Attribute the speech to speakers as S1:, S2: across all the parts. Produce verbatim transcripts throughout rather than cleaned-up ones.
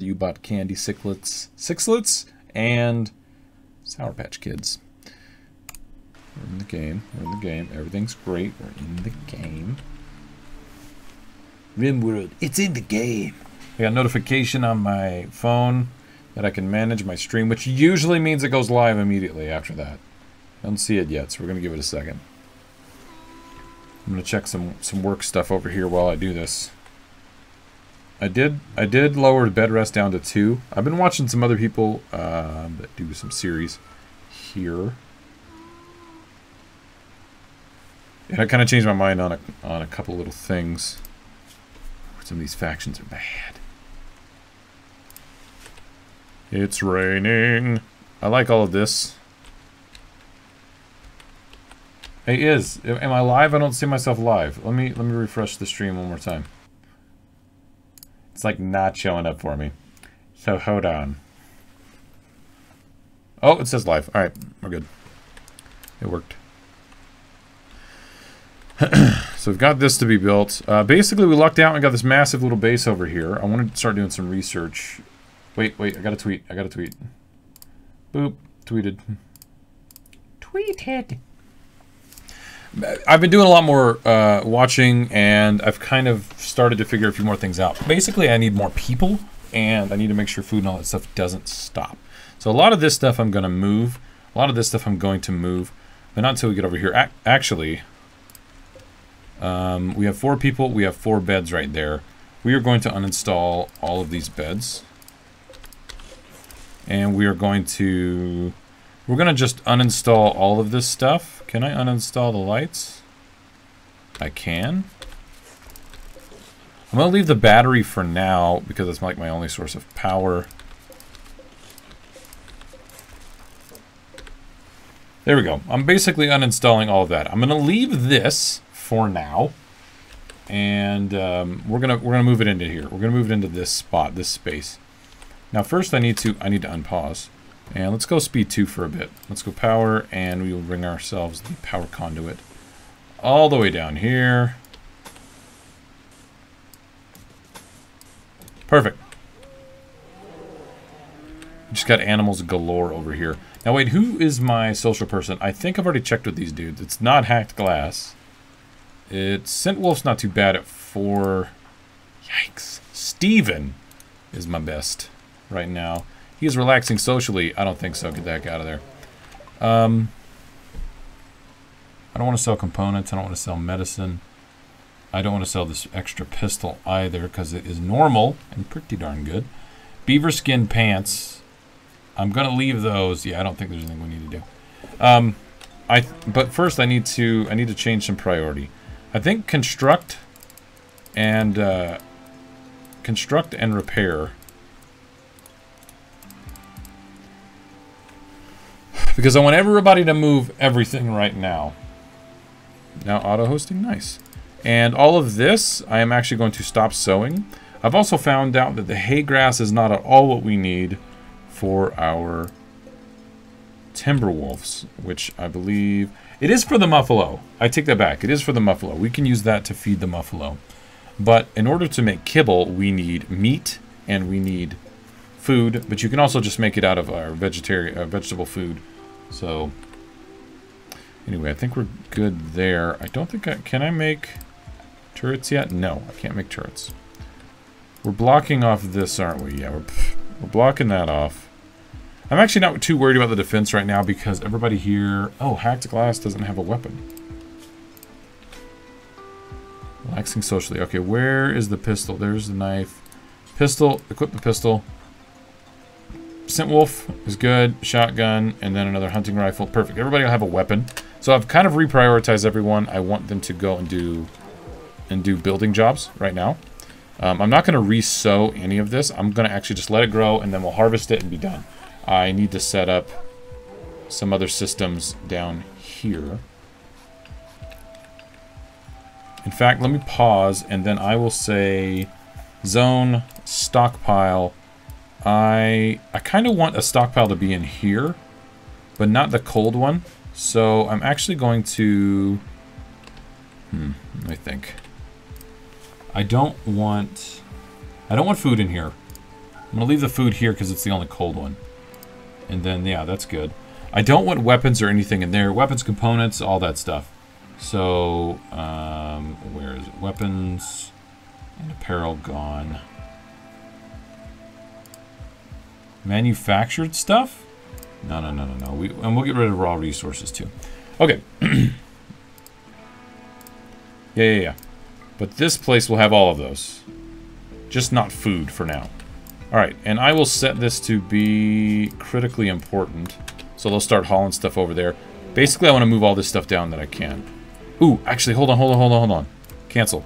S1: U-Bot Candy Sixlets, Sixlets, and Sour Patch Kids. We're in the game. We're in the game. Everything's great. We're in the game. RimWorld, it's in the game. I got a notification on my phone that I can manage my stream, which usually means it goes live immediately after that. I don't see it yet, so we're going to give it a second. I'm going to check some, some work stuff over here while I do this. I did I did lower the bed rest down to two. I've been watching some other people uh, that do some series here. And I kind of changed my mind on a, on a couple little things. Some of these factions are bad. It's raining. I like all of this. Hey, Iz, am I live? I don't see myself live. Let me let me refresh the stream one more time. It's like not showing up for me. So hold on. Oh, it says live. All right, we're good. It worked. So we've got this to be built. Uh, basically, we lucked out and got this massive little base over here. I wanted to start doing some research. Wait, wait, I got a tweet. I got a tweet. Boop. Tweeted. Tweeted. I've been doing a lot more uh, watching, and I've kind of started to figure a few more things out. Basically, I need more people, and I need to make sure food and all that stuff doesn't stop. So a lot of this stuff I'm going to move. A lot of this stuff I'm going to move. But not until we get over here. A actually... Um, we have four people, we have four beds right there. We are going to uninstall all of these beds. And we are going to... We're going to just uninstall all of this stuff. Can I uninstall the lights? I can. I'm going to leave the battery for now because it's like my only source of power. There we go. I'm basically uninstalling all of that. I'm going to leave this for now, and um, we're gonna we're gonna move it into here. We're gonna move it into this spot, this space. Now, first, I need to I need to unpause, and let's go speed two for a bit. Let's go power, and we will bring ourselves the power conduit all the way down here. Perfect. Just got animals galore over here. Now, wait, who is my social person? I think I've already checked with these dudes. It's not Hacked Glass. It's Scent Wolf's not too bad at four. Yikes. Steven is my best right now. He is relaxing socially. I don't think so. Get the heck out of there. Um, I don't want to sell components. I don't want to sell medicine. I don't want to sell this extra pistol either because it is normal and pretty darn good. Beaver skin pants. I'm going to leave those. Yeah, I don't think there's anything we need to do. Um, I. But first I need to I need to change some priority. I think construct and uh, construct and repair, because I want everybody to move everything right now. Now auto hosting, nice. And all of this I am actually going to stop sowing. I've also found out that the hay grass is not at all what we need for our Timberwolves, which I believe it is for the Muffalo. I take that back. It is for the Muffalo. We can use that to feed the Muffalo. But in order to make kibble, we need meat and we need food. But you can also just make it out of our vegetarian uh, vegetable food. So anyway, I think we're good there. I don't think I can I make turrets yet? No, I can't make turrets. We're blocking off this, aren't we? Yeah, we're, we're blocking that off. I'm actually not too worried about the defense right now because everybody here... Oh, Hacked Glass doesn't have a weapon. Relaxing socially. Okay, where is the pistol? There's the knife. Pistol. Equip the pistol. Scent Wolf is good. Shotgun. And then another hunting rifle. Perfect. Everybody will have a weapon. So I've kind of reprioritized everyone. I want them to go and do, and do building jobs right now. Um, I'm not going to re-sow any of this. I'm going to actually just let it grow and then we'll harvest it and be done. I need to set up some other systems down here. In fact, let me pause and then I will say zone stockpile. I I kind of want a stockpile to be in here, but not the cold one. So I'm actually going to... Hmm, let me think. I don't want... I don't want food in here. I'm going to leave the food here because it's the only cold one. And then, yeah, that's good. I don't want weapons or anything in there. Weapons, components, all that stuff. So, um, where is it? Weapons and apparel gone. Manufactured stuff? No, no, no, no, no. We, and we'll get rid of raw resources too. Okay. yeah, yeah, yeah. But this place will have all of those. Just not food for now. Alright, and I will set this to be critically important. So they'll start hauling stuff over there. Basically, I want to move all this stuff down that I can. Ooh, actually, hold on, hold on, hold on, hold on. Cancel.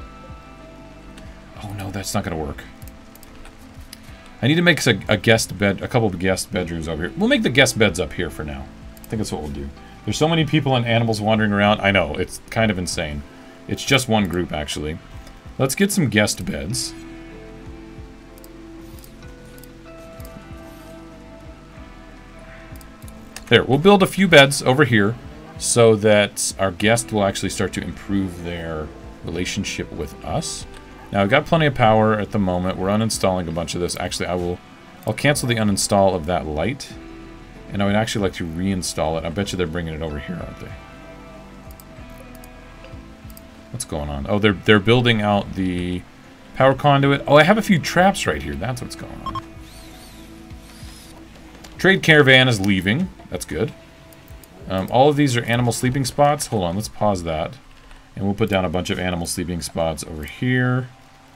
S1: Oh no, that's not going to work. I need to make a, a guest bed, a couple of guest bedrooms over here. We'll make the guest beds up here for now. I think that's what we'll do. There's so many people and animals wandering around. I know, it's kind of insane. It's just one group, actually. Let's get some guest beds. There, we'll build a few beds over here so that our guest will actually start to improve their relationship with us. Now, I've got plenty of power at the moment. We're uninstalling a bunch of this. Actually, I will... I'll cancel the uninstall of that light. And I would actually like to reinstall it. I bet you they're bringing it over here, aren't they? What's going on? Oh, they're, they're building out the power conduit. Oh, I have a few traps right here. That's what's going on. Trade caravan is leaving. That's good. Um, all of these are animal sleeping spots. Hold on, let's pause that. And we'll put down a bunch of animal sleeping spots over here.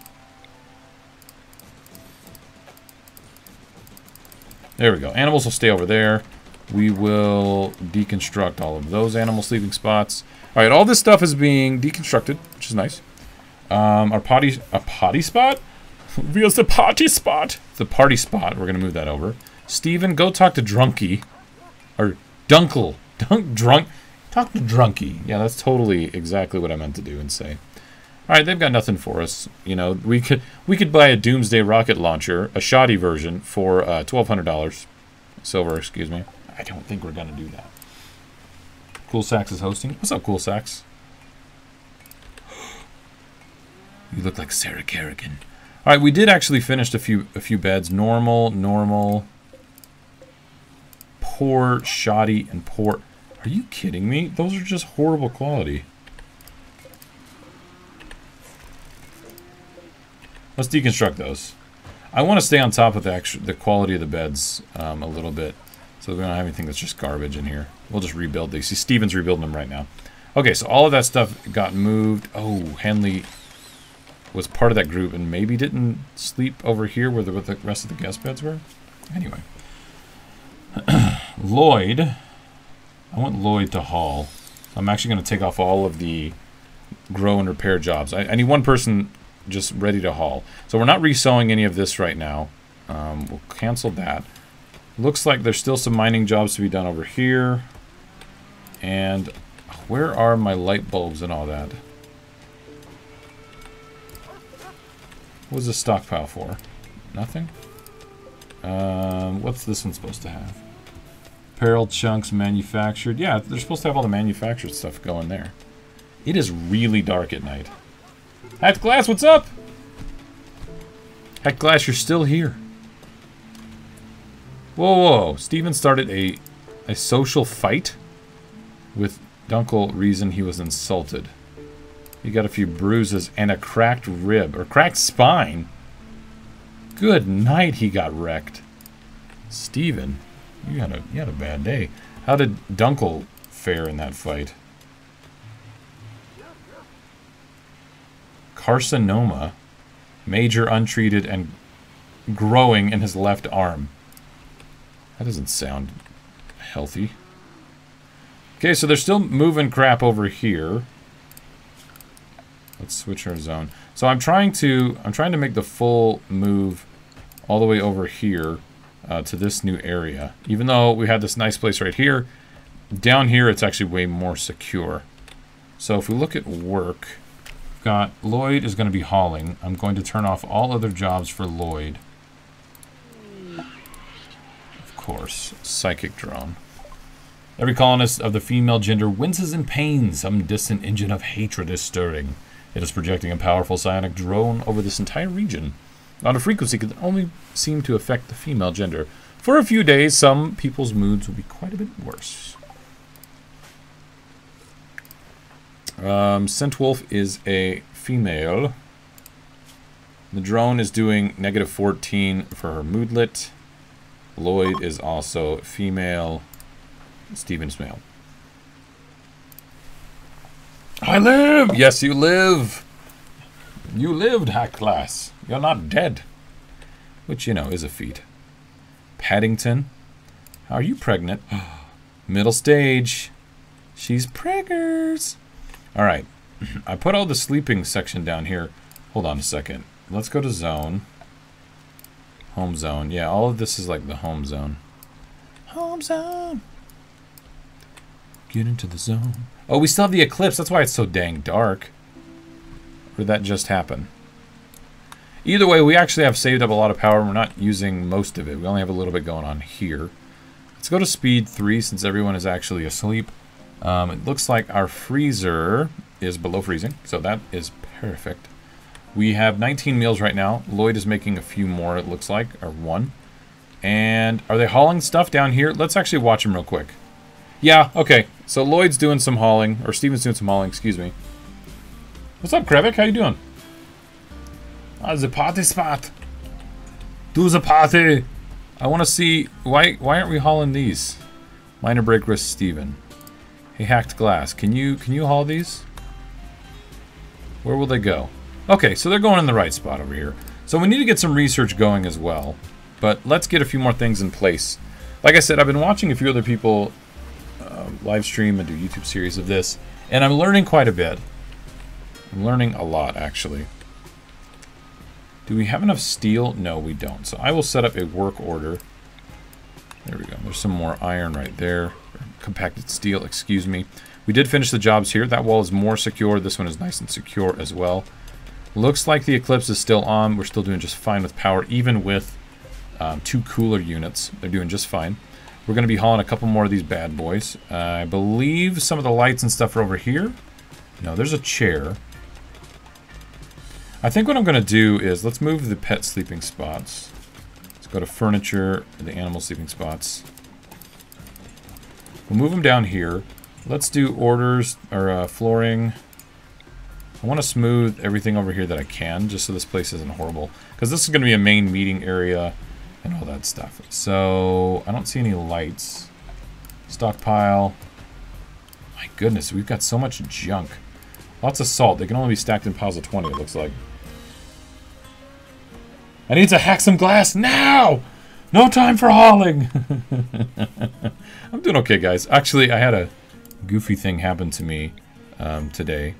S1: There we go. Animals will stay over there. We will deconstruct all of those animal sleeping spots. All right, all this stuff is being deconstructed, which is nice. Um, our potty, a potty spot? Where's the potty spot? The party spot. We're going to move that over. Steven, go talk to Drunky. Or Dunkle. Dunk, drunk. Talk to Drunky. Yeah, that's totally exactly what I meant to do and say. All right, they've got nothing for us. You know, we could we could buy a Doomsday rocket launcher, a shoddy version, for uh, twelve hundred dollars. Silver, excuse me. I don't think we're going to do that. Cool Sax is hosting. What's up, Cool Sax? You look like Sarah Kerrigan. All right, we did actually finish a few a few beds. Normal, normal, poor, shoddy, and poor. Are you kidding me? Those are just horrible quality. Let's deconstruct those. I want to stay on top of the actual, the quality of the beds um, a little bit, so we don't have anything that's just garbage in here. We'll just rebuild these. See, Steven's rebuilding them right now. Okay, so all of that stuff got moved. Oh, Henley was part of that group and maybe didn't sleep over here where the, where the rest of the guest beds were. Anyway. Lloyd. I want Lloyd to haul. I'm actually going to take off all of the grow and repair jobs. I, I need one person just ready to haul. So we're not resowing any of this right now. Um, we'll cancel that. Looks like there's still some mining jobs to be done over here. And where are my light bulbs and all that? What was the stockpile for? Nothing? Um, what's this one supposed to have? Apparel chunks manufactured. Yeah, they're supposed to have all the manufactured stuff going there. It is really dark at night. Hacked Glass, what's up? Hacked Glass, you're still here. Whoa, whoa. Steven started a, a social fight with Dunkel reason he was insulted. He got a few bruises and a cracked rib, or cracked spine. Good night, he got wrecked. Steven, you had a, you had a bad day. How did Dunkel fare in that fight? Carcinoma, major untreated and growing in his left arm. That doesn't sound healthy. Okay, so they're still moving crap over here. Let's switch our zone. So I'm trying to I'm trying to make the full move all the way over here uh, to this new area. Even though we had this nice place right here, down here it's actually way more secure. So if we look at work, we've got Lloyd is going to be hauling. I'm going to turn off all other jobs for Lloyd. Of course, psychic drone. Every colonist of the female gender winces in pain. Some distant engine of hatred is stirring. It is projecting a powerful psionic drone over this entire region. On a frequency can only seem to affect the female gender. For a few days, some people's moods will be quite a bit worse. Um, Scentwolf is a female. The drone is doing negative fourteen for her moodlet. Lloyd is also female. Steven's male. I live! Yes, you live! You lived, Hack Glass. You're not dead. Which, you know, is a feat. Paddington. How are you pregnant? Middle stage. She's preggers. Alright. I put all the sleeping section down here. Hold on a second. Let's go to zone. Home zone. Yeah, all of this is like the home zone. Home zone. Get into the zone. Oh, we still have the eclipse. That's why it's so dang dark. Or did that just happen? Either way, we actually have saved up a lot of power. We're not using most of it. We only have a little bit going on here. Let's go to speed three since everyone is actually asleep. Um, it looks like our freezer is below freezing, so that is perfect. We have nineteen meals right now. Lloyd is making a few more, it looks like, or one. And are they hauling stuff down here? Let's actually watch them real quick. Yeah, okay. So Lloyd's doing some hauling, or Steven's doing some hauling, excuse me. What's up, Krevik? How you doing? Ah, the party spot. Do the party. I want to see, why why aren't we hauling these? Minor break risk, Steven. Hey, Hacked Glass, can you can you haul these? Where will they go? Okay, so they're going in the right spot over here. So we need to get some research going as well. But let's get a few more things in place. Like I said, I've been watching a few other people uh, live stream and do YouTube series of this. And I'm learning quite a bit. I'm learning a lot, actually. Do we have enough steel? No, we don't. So I will set up a work order. There we go. There's some more iron right there. Compacted steel, excuse me. We did finish the jobs here. That wall is more secure. This one is nice and secure as well. Looks like the Eclipse is still on. We're still doing just fine with power, even with um, two cooler units. They're doing just fine. We're going to be hauling a couple more of these bad boys. Uh, I believe some of the lights and stuff are over here. No, there's a chair. I think what I'm going to do is, let's move the pet sleeping spots. Let's go to furniture, the animal sleeping spots. We'll move them down here. Let's do orders, or uh, flooring. I want to smooth everything over here that I can, just so this place isn't horrible. Because this is going to be a main meeting area and all that stuff. So, I don't see any lights. Stockpile. My goodness, we've got so much junk. Lots of salt. They can only be stacked in piles of twenty, it looks like. I need to hack some glass now! No time for hauling! I'm doing okay, guys. Actually, I had a goofy thing happen to me um, today.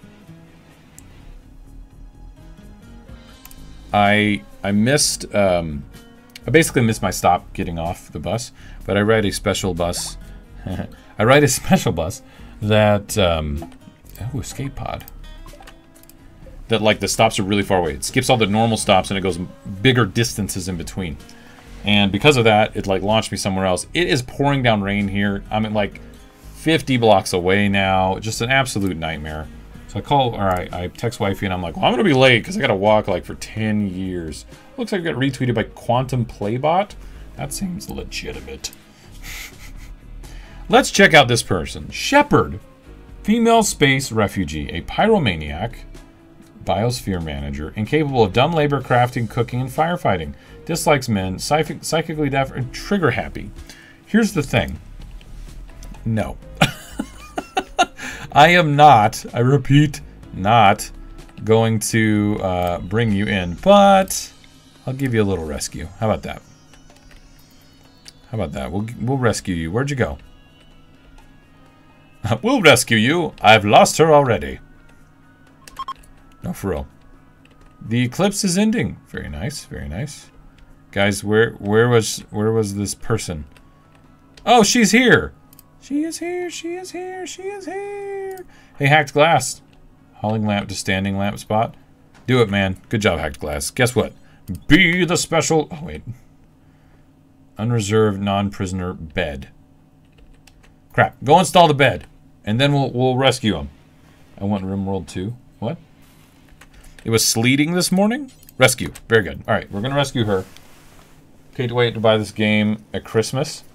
S1: I I missed, um, I basically missed my stop getting off the bus, but I ride a special bus. I ride a special bus that, um, oh, escape pod. That, like, the stops are really far away. It skips all the normal stops and it goes bigger distances in between. And because of that, it, like, launched me somewhere else. It is pouring down rain here. I'm at, like, fifty blocks away now. Just an absolute nightmare. So I call, or I, I text wifey and I'm like, well, I'm going to be late because I got to walk like for ten years. Looks like I got retweeted by Quantum Playbot. That seems legitimate. Let's check out this person. Shepard. Female space refugee. A pyromaniac. Biosphere manager. Incapable of dumb labor, crafting, cooking, and firefighting. Dislikes men. Psychic, psychically deaf, and trigger happy. Here's the thing. No. I am not, I repeat, not going to uh, bring you in, but I'll give you a little rescue. How about that? How about that? We'll, we'll rescue you. Where'd you go? We'll rescue you. I've lost her already. No, for real. The eclipse is ending. Very nice, very nice. Guys, where where was where was this person? Oh, she's here. She is here, she is here, she is here. Hey, Hacked Glass. Hauling lamp to standing lamp spot. Do it, man. Good job, Hacked Glass. Guess what? Be the special... Oh, wait. Unreserved non-prisoner bed. Crap. Go install the bed. And then we'll, we'll rescue him. I want RimWorld two. What? It was sleeting this morning? Rescue. Very good. All right, we're going to rescue her. Can't wait to buy this game at Christmas.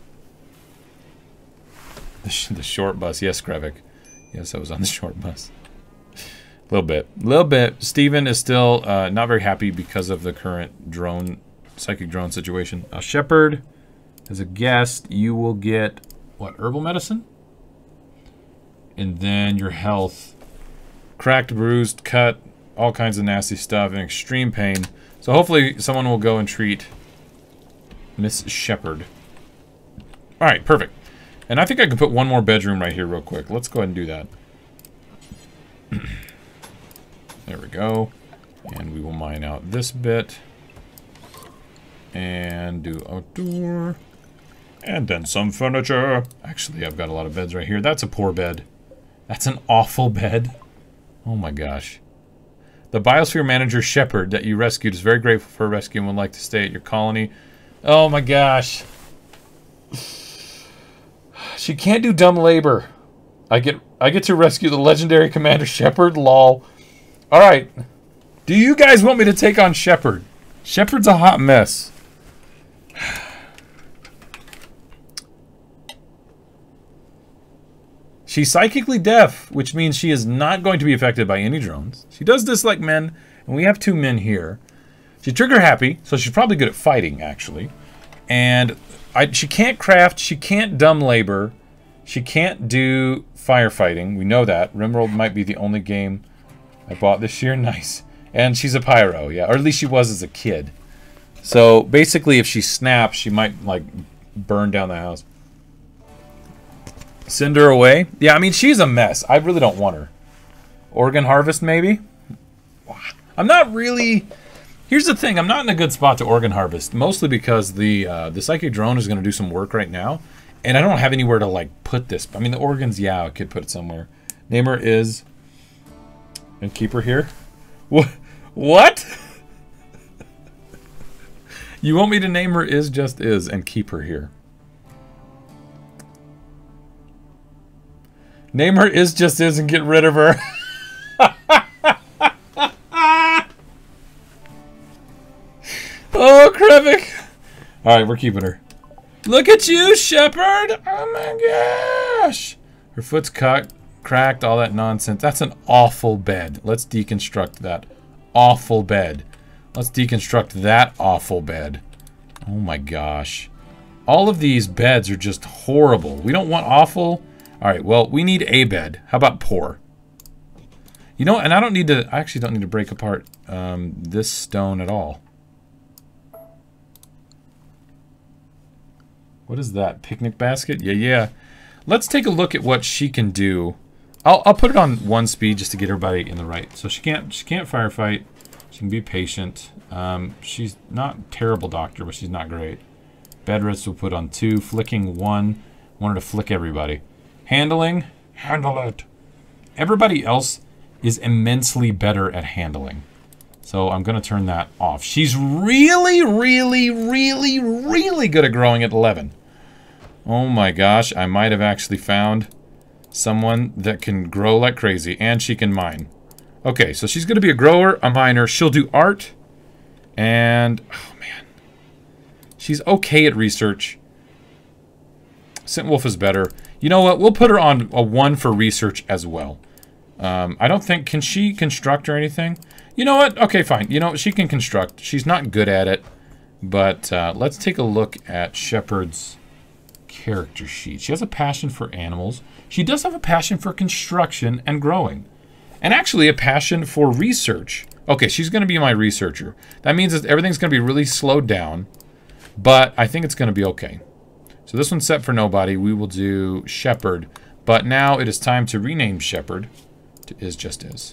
S1: The, sh the short bus. Yes, Krevik. Yes, I was on the short bus. A little bit. A little bit. Steven is still uh, not very happy because of the current drone, psychic drone situation. A Shepherd, as a guest, you will get, what, herbal medicine? And then your health. Cracked, bruised, cut, all kinds of nasty stuff, and extreme pain. So hopefully someone will go and treat Miss Shepherd. Alright, perfect. And I think I can put one more bedroom right here real quick. Let's go ahead and do that. There we go. And we will mine out this bit. And do outdoor. And then some furniture. Actually, I've got a lot of beds right here. That's a poor bed. That's an awful bed. Oh my gosh. The Biosphere Manager Shepherd that you rescued is very grateful for rescue and would like to stay at your colony. Oh my gosh. She can't do dumb labor. I get I get to rescue the legendary Commander Shepherd, lol. Alright. Do you guys want me to take on Shepherd? Shepherd's a hot mess. She's psychically deaf, which means she is not going to be affected by any drones. She does dislike men, and we have two men here. She's trigger happy, so she's probably good at fighting, actually. And I, she can't craft, she can't dumb labor, she can't do firefighting. We know that. Rimworld might be the only game I bought this year. Nice. And she's a pyro, yeah. Or at least she was as a kid. So basically, if she snaps, she might, like, burn down the house. Send her away? Yeah, I mean, she's a mess. I really don't want her. Organ harvest, maybe? I'm not really... Here's the thing. I'm not in a good spot to organ harvest. Mostly because the uh, the psychic drone is going to do some work right now. And I don't have anywhere to, like, put this. I mean, the organs, yeah, I could put it somewhere. Name her is... And keep her here? What? What? You want me to name her is just is and keep her here? Name her is just is and get rid of her. Oh, Krevik. Alright, we're keeping her. Look at you, Shepherd. Oh my gosh. Her foot's cut, cracked, all that nonsense. That's an awful bed. Let's deconstruct that awful bed. Let's deconstruct that awful bed. Oh my gosh. All of these beds are just horrible. We don't want awful. Alright, well, we need a bed. How about poor? You know, and I don't need to, I actually don't need to break apart um, this stone at all. What is that? Picnic basket? Yeah, yeah. Let's take a look at what she can do. I'll, I'll put it on one speed just to get everybody in the right. So she can't, she can't firefight. She can be patient. Um, she's not a terrible doctor, but she's not great. Bed rest we'll put on two. Flicking one. Want her to flick everybody. Handling, handle it. Everybody else is immensely better at handling. So I'm going to turn that off. She's really, really, really, really good at growing at eleven. Oh my gosh, I might have actually found someone that can grow like crazy. And she can mine. Okay, so she's going to be a grower, a miner. She'll do art. And, oh man. She's okay at research. Scentwolf is better. You know what? We'll put her on a one for research as well. Um, I don't think... Can she construct or anything? You know what? Okay, fine. You know, she can construct. She's not good at it. But uh, let's take a look at Shepherd's character sheet. She has a passion for animals. She does have a passion for construction and growing. And actually a passion for research. Okay, she's going to be my researcher. That means that everything's going to be really slowed down. But I think it's going to be okay. So this one's set for nobody. We will do Shepherd. But now it is time to rename Shepherd to is just is.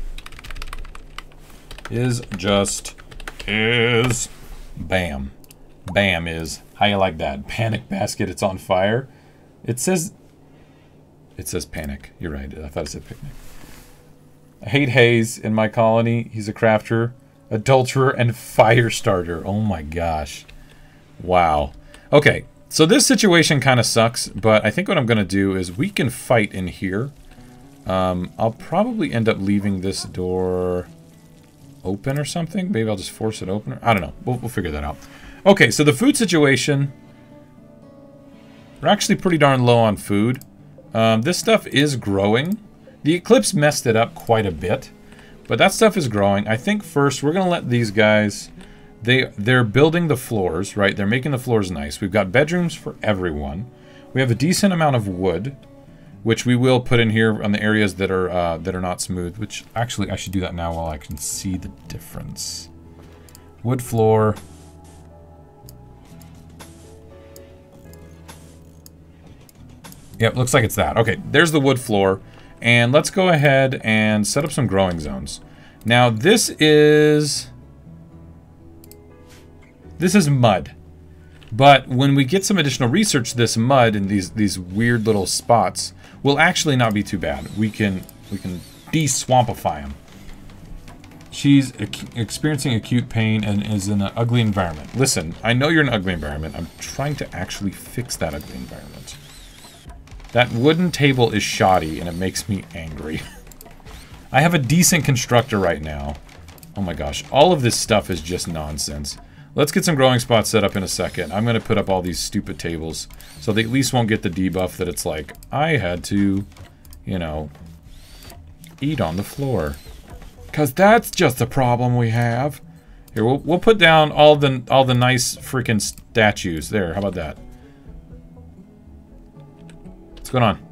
S1: Is just is. Bam. Bam is. How you like that? Panic basket, it's on fire. It says... It says panic. You're right. I thought it said picnic. I hate Hayes in my colony. He's a crafter, adulterer, and fire starter. Oh my gosh. Wow. Okay. So this situation kind of sucks, but I think what I'm going to do is we can fight in here. Um, I'll probably end up leaving this door open or something. Maybe I'll just force it open. I don't know. We'll, we'll figure that out. Okay, so the food situation. We're actually pretty darn low on food. Um, this stuff is growing. The eclipse messed it up quite a bit. But that stuff is growing. I think first we're going to let these guys... They, they're building the floors, right? They're making the floors nice. We've got bedrooms for everyone. We have a decent amount of wood, which we will put in here on the areas that are uh, that are not smooth. Which, actually, I should do that now while I can see the difference. Wood floor. Yep, looks like it's that. Okay, there's the wood floor. And let's go ahead and set up some growing zones. Now, this is... This is mud. But when we get some additional research, this mud and these these weird little spots will actually not be too bad. We can we can de-swampify them. She's experiencing acute pain and is in an ugly environment. Listen, I know you're in an ugly environment. I'm trying to actually fix that ugly environment. That wooden table is shoddy and it makes me angry. I have a decent constructor right now. Oh my gosh, all of this stuff is just nonsense. Let's get some growing spots set up in a second. I'm going to put up all these stupid tables so they at least won't get the debuff that it's like, I had to, you know, eat on the floor. Because that's just the problem we have. Here, we'll, we'll put down all the, all the nice freaking statues. There, how about that? What's going on?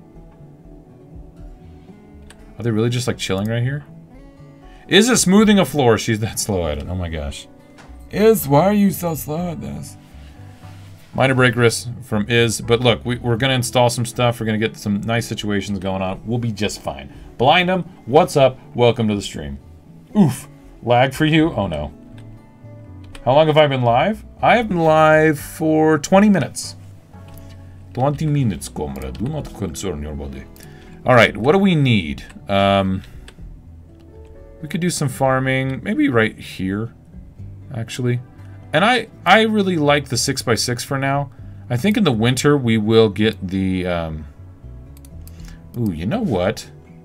S1: Are they really just like chilling right here? Is it smoothing a floor? She's that slow at it. Oh my gosh. Is, why are you so slow at this? Minor break risk from Is. But look, we, we're going to install some stuff. We're going to get some nice situations going on. We'll be just fine. Blind 'em, what's up? Welcome to the stream. Oof. Lag for you? Oh no. How long have I been live? I have been live for twenty minutes. twenty minutes, comrade. Do not concern your body. Alright, what do we need? Um, we could do some farming. Maybe right here. Actually, and I I really like the six by six for now. I think in the winter we will get the um ooh, you know what,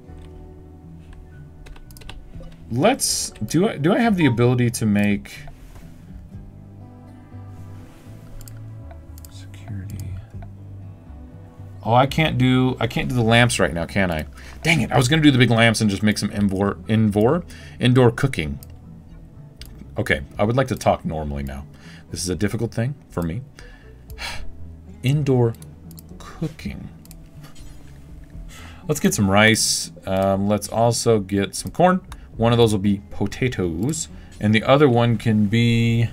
S1: let's do I do I have the ability to make security? Oh, I can't do I can't do the lamps right now, can I? Dang it, I was gonna do the big lamps and just make some indoor indoor indoor cooking. Okay, I would like to talk normally now. This is a difficult thing for me. Indoor cooking. Let's get some rice. Um, let's also get some corn. One of those will be potatoes. And the other one can be...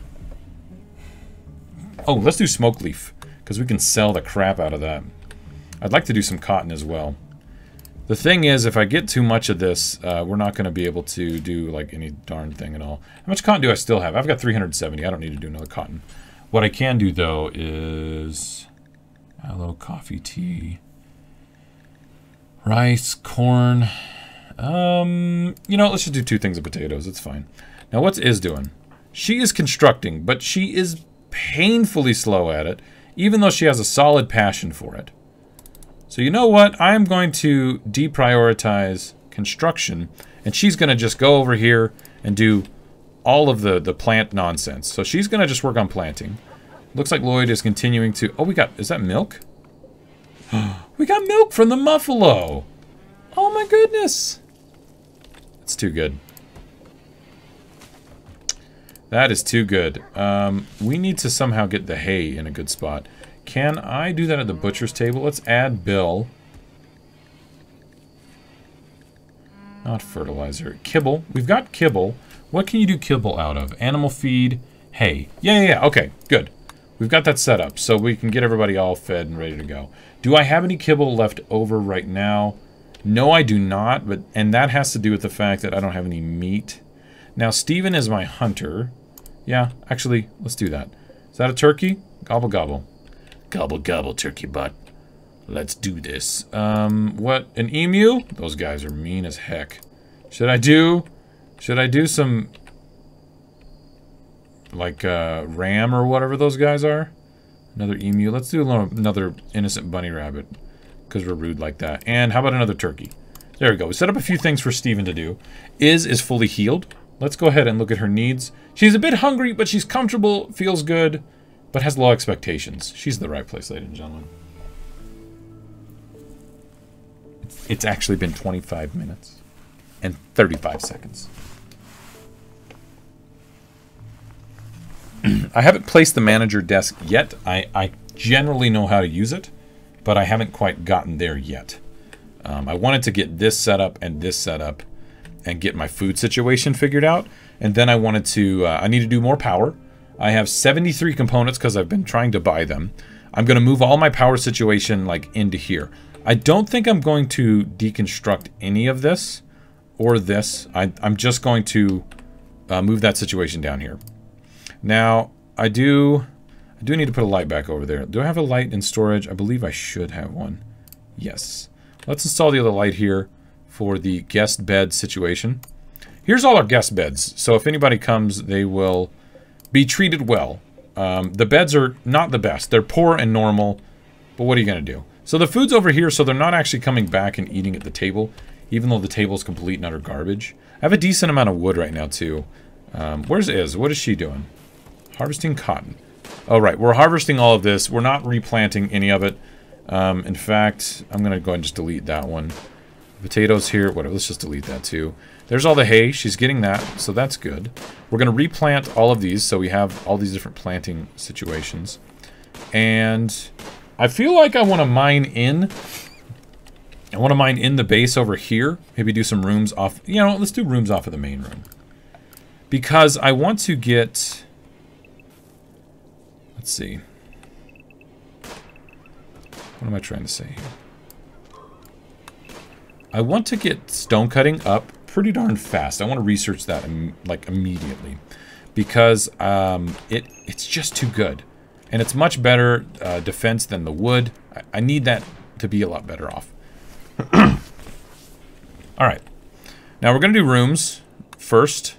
S1: Oh, let's do smoke leaf. Because we can sell the crap out of that. I'd like to do some cotton as well. The thing is, if I get too much of this, uh, we're not going to be able to do like any darn thing at all. How much cotton do I still have? I've got three hundred seventy. I don't need to do another cotton. What I can do, though, is aloe, coffee, tea, rice, corn. Um, you know, let's just do two things of potatoes. It's fine. Now, what's Is doing? She is constructing, but she is painfully slow at it, even though she has a solid passion for it. So you know what? I'm going to deprioritize construction, and she's going to just go over here and do all of the, the plant nonsense. So she's going to just work on planting. Looks like Lloyd is continuing to... Oh, we got... Is that milk? We got milk from the Muffalo! Oh my goodness! That's too good. That is too good. Um, we need to somehow get the hay in a good spot. Can I do that at the butcher's table? Let's add Bill. Not fertilizer. Kibble. We've got kibble. What can you do kibble out of? Animal feed, hay. Yeah, yeah, yeah. Okay, good. We've got that set up so we can get everybody all fed and ready to go. Do I have any kibble left over right now? No, I do not, but and that has to do with the fact that I don't have any meat. Now, Steven is my hunter. Yeah, actually, let's do that. Is that a turkey? Gobble, gobble. Gobble, gobble, turkey butt. Let's do this. Um, what? An emu? Those guys are mean as heck. Should I do... Should I do some... Like, uh, ram or whatever those guys are? Another emu. Let's do a little, another innocent bunny rabbit. Because we're rude like that. And how about another turkey? There we go. We set up a few things for Steven to do. Is is fully healed, let's go ahead and look at her needs. She's a bit hungry, but she's comfortable, feels good, but has low expectations. She's in the right place, ladies and gentlemen. It's actually been twenty-five minutes and thirty-five seconds. I haven't placed the manager desk yet. I, I generally know how to use it, but I haven't quite gotten there yet. Um, I wanted to get this set up and this set up and get my food situation figured out. And then I wanted to, uh, I need to do more power. I have seventy-three components because I've been trying to buy them. I'm going to move all my power situation like into here. I don't think I'm going to deconstruct any of this or this. I, I'm just going to uh, move that situation down here. Now, I do, I do need to put a light back over there. Do I have a light in storage? I believe I should have one. Yes. Let's install the other light here for the guest bed situation. Here's all our guest beds. So if anybody comes, they will be treated well. Um, the beds are not the best. They're poor and normal, but what are you going to do? So the food's over here, so they're not actually coming back and eating at the table, even though the table's complete and utter garbage. I have a decent amount of wood right now, too. Um, where's Iz? What is she doing? Harvesting cotton. Oh, right. We're harvesting all of this. We're not replanting any of it. Um, in fact, I'm going to go ahead and just delete that one. Potatoes here. Whatever. Let's just delete that, too. There's all the hay. She's getting that, so that's good. We're going to replant all of these, so we have all these different planting situations. And I feel like I want to mine in. I want to mine in the base over here. Maybe do some rooms off. You know, let's do rooms off of the main room. Because I want to get... Let's see. What am I trying to say here? I want to get stone cutting up pretty darn fast. I want to research that im like immediately. Because um, it it's just too good. And it's much better uh, defense than the wood. I, I need that to be a lot better off. Alright. Now we're going to do rooms first.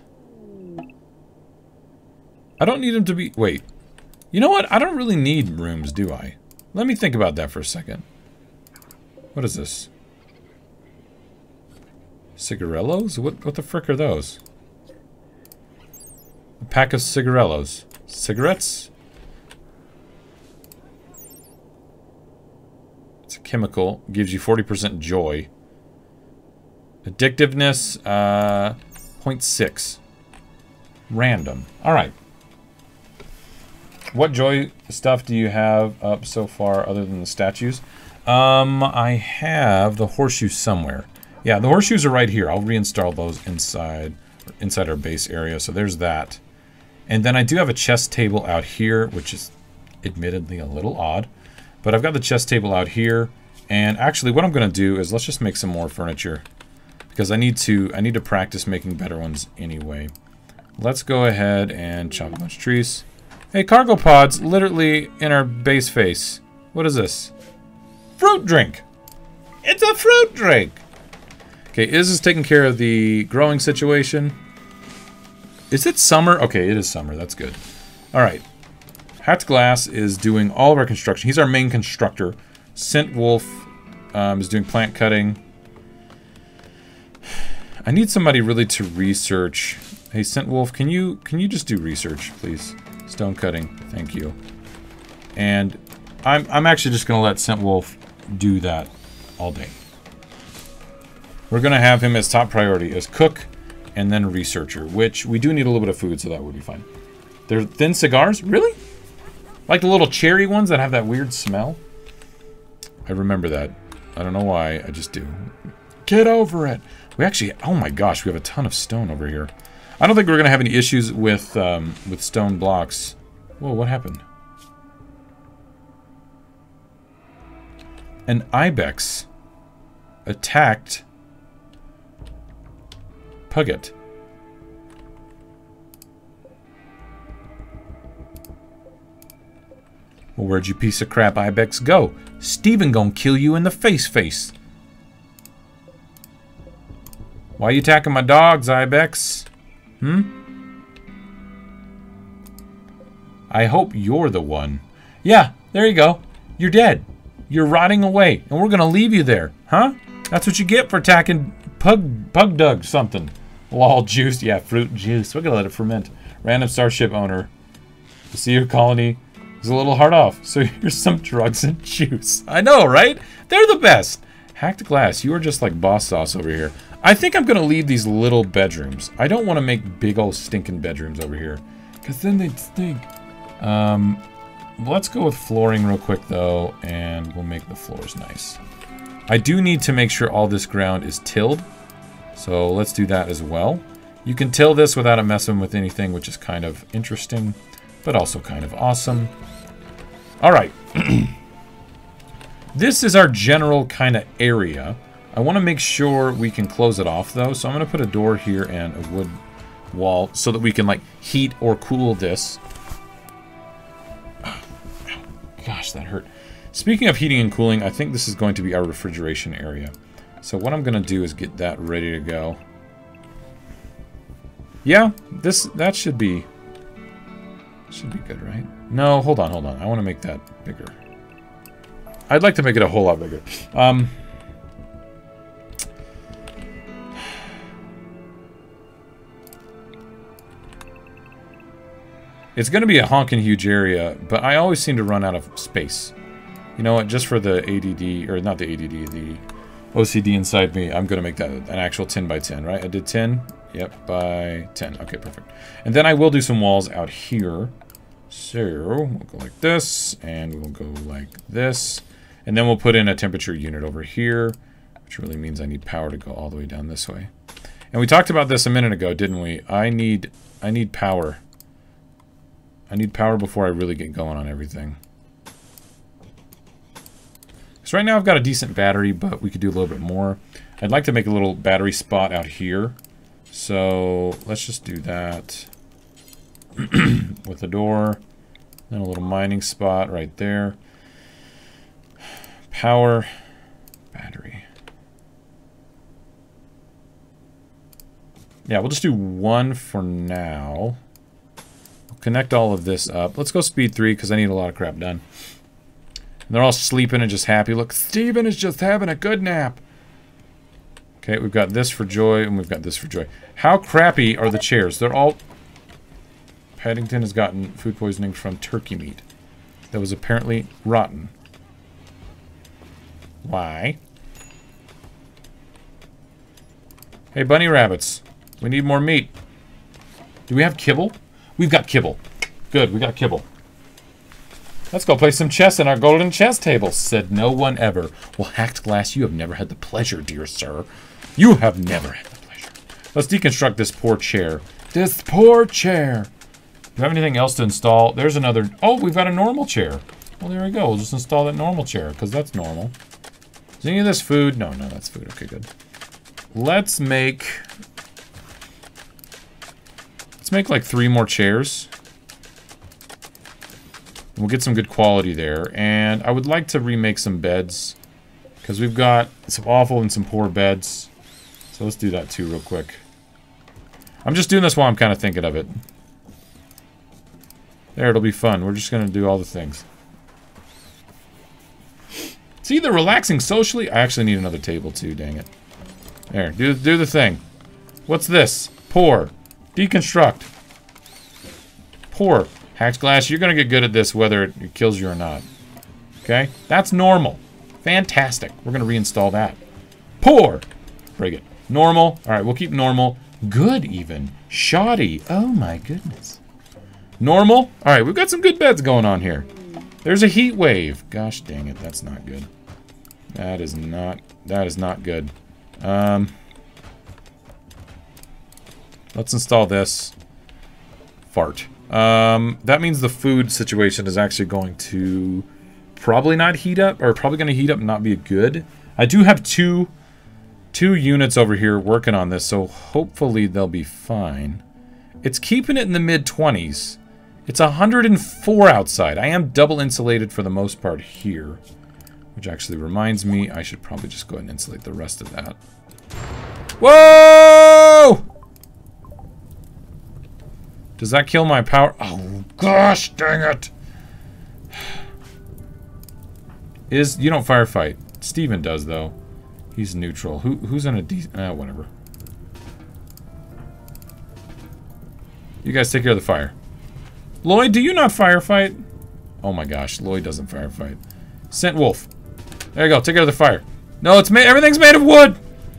S1: I don't need them to be... Wait. You know what? I don't really need rooms, do I? Let me think about that for a second. What is this? Cigarellos? What, what the frick are those? A pack of cigarellos. Cigarettes? It's a chemical. Gives you forty percent joy. Addictiveness, uh, zero point six. Random. Alright. What joy stuff do you have up so far other than the statues? Um, I have the horseshoes somewhere. Yeah, the horseshoes are right here. I'll reinstall those inside inside our base area. So there's that. And then I do have a chess table out here, which is admittedly a little odd. But I've got the chess table out here. And actually what I'm going to do is let's just make some more furniture. Because I need to I need to practice making better ones anyway. Let's go ahead and chop a bunch of trees. Hey, cargo pods, literally in our base face. What is this? Fruit drink! It's a fruit drink! Okay, Iz is taking care of the growing situation. Is it summer? Okay, it is summer. That's good. Alright. Hat Glass is doing all of our construction. He's our main constructor. Scent Wolf um, is doing plant cutting. I need somebody really to research. Hey, Scent Wolf, can you can you just do research, please? Stone cutting, thank you. And I'm I'm actually just gonna let Scent Wolf do that all day. We're gonna have him as top priority as cook and then researcher, which we do need a little bit of food, so that would be fine. They're thin cigars? Really? Like the little cherry ones that have that weird smell? I remember that. I don't know why, I just do. Get over it! We actually, oh my gosh, we have a ton of stone over here. I don't think we're going to have any issues with um, with stone blocks. Whoa, what happened? An ibex attacked Puget. Well, where'd you piece of crap ibex go? Steven gonna kill you in the face face. Why you attacking my dogs, ibex? Hmm? I hope you're the one. Yeah, there you go. You're dead. You're rotting away, and we're gonna leave you there, huh? That's what you get for attacking Pug Pug Doug something. Lol, juice. Yeah, fruit juice. We're gonna let it ferment. Random starship owner. You see your colony is a little hard off, so here's some drugs and juice. I know, right? They're the best. Hacked glass. You are just like boss sauce over here. I think I'm gonna leave these little bedrooms. I don't want to make big old stinking bedrooms over here, because then they'd stink. Um, let's go with flooring real quick though, and we'll make the floors nice. I do need to make sure all this ground is tilled, so let's do that as well. You can till this without it messing with anything, which is kind of interesting, but also kind of awesome. All right. This is our general kind of area. I want to make sure we can close it off though, so I'm going to put a door here and a wood wall so that we can like heat or cool this. Gosh, that hurt. Speaking of heating and cooling, I think this is going to be our refrigeration area. So what I'm going to do is get that ready to go. Yeah, this that should be should be good, right? No, hold on, hold on. I want to make that bigger. I'd like to make it a whole lot bigger. Um, it's going to be a honking huge area, but I always seem to run out of space. You know what? Just for the A D D, or not the A D D, the O C D inside me, I'm going to make that an actual ten by ten, right? I did ten. Yep, by ten. Okay, perfect. And then I will do some walls out here. So, we'll go like this, and we'll go like this. And then we'll put in a temperature unit over here, which really means I need power to go all the way down this way. And we talked about this a minute ago, didn't we? I need, I need power. I need power before I really get going on everything. So right now I've got a decent battery, but we could do a little bit more. I'd like to make a little battery spot out here. So let's just do that with a door. Then a little mining spot right there. Power. Battery. Yeah, we'll just do one for now. We'll connect all of this up. Let's go speed three because I need a lot of crap done. And they're all sleeping and just happy. Look, Steven is just having a good nap. Okay, we've got this for Joy, and we've got this for Joy. How crappy are the chairs? They're all... Paddington has gotten food poisoning from turkey meat that was apparently rotten. Why? Hey, bunny rabbits. We need more meat. Do we have kibble? We've got kibble. Good, we got kibble. Let's go play some chess in our golden chess table, said no one ever. Well, Hacked Glass, you have never had the pleasure, dear sir. You have never had the pleasure. Let's deconstruct this poor chair. This poor chair. Do you have anything else to install? There's another... Oh, we've got a normal chair. Well, there we go. We'll just install that normal chair, because that's normal. Is any of this food? No, no, that's food. Okay, good. Let's make... Let's make like three more chairs. We'll get some good quality there. And I would like to remake some beds, because we've got some awful and some poor beds. So let's do that too real quick. I'm just doing this while I'm kind of thinking of it. There, it'll be fun. We're just going to do all the things. It's either relaxing socially... I actually need another table too, dang it. There, do, do the thing. What's this? Pour. Deconstruct. Pour. Hacked Glass, you're going to get good at this whether it kills you or not. Okay? That's normal. Fantastic. We're going to reinstall that. Pour. Brig it. Normal. Alright, we'll keep normal. Good, even. Shoddy. Oh, my goodness. Normal. Alright, we've got some good beds going on here. There's a heat wave. Gosh dang it, that's not good. That is not... That is not good. Um... Let's install this. Fart. Um, that means the food situation is actually going to probably not heat up, or probably going to heat up and not be good. I do have two, two units over here working on this, so hopefully they'll be fine. It's keeping it in the mid twenties. It's one hundred four outside. I am double insulated for the most part here, which actually reminds me I should probably just go ahead and insulate the rest of that. Whoa! Does that kill my power? Oh, gosh, dang it. Is, you don't firefight. Steven does, though. He's neutral. Who, who's in a de- eh, whatever. You guys take care of the fire. Lloyd, do you not firefight? Oh my gosh, Lloyd doesn't firefight. Scent wolf. There you go, take care of the fire. No, it's made, everything's made of wood!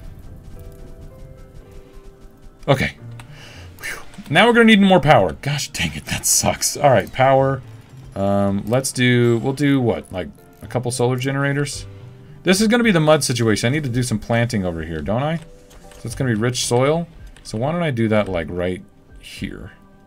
S1: Okay. Whew. Now we're gonna need more power. Gosh dang it, that sucks. Alright, power. Um, let's do, we'll do what, like a couple solar generators? This is gonna be the mud situation. I need to do some planting over here, don't I? So it's gonna be rich soil. So why don't I do that like right here?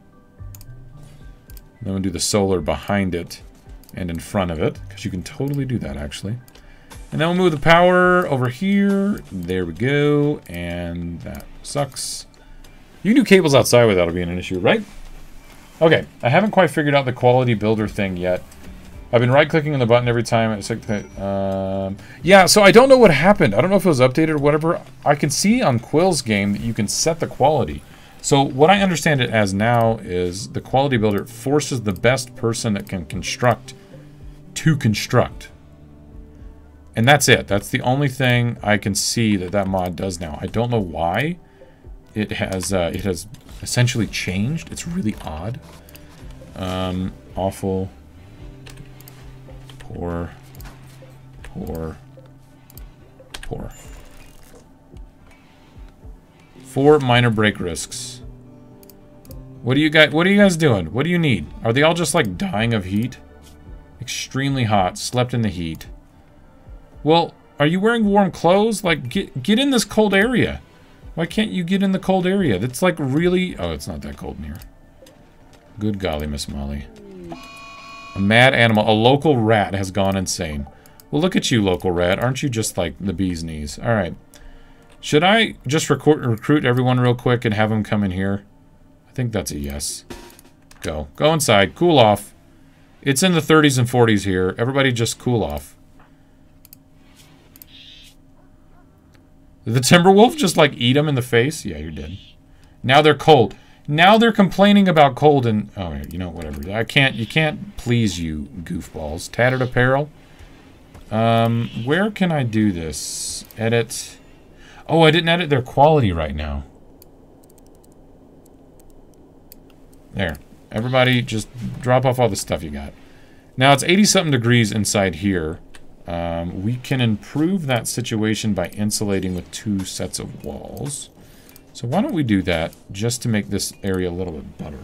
S1: Then we'll do the solar behind it and in front of it, because you can totally do that actually. And then we'll move the power over here. There we go. And that sucks. You can do cables outside without it being an issue, right? Okay, I haven't quite figured out the quality builder thing yet. I've been right-clicking on the button every time. It's like, um, yeah, so I don't know what happened. I don't know if it was updated or whatever. I can see on Quill's game that you can set the quality. So what I understand it as now is the quality builder forces the best person that can construct to construct. And that's it. That's the only thing I can see that that mod does now. I don't know why it has uh, it has essentially changed. It's really odd. Um, awful. Poor. Poor. Poor. Four minor break risks. What do you guys what are you guys doing? What do you need? Are they all just like dying of heat? Extremely hot, slept in the heat. Well, are you wearing warm clothes? Like get get in this cold area. Why can't you get in the cold area? That's like really oh, it's not that cold in here. Good golly, Miss Molly. A mad animal, a local rat has gone insane. Well, look at you, local rat. Aren't you just like the bee's knees? All right. Should I just recruit, recruit everyone real quick and have them come in here? I think that's a yes. Go. Go inside. Cool off. It's in the thirties and forties here. Everybody just cool off. Did the Timberwolf just like eat them in the face? Yeah, you're dead. Now they're cold. Now they're complaining about cold and... Oh, you know, whatever. I can't... You can't please you, goofballs. Tattered apparel. Um, where can I do this? Edit... Oh, I didn't edit their quality right now. There. Everybody just drop off all the stuff you got. Now, it's eighty-something degrees inside here. Um, we can improve that situation by insulating with two sets of walls. So why don't we do that just to make this area a little bit better.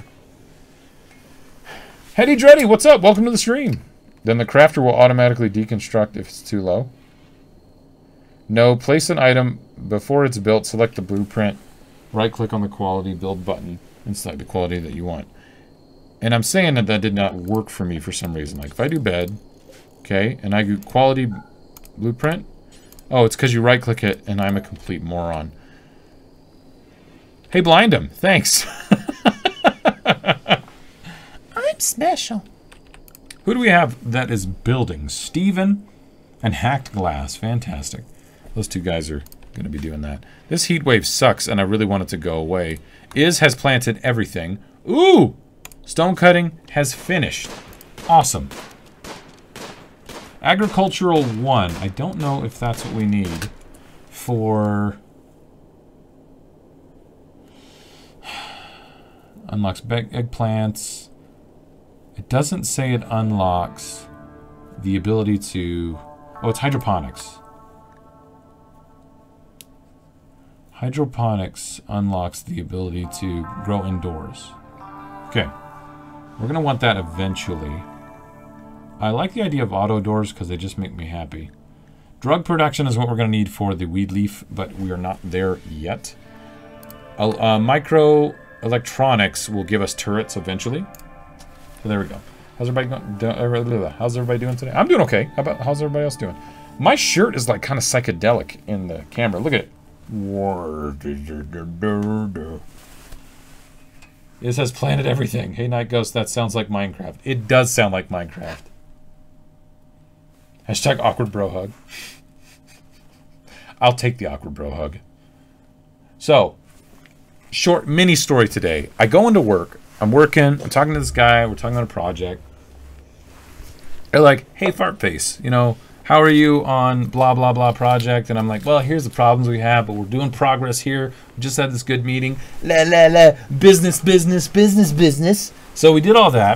S1: Hetty Dreddy, what's up? Welcome to the stream. Then the crafter will automatically deconstruct if it's too low. No, place an item before it's built, select the blueprint, right-click on the quality build button, and select the quality that you want. And I'm saying that that did not work for me for some reason. Like, if I do bed, okay, and I do quality blueprint, oh, it's because you right-click it, and I'm a complete moron. Hey, blind him. Thanks. I'm special. Who do we have that is building? Steven and Hacked Glass. Fantastic. Those two guys are going to be doing that. This heat wave sucks, and I really want it to go away. Iz has planted everything. Ooh! Stone cutting has finished. Awesome. Agricultural one. I don't know if that's what we need for... Unlocks eggplants. It doesn't say it unlocks the ability to... Oh, it's hydroponics. Hydroponics unlocks the ability to grow indoors. Okay. We're going to want that eventually. I like the idea of auto doors because they just make me happy. Drug production is what we're going to need for the weed leaf, but we are not there yet. Uh, uh, micro electronics will give us turrets eventually. So there we go. How's everybody going? How's everybody doing today? I'm doing okay. How about how's everybody else doing? My shirt is like kind of psychedelic in the camera. Look at it. This has planted everything. Hey, Night Ghost, that sounds like Minecraft. It does sound like Minecraft. Hashtag awkward bro hug. I'll take the awkward bro hug. So, short mini story today. I go into work. I'm working. I'm talking to this guy. We're talking on a project. They're like, hey, fart face, you know, how how are you on blah, blah, blah project? And I'm like, well, here's the problems we have, but we're doing progress here. We just had this good meeting. La, la, la. Business, business, business, business. So we did all that.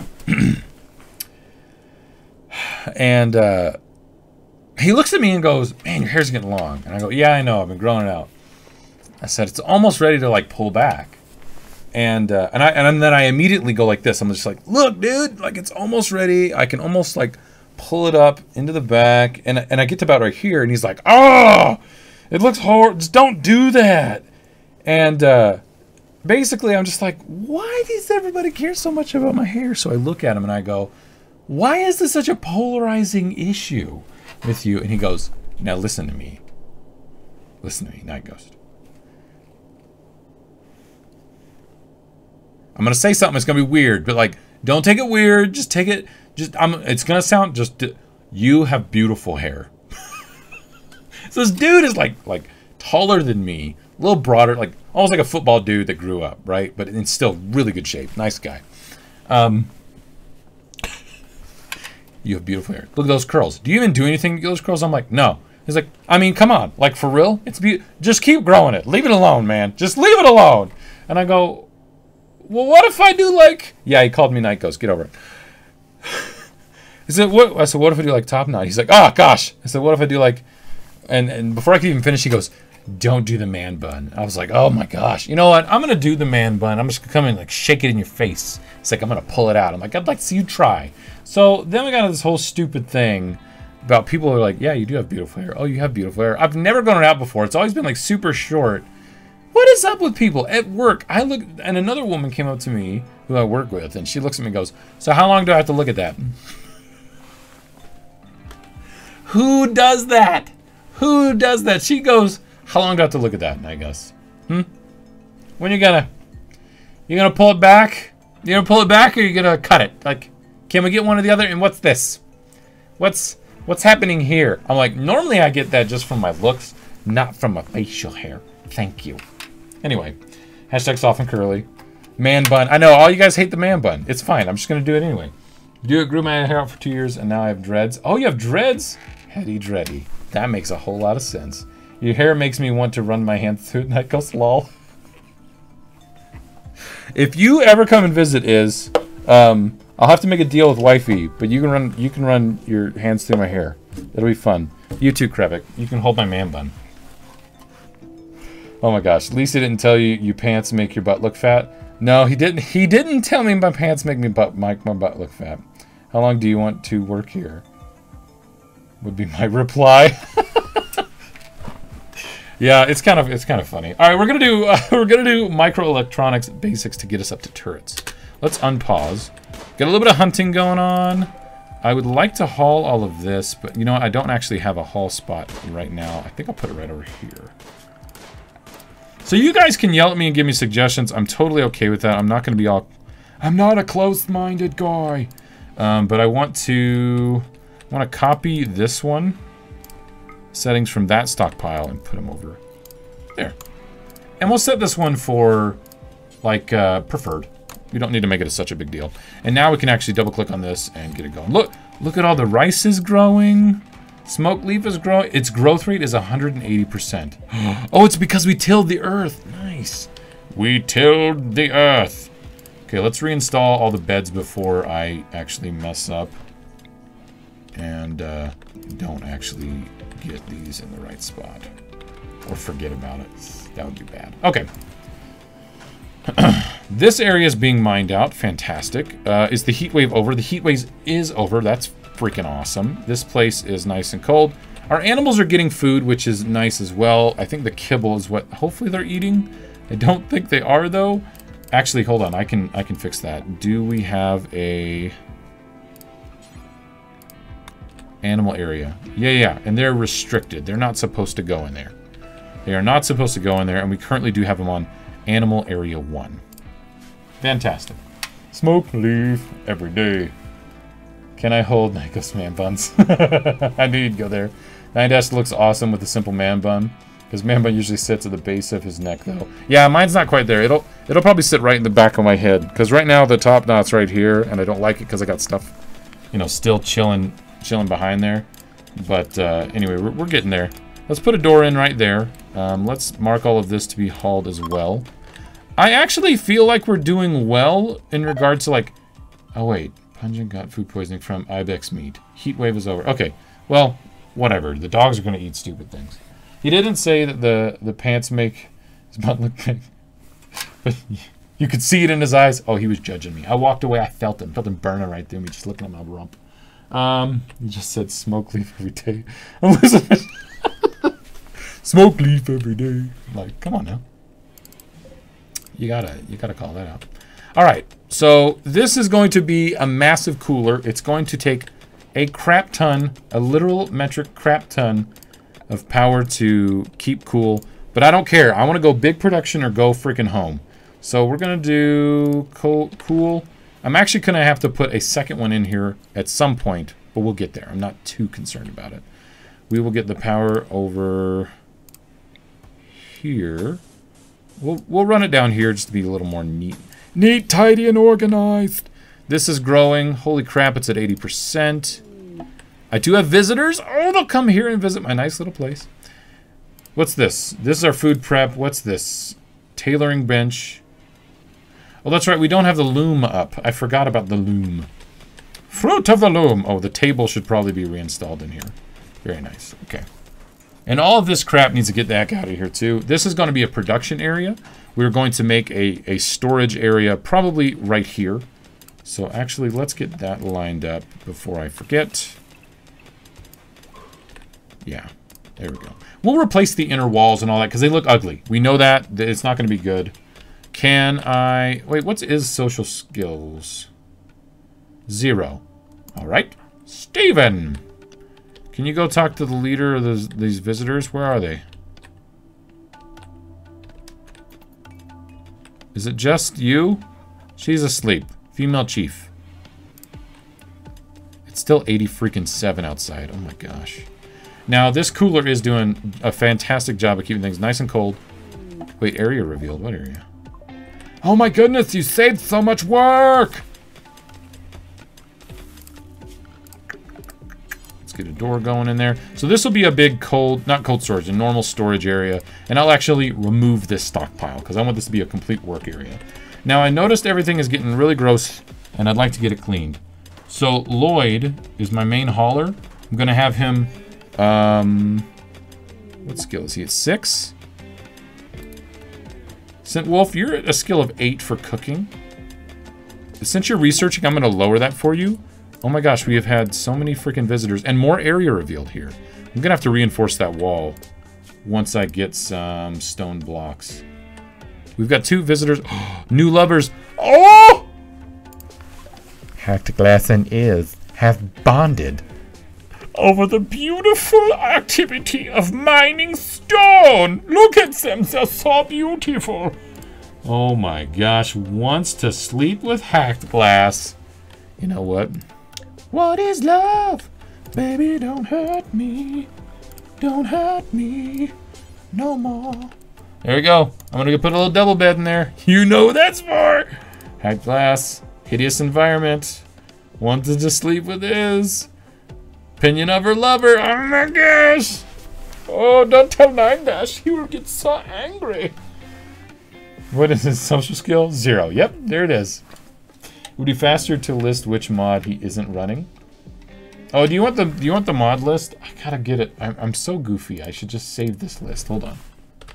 S1: And uh, he looks at me and goes, man, your hair's getting long. And I go, yeah, I know. I've been growing it out. I said, it's almost ready to, like, pull back. And uh, and I and then I immediately go like this. I'm just like, look, dude, like, it's almost ready. I can almost, like, pull it up into the back. And, and I get to about right here. And he's like, oh, it looks hard. Just don't do that. And uh, basically, I'm just like, why does everybody care so much about my hair? So I look at him and I go, why is this such a polarizing issue with you? And he goes, now listen to me. Listen to me, Night Ghost. I'm going to say something. It's going to be weird, but like, don't take it weird. Just take it. Just, I'm, it's going to sound just, you have beautiful hair. So this dude is like, like taller than me, a little broader, like almost like a football dude that grew up, right? But in still really good shape. Nice guy. Um, you have beautiful hair. Look at those curls. Do you even do anything to get those curls? I'm like, no. He's like, I mean, come on. Like, for real? It's be just keep growing it. Leave it alone, man. Just leave it alone. And I go, well, what if I do like... Yeah, he called me Night Ghost. Get over it. He said, what? I said, what if I do like top knot? He's like, oh, gosh. I said, what if I do like... And, and before I could even finish, he goes, don't do the man bun. I was like, oh, my gosh. You know what? I'm going to do the man bun. I'm just going to come in and like shake it in your face. It's like, I'm going to pull it out. I'm like, I'd like to see you try. So then we got into this whole stupid thing about people who are like, yeah, you do have beautiful hair. Oh, you have beautiful hair. I've never grown it out before. It's always been like super short. What is up with people at work? I look, and another woman came up to me who I work with, and she looks at me and goes, so how long do I have to look at that? Who does that? Who does that? She goes, how long do I have to look at that? And I guess, hmm? When you gonna, you gonna pull it back? You gonna pull it back or you gonna cut it? Like, can we get one or the other? And what's this? What's, what's happening here? I'm like, normally I get that just from my looks, not from my facial hair. Thank you. Anyway, hashtag soft and curly. Man bun. I know, all you guys hate the man bun. It's fine. I'm just going to do it anyway. Do it, grew my hair out for two years, and now I have dreads. Oh, you have dreads? Heady dready. That makes a whole lot of sense. Your hair makes me want to run my hands through it, and that goes lol. If you ever come and visit Is, um, I'll have to make a deal with wifey, but you can run you can run your hands through my hair. It'll be fun. You too, Krevik. You can hold my man bun. Oh my gosh, Lisa didn't tell you you pants make your butt look fat? No, he didn't. He didn't tell me my pants make me butt make my butt look fat. How long do you want to work here? Would be my reply. Yeah, it's kind of it's kind of funny. All right, we're gonna do uh, we're gonna do microelectronics basics to get us up to turrets. Let's unpause. Get a little bit of hunting going on. I would like to haul all of this, but you know what? I don't actually have a haul spot right now. I think I'll put it right over here. So you guys can yell at me and give me suggestions. I'm totally okay with that. I'm not going to be all... I'm not a closed-minded guy. Um, but I want to... I want to copy this one. Settings from that stockpile and put them over there. And we'll set this one for, like, uh, preferred. We don't need to make it a, such a big deal. And now we can actually double-click on this and get it going. Look! Look at all the rice is growing. Smoke leaf is growing. Its growth rate is one hundred eighty percent. Oh, it's because we tilled the earth. Nice. We tilled the earth. Okay, let's reinstall all the beds before I actually mess up. And uh, don't actually get these in the right spot. Or forget about it. That would be bad. Okay. This area is being mined out. Fantastic. Uh, is the heat wave over? The heat wave is over. That's freaking awesome. This place is nice and cold. Our animals are getting food, which is nice as well. I think the kibble is what hopefully they're eating. I don't think they are though. Actually, hold on. I can I can fix that. Do we have a animal area? Yeah, yeah. And they're restricted. They're not supposed to go in there. They are not supposed to go in there, and we currently do have them on animal area one. Fantastic. Smoke leaf every day. Can I hold Night Ghost man buns? I knew you'd go there. Nine Dash looks awesome with the simple man bun. His man bun usually sits at the base of his neck, though. Yeah, mine's not quite there. It'll it'll probably sit right in the back of my head. Because right now the top knot's right here, and I don't like it because I got stuff, you know, still chilling chilling behind there. But uh, anyway, we're, we're getting there. Let's put a door in right there. Um, let's mark all of this to be hauled as well. I actually feel like we're doing well in regards to like... Oh, wait. Pungent got food poisoning from ibex meat. Heat wave is over. Okay. Well, whatever. The dogs are going to eat stupid things. He didn't say that the, the pants make his butt look big. But you could see it in his eyes. Oh, he was judging me. I walked away. I felt him. Felt him burning right through me just looking at my rump. Um, he just said smoke leaf every day. Elizabeth... Smoke leaf every day. Like, come on now. You gotta, you gotta call that out. All right, so this is going to be a massive cooler. It's going to take a crap ton, a literal metric crap ton of power to keep cool. But I don't care. I want to go big production or go freaking home. So we're gonna do cool. cool. I'm actually gonna have to put a second one in here at some point, but we'll get there. I'm not too concerned about it. We will get the power over here. We'll, we'll run it down here just to be a little more neat. Neat, tidy, and organized. This is growing. Holy crap, it's at eighty percent. I do have visitors. Oh, they'll come here and visit my nice little place. What's this? This is our food prep. What's this? Tailoring bench. Oh, that's right. We don't have the loom up. I forgot about the loom. Fruit of the loom. Oh, the table should probably be reinstalled in here. Very nice. Okay. And all of this crap needs to get back out of here too. This is going to be a production area. We're going to make a, a storage area probably right here. So actually, let's get that lined up before I forget. Yeah, there we go. We'll replace the inner walls and all that because they look ugly. We know that. It's not going to be good. Can I... Wait, what is social skills? Zero. All right. Steven! Can you go talk to the leader of those, these visitors? Where are they? Is it just you? She's asleep. Female chief. It's still eighty freaking seven outside. Oh my gosh. Now, this cooler is doing a fantastic job of keeping things nice and cold. Wait, area revealed. What area? Oh my goodness, you saved so much work! Get a door going in there. So this will be a big cold, not cold storage, a normal storage area. And I'll actually remove this stockpile because I want this to be a complete work area. Now I noticed everything is getting really gross and I'd like to get it cleaned. So Lloyd is my main hauler. I'm going to have him, um, what skill is he at? Six? Scent Wolf, you're at a skill of eight for cooking. Since you're researching, I'm going to lower that for you. Oh my gosh, we have had so many freaking visitors and more area revealed here. I'm gonna have to reinforce that wall once I get some stone blocks. We've got two visitors. Oh, new lovers. Oh! Hactoglass and Iz have bonded over the beautiful activity of mining stone. Look at them, they're so beautiful. Oh my gosh, wants to sleep with Hactoglass. You know what? What is love? Baby, don't hurt me. Don't hurt me no more. There we go. I'm gonna go put a little double bed in there. You know what that's for. Hactoglass. Hideous environment. Wanted to sleep with Iz. Opinion of her lover. Oh my gosh. Oh, don't tell Nine Dash. He will get so angry. What is his social skill? Zero. Yep, there it is. Would be faster to list which mod he isn't running. Oh, do you want the do you want the mod list? I gotta get it. I'm, I'm so goofy. I should just save this list. Hold on.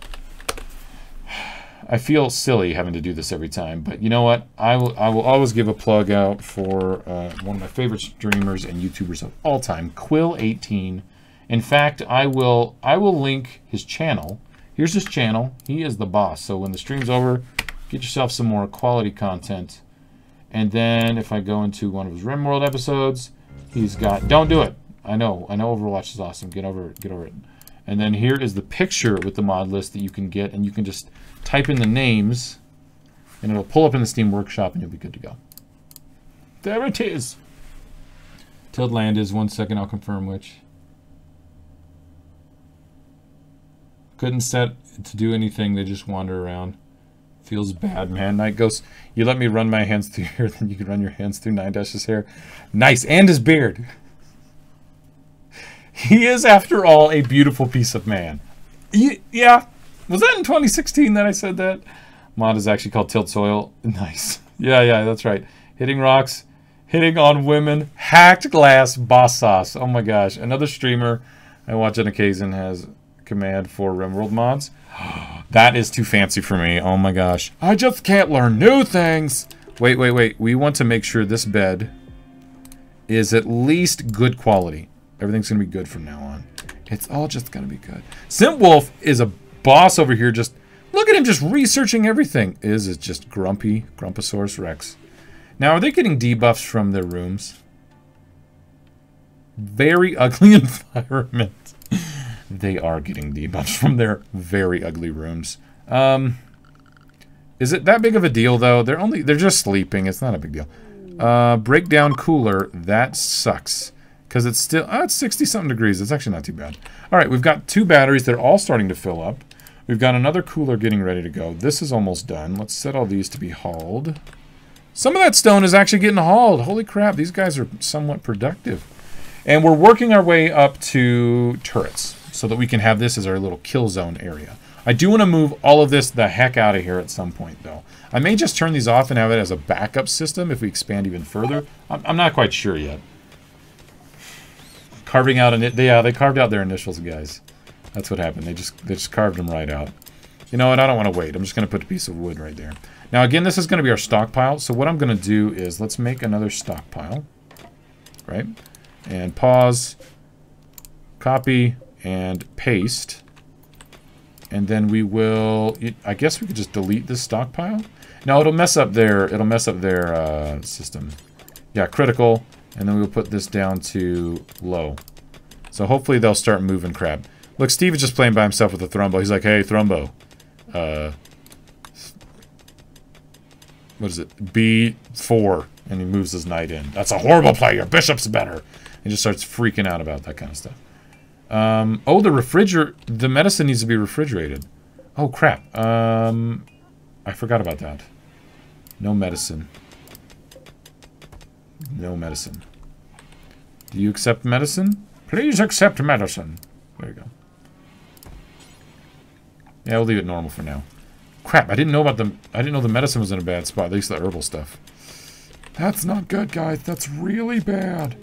S1: I feel silly having to do this every time, but you know what? I will I will always give a plug out for uh, one of my favorite streamers and YouTubers of all time, Quill eighteen. In fact, I will I will link his channel. Here's his channel. He is the boss. So when the stream's over, get yourself some more quality content. And then if I go into one of his RimWorld episodes, he's got, don't do it. I know, I know Overwatch is awesome. Get over it, get over it. And then here is the picture with the mod list that you can get, and you can just type in the names, and it'll pull up in the Steam Workshop, and you'll be good to go. There it is. Tilde Land is, one second, I'll confirm which. Couldn't set to do anything, they just wander around. Feels bad, man. Night Ghost, you let me run my hands through here, then you can run your hands through Nine Dash's hair. Nice, and his beard. He is, after all, a beautiful piece of man. He, yeah. Was that in twenty sixteen that I said that? Mod is actually called Tilt Soil. Nice. Yeah, yeah, that's right. Hitting rocks. Hitting on women. Hacked glass. Boss sauce. Oh my gosh. Another streamer I watch on occasion has command for RimWorld mods. That is too fancy for me. Oh my gosh. I just can't learn new things. Wait, wait, wait. We want to make sure this bed is at least good quality. Everything's going to be good from now on. It's all just going to be good. Simpwolf is a boss over here. Just look at him just researching everything. Is it just grumpy? Grumposaurus Rex. Now, are they getting debuffs from their rooms? Very ugly environment. They are getting debuffs from their very ugly rooms. Um, is it that big of a deal, though? They're only they're just sleeping. It's not a big deal. Uh, breakdown cooler. That sucks. Because it's still... Oh, it's sixty-something degrees. It's actually not too bad. All right, we've got two batteries. They're all starting to fill up. We've got another cooler getting ready to go. This is almost done. Let's set all these to be hauled. Some of that stone is actually getting hauled. Holy crap, these guys are somewhat productive. And we're working our way up to turrets so that we can have this as our little kill zone area. I do want to move all of this the heck out of here at some point, though. I may just turn these off and have it as a backup system if we expand even further. I'm, I'm not quite sure yet. Carving out an... Yeah, they carved out their initials, guys. That's what happened. They just, they just carved them right out. You know what? I don't want to wait. I'm just going to put a piece of wood right there. Now, again, this is going to be our stockpile. So what I'm going to do is let's make another stockpile. Right? And pause. Copy. And paste. And then we will... I guess we could just delete this stockpile. No, it'll mess up their... It'll mess up their uh, system. Yeah, critical. And then we'll put this down to low. So hopefully they'll start moving crap. Look, Steve is just playing by himself with a Thrumbo. He's like, hey, Thrumbo. Uh... What is it? B four. And he moves his knight in. That's a horrible play. Your bishop's better. He just starts freaking out about that kind of stuff. Um, oh, the refrigerator... The medicine needs to be refrigerated. Oh, crap. Um, I forgot about that. No medicine. No medicine. Do you accept medicine? Please accept medicine. There you go. Yeah, we'll leave it normal for now. Crap, I didn't know about the... I didn't know the medicine was in a bad spot. At least the herbal stuff. That's not good, guys. That's really bad.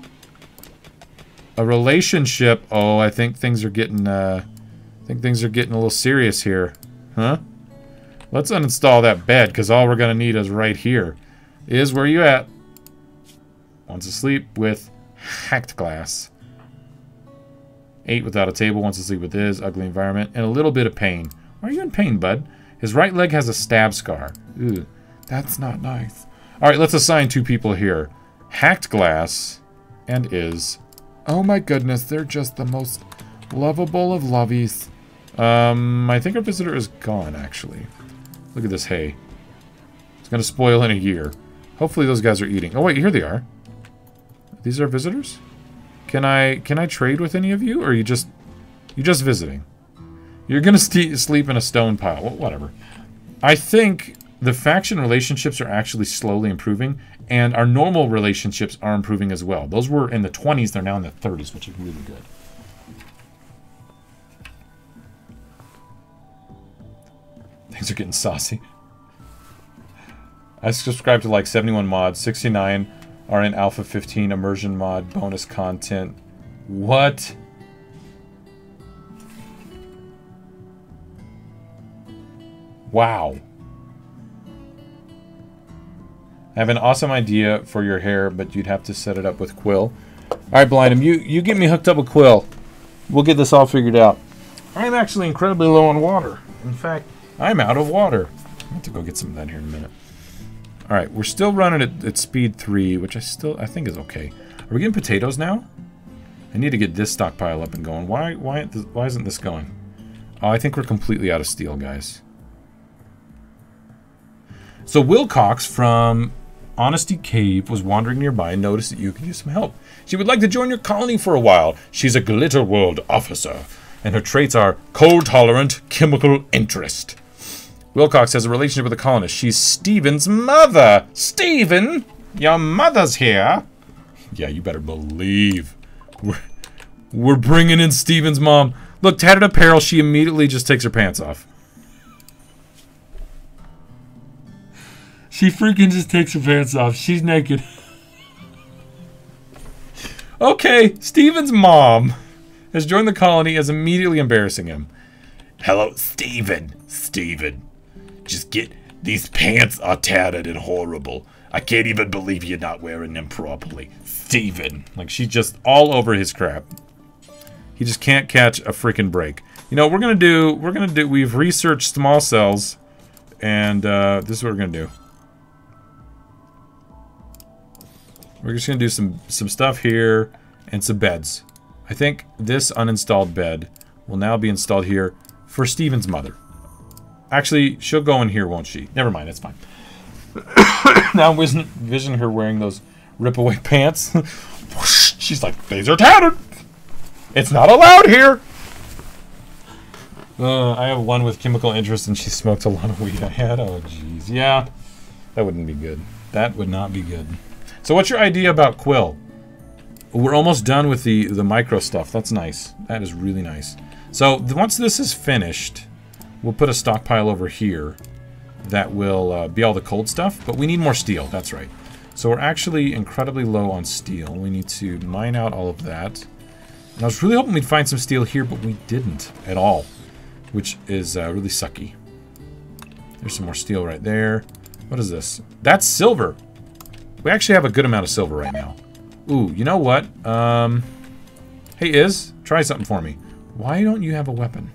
S1: A relationship. Oh, I think things are getting... Uh, I think things are getting a little serious here. Huh? Let's uninstall that bed, because all we're going to need is right here. Is where you at? Wants to sleep with hacked glass. Eight without a table. Wants to sleep with his ugly environment. And a little bit of pain. Why are you in pain, bud? His right leg has a stab scar. Ooh, that's not nice. Alright, let's assign two people here. Hacked glass and is. Oh my goodness, they're just the most lovable of lovies. Um, I think our visitor is gone, actually. Look at this hay. It's going to spoil in a year. Hopefully those guys are eating. Oh wait, here they are. These are visitors? Can I can I trade with any of you, or are you just you just visiting? You're gonna st sleep in a stone pile. Well, whatever. I think the faction relationships are actually slowly improving, and our normal relationships are improving as well. Those were in the twenties, they're now in the thirties, which is really good. Things are getting saucy. I subscribe to like seventy-one mods, sixty-nine are in Alpha fifteen immersion mod, bonus content. What? Wow. I have an awesome idea for your hair, but you'd have to set it up with Quill. Alright, Blindham, you, you get me hooked up with Quill. We'll get this all figured out. I'm actually incredibly low on water. In fact, I'm out of water. I have to go get some of that here in a minute. Alright, we're still running at, at speed three, which I still I think is okay. Are we getting potatoes now? I need to get this stockpile up and going. Why why why isn't this going? Oh, I think we're completely out of steel, guys. So Wilcox from Honesty Cave was wandering nearby and noticed that you could use some help. She would like to join your colony for a while. She's a Glitter World officer, and her traits are cold-tolerant, chemical interest. Wilcox has a relationship with a colonist. She's Steven's mother. Steven, your mother's here. Yeah, you better believe. We're, We're bringing in Steven's mom. Look, tattered apparel. She immediately just takes her pants off. She freaking just takes her pants off. She's naked. Okay, Steven's mom has joined the colony as immediately embarrassing him. Hello, Steven. Steven. Just get... These pants are tattered and horrible. I can't even believe you're not wearing them properly. Steven. Like, she's just all over his crap. He just can't catch a freaking break. You know, we're gonna do... We're gonna do... We've researched small cells. And, uh, this is what we're gonna do. We're just gonna do some, some stuff here. And some beds. I think this uninstalled bed will now be installed here for Steven's mother. Actually, she'll go in here, won't she? Never mind, that's fine. Now envision, envision her wearing those rip-away pants. She's like, these are tattered. It's not allowed here. Uh, I have one with chemical interest and she smoked a lot of weed. I had, oh jeez. Yeah, that wouldn't be good. That would not be good. So what's your idea about Quill? We're almost done with the, the micro stuff. That's nice. That is really nice. So once this is finished, we'll put a stockpile over here that will uh, be all the cold stuff, but we need more steel, that's right. So we're actually incredibly low on steel. We need to mine out all of that. And I was really hoping we'd find some steel here, but we didn't at all, which is uh, really sucky. There's some more steel right there. What is this? That's silver. We actually have a good amount of silver right now. Ooh, you know what? Um, hey, Iz, try something for me. Why don't you have a weapon?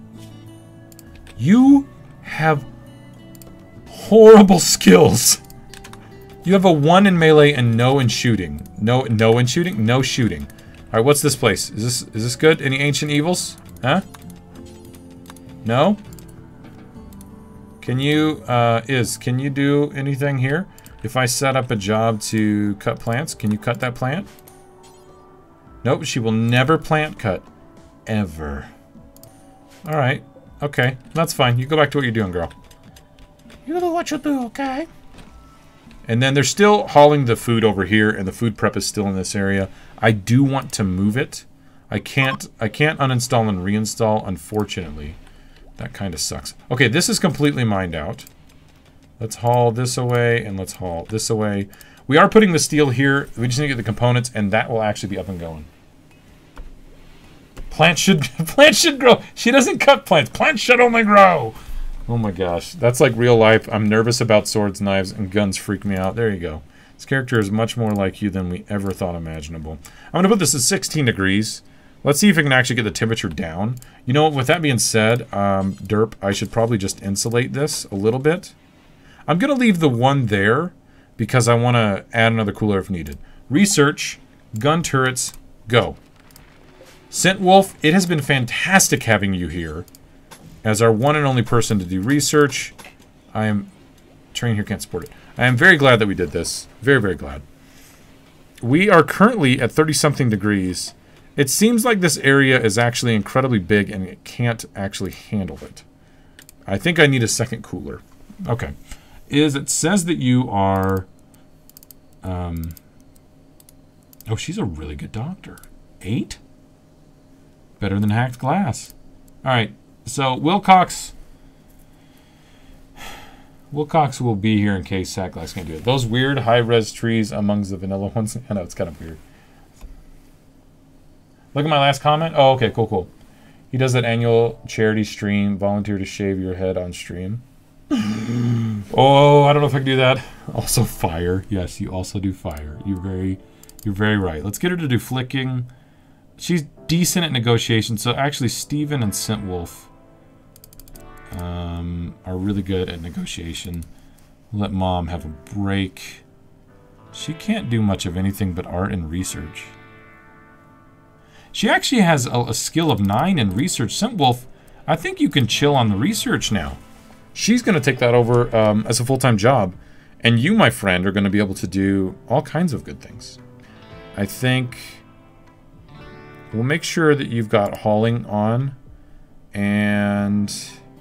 S1: You have horrible skills. You have a one in melee and no in shooting. No, no in shooting? No shooting. All right, what's this place? Is this is this good? Any ancient evils? Huh? No? Can you, uh, Iz, can you do anything here? If I set up a job to cut plants, can you cut that plant? Nope, she will never plant cut. Ever. Alright. Okay. That's fine. You go back to what you're doing, girl. You do what you do, okay? And then they're still hauling the food over here, and the food prep is still in this area. I do want to move it. I can't I can't uninstall and reinstall, unfortunately. That kind of sucks. Okay, this is completely mined out. Let's haul this away, and let's haul this away. We are putting the steel here. We just need to get the components, and that will actually be up and going. Plants should plants should grow. She doesn't cut plants. Plants should only grow. Oh my gosh. That's like real life. I'm nervous about swords, knives, and guns freak me out. There you go. This character is much more like you than we ever thought imaginable. I'm going to put this at sixteen degrees. Let's see if we can actually get the temperature down. You know what? With that being said, um, derp, I should probably just insulate this a little bit. I'm going to leave the one there because I want to add another cooler if needed. Research, gun turrets, go. Scentwolf, it has been fantastic having you here as our one and only person to do research. I am... Train here can't support it. I am very glad that we did this. Very, very glad. We are currently at thirty-something degrees. It seems like this area is actually incredibly big and it can't actually handle it. I think I need a second cooler. Okay. Is it says that you are... Um, oh, she's a really good doctor. Eight? Better than hacked glass. Alright, so Wilcox... Wilcox will be here in case Sackglass can't do it. Those weird high-res trees amongst the vanilla ones. I know, it's kind of weird. Look at my last comment. Oh, okay, cool, cool. He does that annual charity stream. Volunteer to shave your head on stream. Oh, I don't know if I can do that. Also fire. Yes, you also do fire. You're very, you're very right. Let's get her to do flicking. She's decent at negotiation. So actually, Steven and Scentwolf um, are really good at negotiation. Let Mom have a break. She can't do much of anything but art and research. She actually has a, a skill of nine in research. Scentwolf, I think you can chill on the research now. She's going to take that over um, as a full-time job. And you, my friend, are going to be able to do all kinds of good things. I think we'll make sure that you've got hauling on. And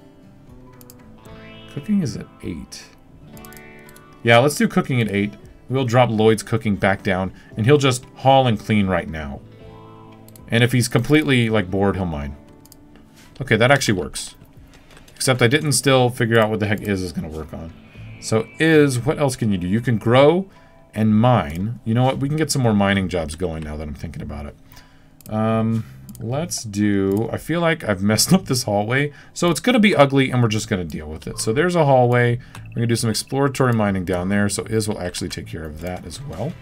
S1: cooking is at eight. Yeah, let's do cooking at eight. We'll drop Lloyd's cooking back down. And he'll just haul and clean right now. And if he's completely, like, bored, he'll mine. Okay, that actually works. Except I didn't still figure out what the heck is is going to work on. So is, what else can you do? You can grow and mine. You know what? We can get some more mining jobs going now that I'm thinking about it. Um, let's do... I feel like I've messed up this hallway. So it's going to be ugly, and we're just going to deal with it. So there's a hallway. We're going to do some exploratory mining down there. So Iz will actually take care of that as well.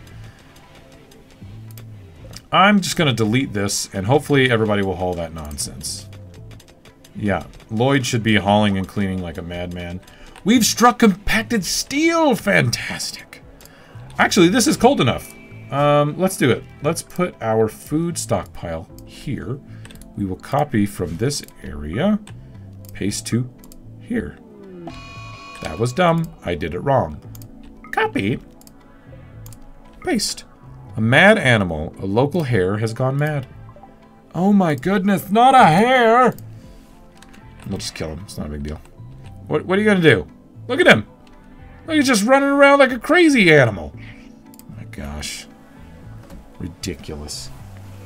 S1: I'm just going to delete this, and hopefully everybody will haul that nonsense. Yeah, Lloyd should be hauling and cleaning like a madman. We've struck compacted steel! Fantastic! Actually, this is cold enough. Um, let's do it. Let's put our food stockpile here. We will copy from this area, paste to here. That was dumb. I did it wrong. Copy. Paste. A mad animal, a local hare, has gone mad. Oh my goodness, not a hare! We'll just kill him. It's not a big deal. What, what are you gonna do? Look at him! Look, he's just running around like a crazy animal. Oh my gosh. Ridiculous.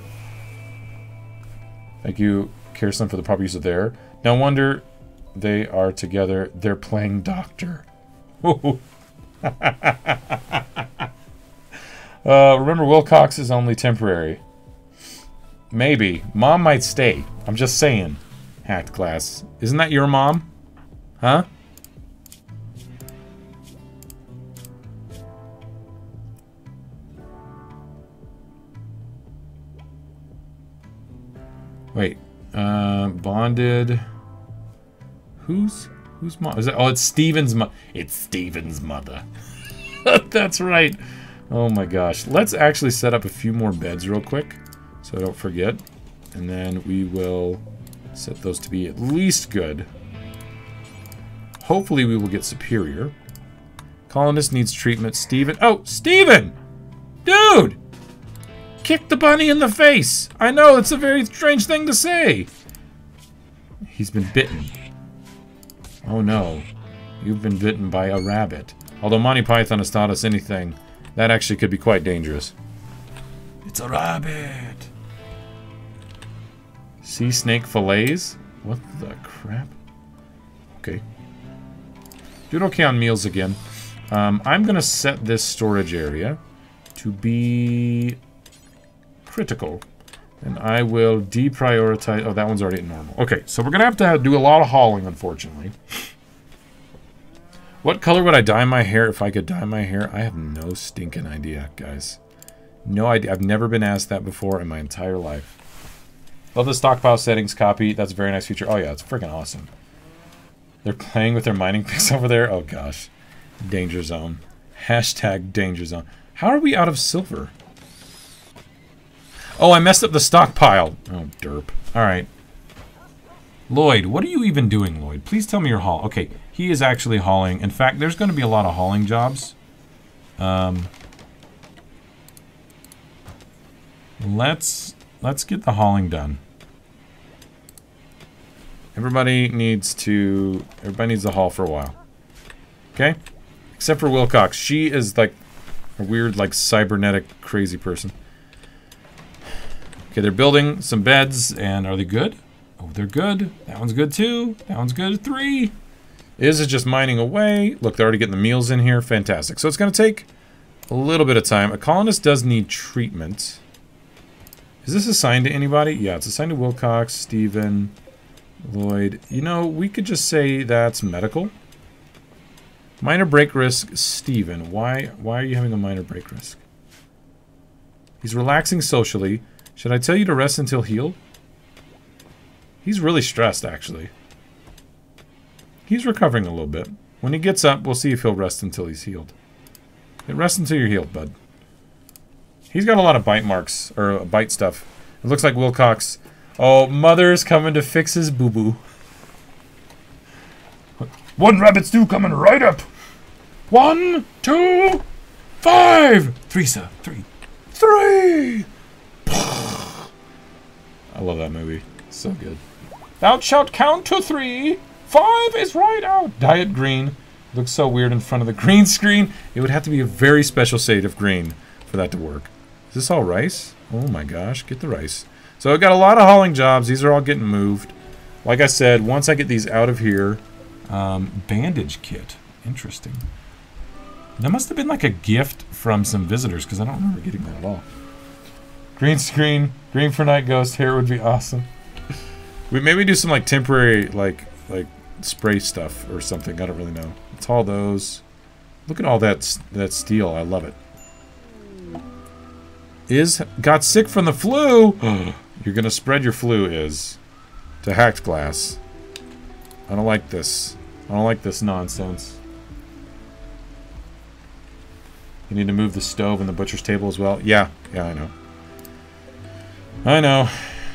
S1: Thank you, Kirsten, for the proper use of there. No wonder they are together. They're playing doctor. Uh, remember, Wilcox is only temporary. Maybe. Mom might stay. I'm just saying. Hacked glass. Isn't that your mom? Huh? Wait. Uh, bonded. Who's who's mom? Is that? Oh, it's Steven's mom. It's Steven's mother. That's right. Oh my gosh. Let's actually set up a few more beds real quick so I don't forget. And then we will set those to be at least good. Hopefully we will get superior. Colonist needs treatment. Steven. Oh, Steven! Dude! Kick the bunny in the face! I know, it's a very strange thing to say. He's been bitten. Oh no. You've been bitten by a rabbit. Although Monty Python has taught us anything, that actually could be quite dangerous. It's a rabbit! Sea snake fillets? What the crap? Okay. Doing okay on meals again. Um, I'm going to set this storage area to be critical. And I will deprioritize... Oh, that one's already at normal. Okay, so we're going to have to do a lot of hauling, unfortunately. What color would I dye my hair if I could dye my hair? I have no stinking idea, guys. No idea. I've never been asked that before in my entire life. Love the stockpile settings copy. That's a very nice feature. Oh yeah, it's freaking awesome. They're playing with their mining picks over there. Oh gosh. Danger zone. Hashtag danger zone. How are we out of silver? Oh, I messed up the stockpile. Oh, derp. Alright. Lloyd, what are you even doing, Lloyd? Please tell me you're haul. Okay, he is actually hauling. In fact, there's going to be a lot of hauling jobs. Um, let's let's get the hauling done. Everybody needs to. Everybody needs to haul for a while. Okay, except for Wilcox. She is like a weird, like cybernetic, crazy person. Okay, they're building some beds, and are they good? Oh, they're good. That one's good too. That one's good. Three. Iz is just mining away. Look, they're already getting the meals in here. Fantastic. So it's going to take a little bit of time. A colonist does need treatment. Is this assigned to anybody? Yeah, it's assigned to Wilcox, Steven, Lloyd. You know, we could just say that's medical. Minor break risk, Steven. Why, why are you having a minor break risk? He's relaxing socially. Should I tell you to rest until healed? He's really stressed, actually. He's recovering a little bit. When he gets up, we'll see if he'll rest until he's healed. Yeah, rest until you're healed, bud. He's got a lot of bite marks, or bite stuff. It looks like Wilcox. Oh, Mother's coming to fix his boo-boo. One rabbit stew coming right up. One, two, five. Three, sir. Three. Three. I love that movie. So good. Thou shalt count to three. Five is right out. Diet green. Looks so weird in front of the green screen. It would have to be a very special shade of green for that to work. Is this all rice? Oh my gosh. Get the rice. So I got a lot of hauling jobs. These are all getting moved. Like I said, once I get these out of here, um, bandage kit. Interesting. That must have been like a gift from some visitors because I don't remember getting that at all. Green screen, green for night ghost hair would be awesome. We maybe do some like temporary like like spray stuff or something. I don't really know. It's all those. Look at all that that steel. I love it. Is got sick from the flu. You're gonna spread your flu. Is to hacked glass. I don't like this. I don't like this nonsense. You need to move the stove and the butcher's table as well. Yeah, yeah, I know. I know.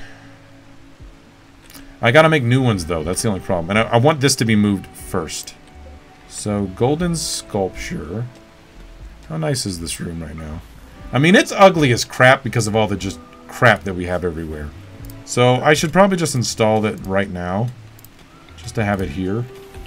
S1: I gotta make new ones though. That's the only problem. And I, I want this to be moved first. So golden sculpture. How nice is this room right now? I mean, it's ugly as crap because of all the just crap that we have everywhere. So I should probably just install that right now. Just to have it here.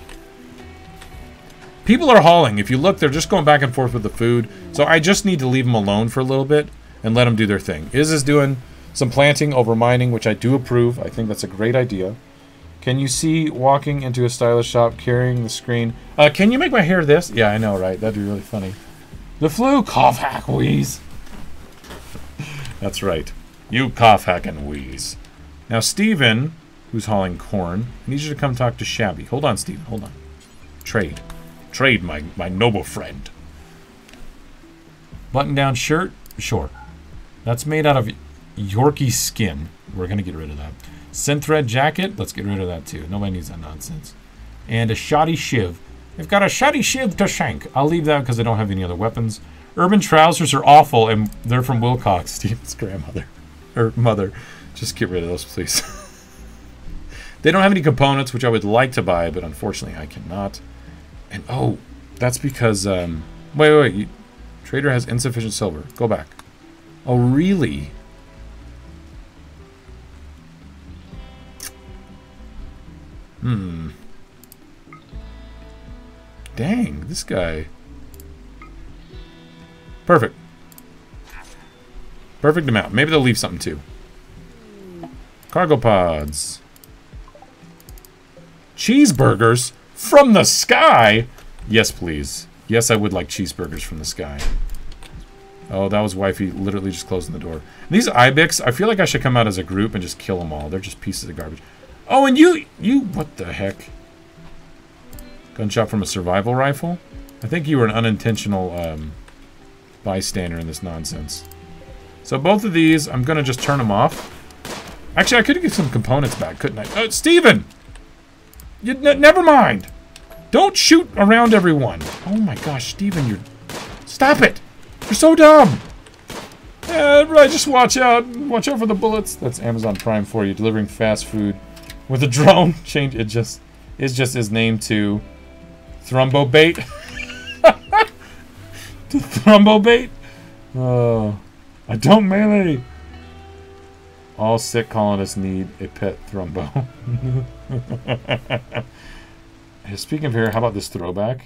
S1: People are hauling. If you look, they're just going back and forth with the food. So I just need to leave them alone for a little bit and let them do their thing. Iz is doing some planting over mining, which I do approve. I think that's a great idea. Can you see walking into a stylist shop carrying the screen? Uh, can you make my hair this? Yeah, I know, right? That'd be really funny. The flu, cough, hack, wheeze. That's right. You cough, hack, and wheeze. Now, Steven, who's hauling corn, I need you to come talk to Shabby. Hold on, Steven. Hold on. Trade. Trade, my, my noble friend. Button-down shirt? Sure. That's made out of Yorkie skin. We're going to get rid of that. Synthread jacket? Let's get rid of that, too. Nobody needs that nonsense. And a shoddy shiv. They've got a shoddy shiv to shank. I'll leave that because I don't have any other weapons. Urban trousers are awful, and they're from Wilcox, Steven's grandmother. Or mother. Just get rid of those, please. They don't have any components, which I would like to buy, but unfortunately I cannot. And, oh, that's because, um... Wait, wait, wait. You, trader has insufficient silver. Go back. Oh, really? Hmm. Dang, this guy. Perfect. Perfect amount. Maybe they'll leave something, too. Cargo pods. Cheeseburgers from the sky? Yes, please. Yes, I would like cheeseburgers from the sky. Oh, that was wifey literally just closing the door. These Ibex, I feel like I should come out as a group and just kill them all. They're just pieces of garbage. Oh, and you, you, what the heck? Gunshot from a survival rifle? I think you were an unintentional um, bystander in this nonsense. So both of these, I'm going to just turn them off. Actually, I could get some components back, couldn't I? Oh, Steven! You, n never mind. Don't shoot around everyone. Oh my gosh, Steven, you're... Stop it! You're so dumb! Yeah, right, just watch out. Watch out for the bullets. That's Amazon Prime for you, delivering fast food with a drone. Change it just... It's just his name to... Thrumbobait. To Thrumbobait? Oh... I don't melee! All sick colonists need a pet Thrumbo. Hey, speaking of hair, how about this throwback?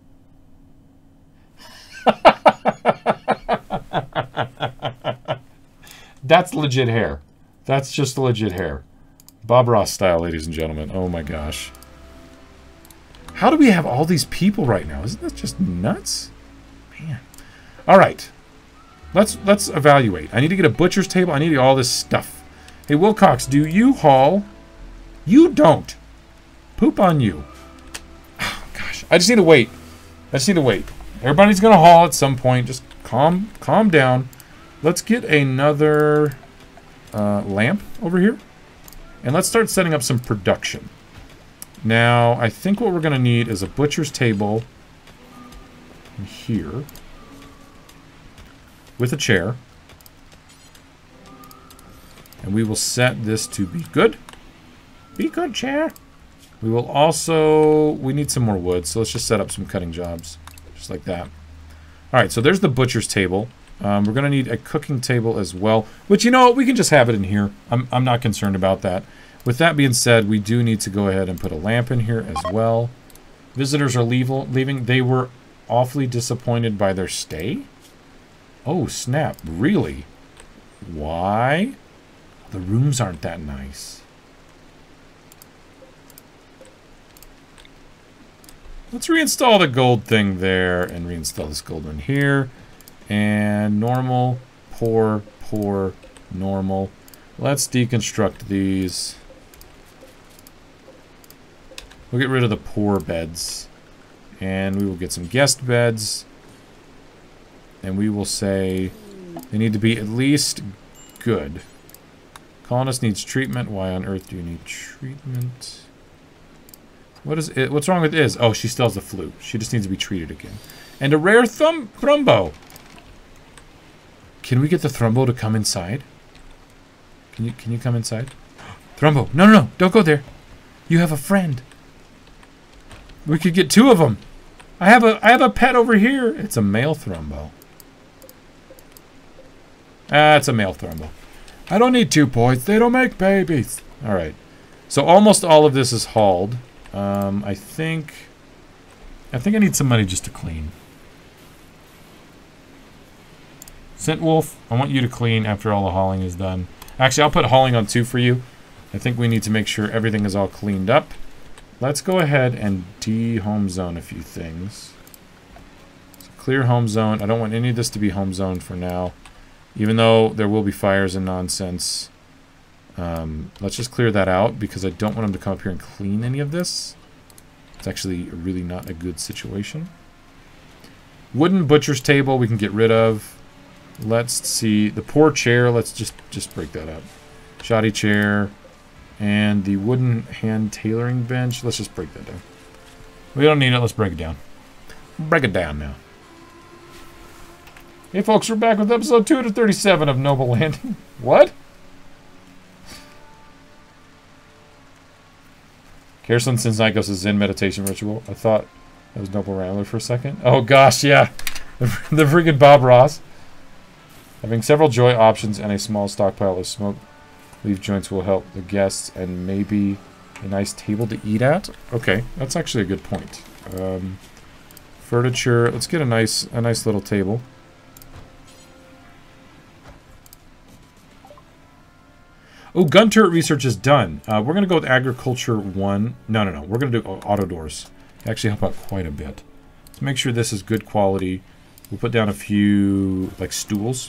S1: That's legit hair. That's just legit hair. Bob Ross style, ladies and gentlemen. Oh my gosh. How do we have all these people right now? Isn't that just nuts? Man. Alright. Let's let's evaluate. I need to get a butcher's table. I need all this stuff. Hey, Wilcox, do you haul? You don't. Poop on you. Oh, gosh. I just need to wait. I just need to wait. Everybody's going to haul at some point. Just calm calm down. Let's get another uh, lamp over here. And let's start setting up some production. Now, I think what we're going to need is a butcher's table here. With a chair. And we will set this to be good. Be good, chair. We will also... We need some more wood, so let's just set up some cutting jobs. Just like that. Alright, so there's the butcher's table. Um, we're going to need a cooking table as well. Which, you know what, we can just have it in here. I'm, I'm not concerned about that. With that being said, we do need to go ahead and put a lamp in here as well. Visitors are leave leaving. They were awfully disappointed by their stay. Oh, snap. Really? Why? The rooms aren't that nice. Let's reinstall the gold thing there and reinstall this gold one here. And normal, poor, poor, normal. Let's deconstruct these. We'll get rid of the poor beds. And we will get some guest beds. And we will say they need to be at least good. Colonist needs treatment. Why on earth do you need treatment? What is it? What's wrong with Iz? Oh, she still has the flu. She just needs to be treated again. And a rare thumb Thrumbo. Can we get the Thrumbo to come inside? Can you can you come inside? Thrumbo, no, no, no, don't go there. You have a friend. We could get two of them. I have a I have a pet over here. It's a male Thrumbo. Ah, it's a male Thrumbo. I don't need two boys. They don't make babies. All right. So almost all of this is hauled. Um, I think... I think I need somebody just to clean. Scentwolf, I want you to clean after all the hauling is done. Actually, I'll put hauling on two for you. I think we need to make sure everything is all cleaned up. Let's go ahead and de-home zone a few things. So clear home zone. I don't want any of this to be home zoned for now. Even though there will be fires and nonsense. Um, let's just clear that out because I don't want them to come up here and clean any of this. It's actually really not a good situation. Wooden butcher's table we can get rid of. Let's see. The poor chair, let's just, just break that up. Shoddy chair. And the wooden hand tailoring bench. Let's just break that down. We don't need it. Let's break it down. Break it down now. Hey folks, we're back with episode two thirty-seven of Noble Landing. What? Kirsten sends Nikos a Zen meditation ritual. I thought that was Noble Rambler for a second. Oh gosh, yeah. The, the friggin' Bob Ross. Having several joy options and a small stockpile of smoke leaf joints will help the guests and maybe a nice table to eat at. Okay, that's actually a good point. Um, furniture. Let's get a nice, a nice little table. Oh, gun turret research is done. Uh, we're going to go with agriculture one. No, no, no. We're going to do auto doors. They actually help out quite a bit. Let's make sure this is good quality. We'll put down a few, like, stools.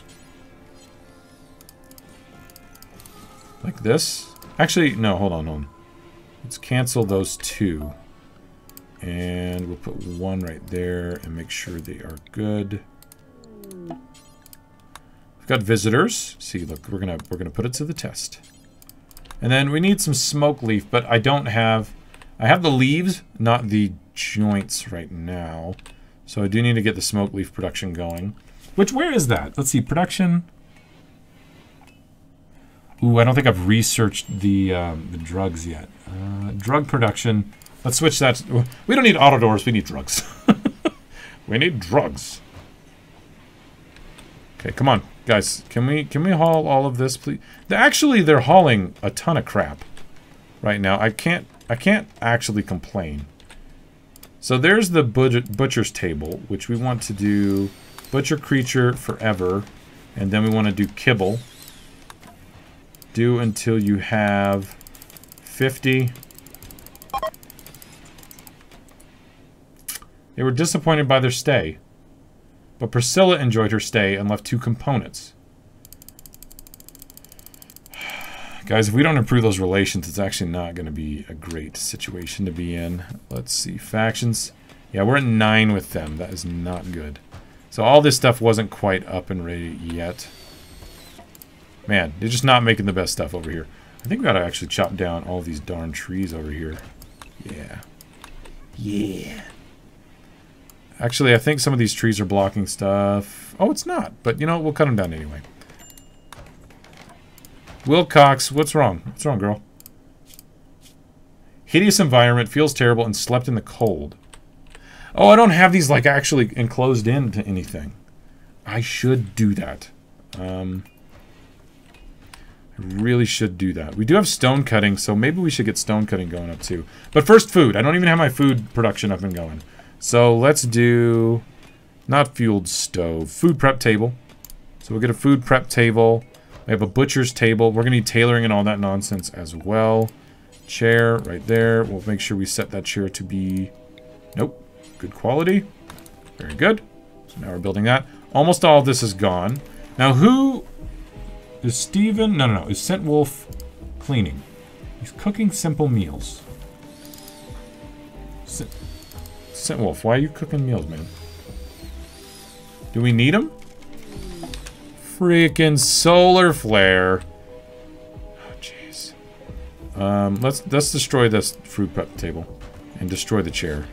S1: Like this. Actually, no, hold on, hold on. Let's cancel those two. And we'll put one right there and make sure they are good. We've got visitors. See, look, we're gonna we're gonna put it to the test. And then we need some smoke leaf, but I don't have... I have the leaves, not the joints right now. So I do need to get the smoke leaf production going. Which, where is that? Let's see, production... Ooh, I don't think I've researched the, um, the drugs yet. Uh, drug production. Let's switch that. We don't need auto doors, we need drugs. We need drugs. Okay, come on. Guys, can we can we haul all of this, please? Actually, they're hauling a ton of crap right now. I can't I can't actually complain. So there's the butcher, butcher's table, which we want to do butcher creature forever, and then we want to do kibble. Do until you have fifty. They were disappointed by their stay. But Priscilla enjoyed her stay and left two components. Guys, if we don't improve those relations, it's actually not going to be a great situation to be in. Let's see. Factions. Yeah, we're at nine with them. That is not good. So all this stuff wasn't quite up and ready yet. Man, they're just not making the best stuff over here. I think we got to actually chop down all these darn trees over here. Yeah. Yeah. Actually, I think some of these trees are blocking stuff. Oh, it's not. But, you know, we'll cut them down anyway. Wilcox, what's wrong? What's wrong, girl? Hideous environment, feels terrible, and slept in the cold. Oh, I don't have these, like, actually enclosed into anything. I should do that. Um, I really should do that. We do have stone cutting, so maybe we should get stone cutting going up, too. But first, food. I don't even have my food production up and going. So let's do, not fueled stove, food prep table. So we'll get a food prep table. We have a butcher's table. We're going to need tailoring and all that nonsense as well. Chair right there. We'll make sure we set that chair to be... Nope. Good quality. Very good. So now we're building that. Almost all of this is gone. Now who... Is Steven... No, no, no. Is Scent Wolf cleaning? He's cooking simple meals. Scent, Scent Wolf, why are you cooking meals, man? Do we need him? Freaking solar flare. Oh, jeez. Um, let's let's destroy this food prep table and destroy the chair.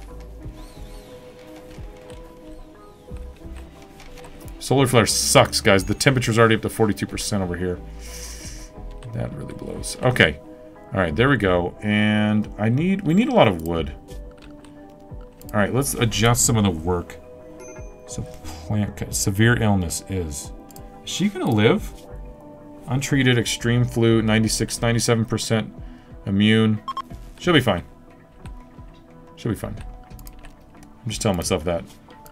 S1: Solar flare sucks, guys. The temperature's already up to forty-two percent over here. That really blows. Okay. All right, there we go. And I need we need a lot of wood. All right, let's adjust some of the work. So plant severe illness is. Is she gonna live? Untreated, extreme flu, ninety-six, ninety-seven percent immune. She'll be fine. She'll be fine. I'm just telling myself that.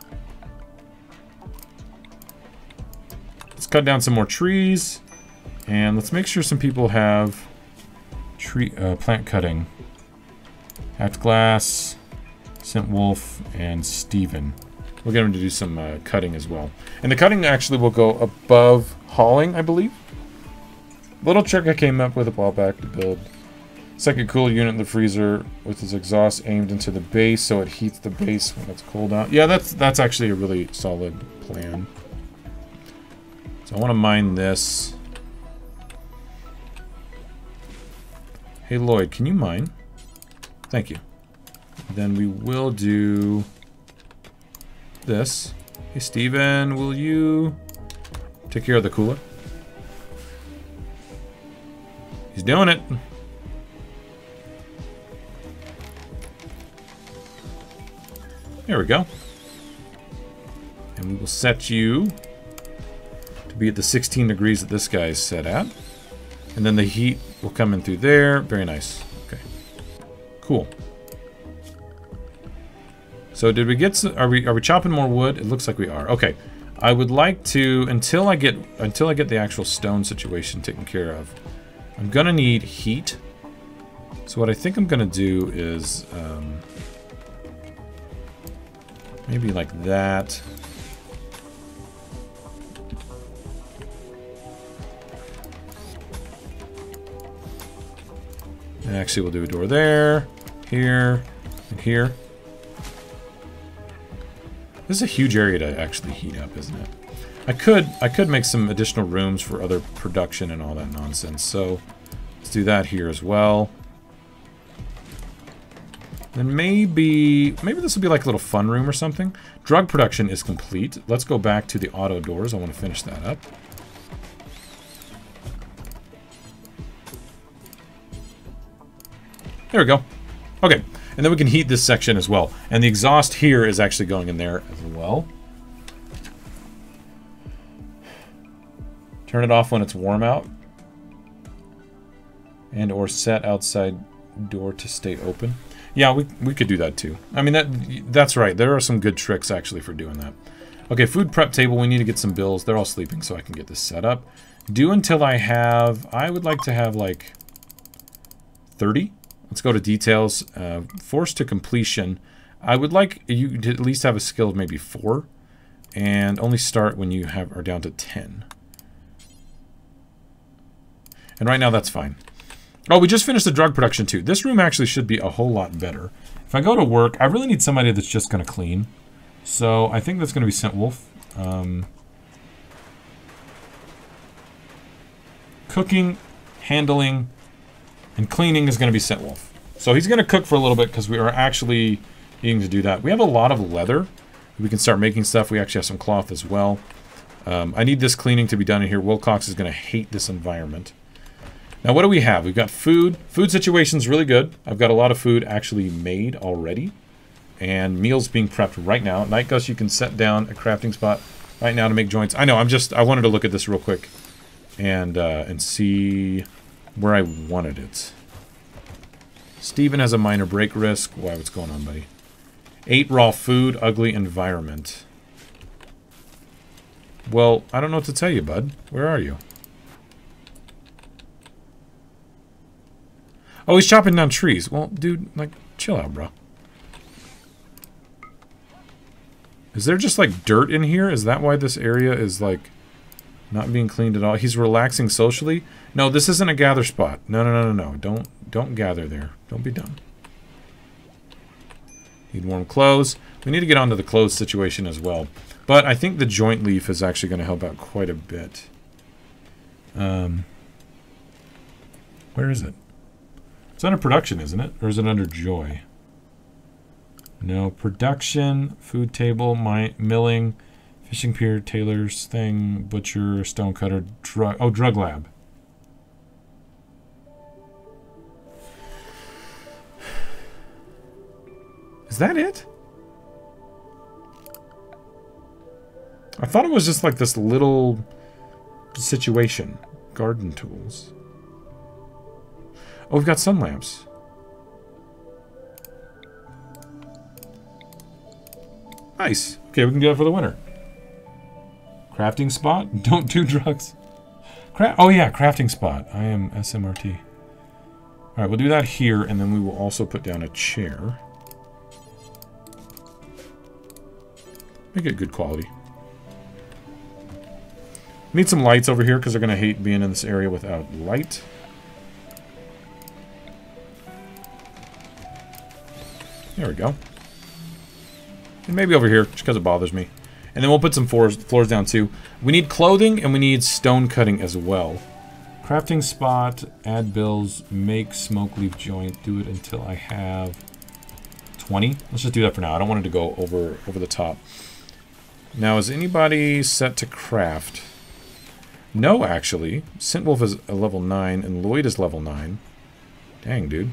S1: Let's cut down some more trees. And let's make sure some people have tree uh, plant cutting. Hacked Glass, Scent Wolf, and Steven. We'll get him to do some uh, cutting as well. And the cutting actually will go above hauling, I believe. Little trick I came up with a while back to build. Second cooler unit in the freezer with its exhaust aimed into the base so it heats the base when it's cold out. Yeah, that's that's actually a really solid plan. So I want to mine this. Hey Lloyd, can you mine? Thank you. Then we will do this. Hey Steven, will you take care of the cooler? He's doing it. There we go. And we will set you to be at the sixteen degrees that this guy is set at. And then the heat will come in through there. Very nice. Okay. Cool. So did we get some, are we are we chopping more wood? It looks like we are. Okay. I would like to until I get until I get the actual stone situation taken care of. I'm gonna need heat. So what I think I'm gonna do is um, maybe like that. And actually we'll do a door there, here, and here. This is a huge area to actually heat up, isn't it? I could I could make some additional rooms for other production and all that nonsense. So let's do that here as well. Then maybe maybe this will be like a little fun room or something. Drug production is complete. Let's go back to the auto doors. I want to finish that up. There we go. Okay. And then we can heat this section as well. And the exhaust here is actually going in there as well. Turn it off when it's warm out. And or set outside door to stay open. Yeah, we, we could do that too. I mean, that that's right. There are some good tricks actually for doing that. Okay, food prep table. We need to get some bills. They're all sleeping so I can get this set up. Do until I have... I would like to have like thirty. Let's go to details. Uh, forced to completion. I would like you to at least have a skill of maybe four. And only start when you have are down to ten. And right now that's fine. Oh, we just finished the drug production too. This room actually should be a whole lot better. If I go to work, I really need somebody that's just going to clean. So I think that's going to be Scent Wolf. Um, cooking, handling, and cleaning is going to be Scent Wolf. So he's going to cook for a little bit because we are actually needing to do that. We have a lot of leather. We can start making stuff. We actually have some cloth as well. Um, I need this cleaning to be done in here. Wilcox is going to hate this environment. Now, what do we have? We've got food. Food situation's really good. I've got a lot of food actually made already. And meals being prepped right now. Night Gust, you can set down a crafting spot right now to make joints. I know, I'm just, I wanted to look at this real quick and, uh, and see where I wanted it. Steven has a minor break risk. Why, what's going on, buddy? Eight raw food, ugly environment. Well, I don't know what to tell you, bud. Where are you? Oh, he's chopping down trees. Well, dude, like, chill out, bro. Is there just, like, dirt in here? Is that why this area is, like, not being cleaned at all? He's relaxing socially? No, this isn't a gather spot. No, no, no, no, no. Don't, don't gather there. Don't be dumb. Need warm clothes. We need to get onto the clothes situation as well. But I think the joint leaf is actually going to help out quite a bit. Um, where is it? It's under production, isn't it? Or is it under joy? No, production, food table, my milling, fishing pier, tailor's thing, butcher, stonecutter, drug. Oh, drug lab. Is that it? I thought it was just like this little situation. Garden tools. Oh, we've got sun lamps. Nice. Okay, we can do that for the winter. Crafting spot? Don't do drugs. Cra oh yeah, crafting spot. I am S M R T. Alright, we'll do that here, and then we will also put down a chair. Make it good quality. Need some lights over here, because they're going to hate being in this area without light. There we go. And maybe over here, just because it bothers me. And then we'll put some floors, floors down too. We need clothing, and we need stone cutting as well. Crafting spot, add bills, make smoke leaf joint, do it until I have twenty. Let's just do that for now. I don't want it to go over, over the top. Now, is anybody set to craft? No, actually. Scentwolf is a level nine, and Lloyd is level nine. Dang, dude.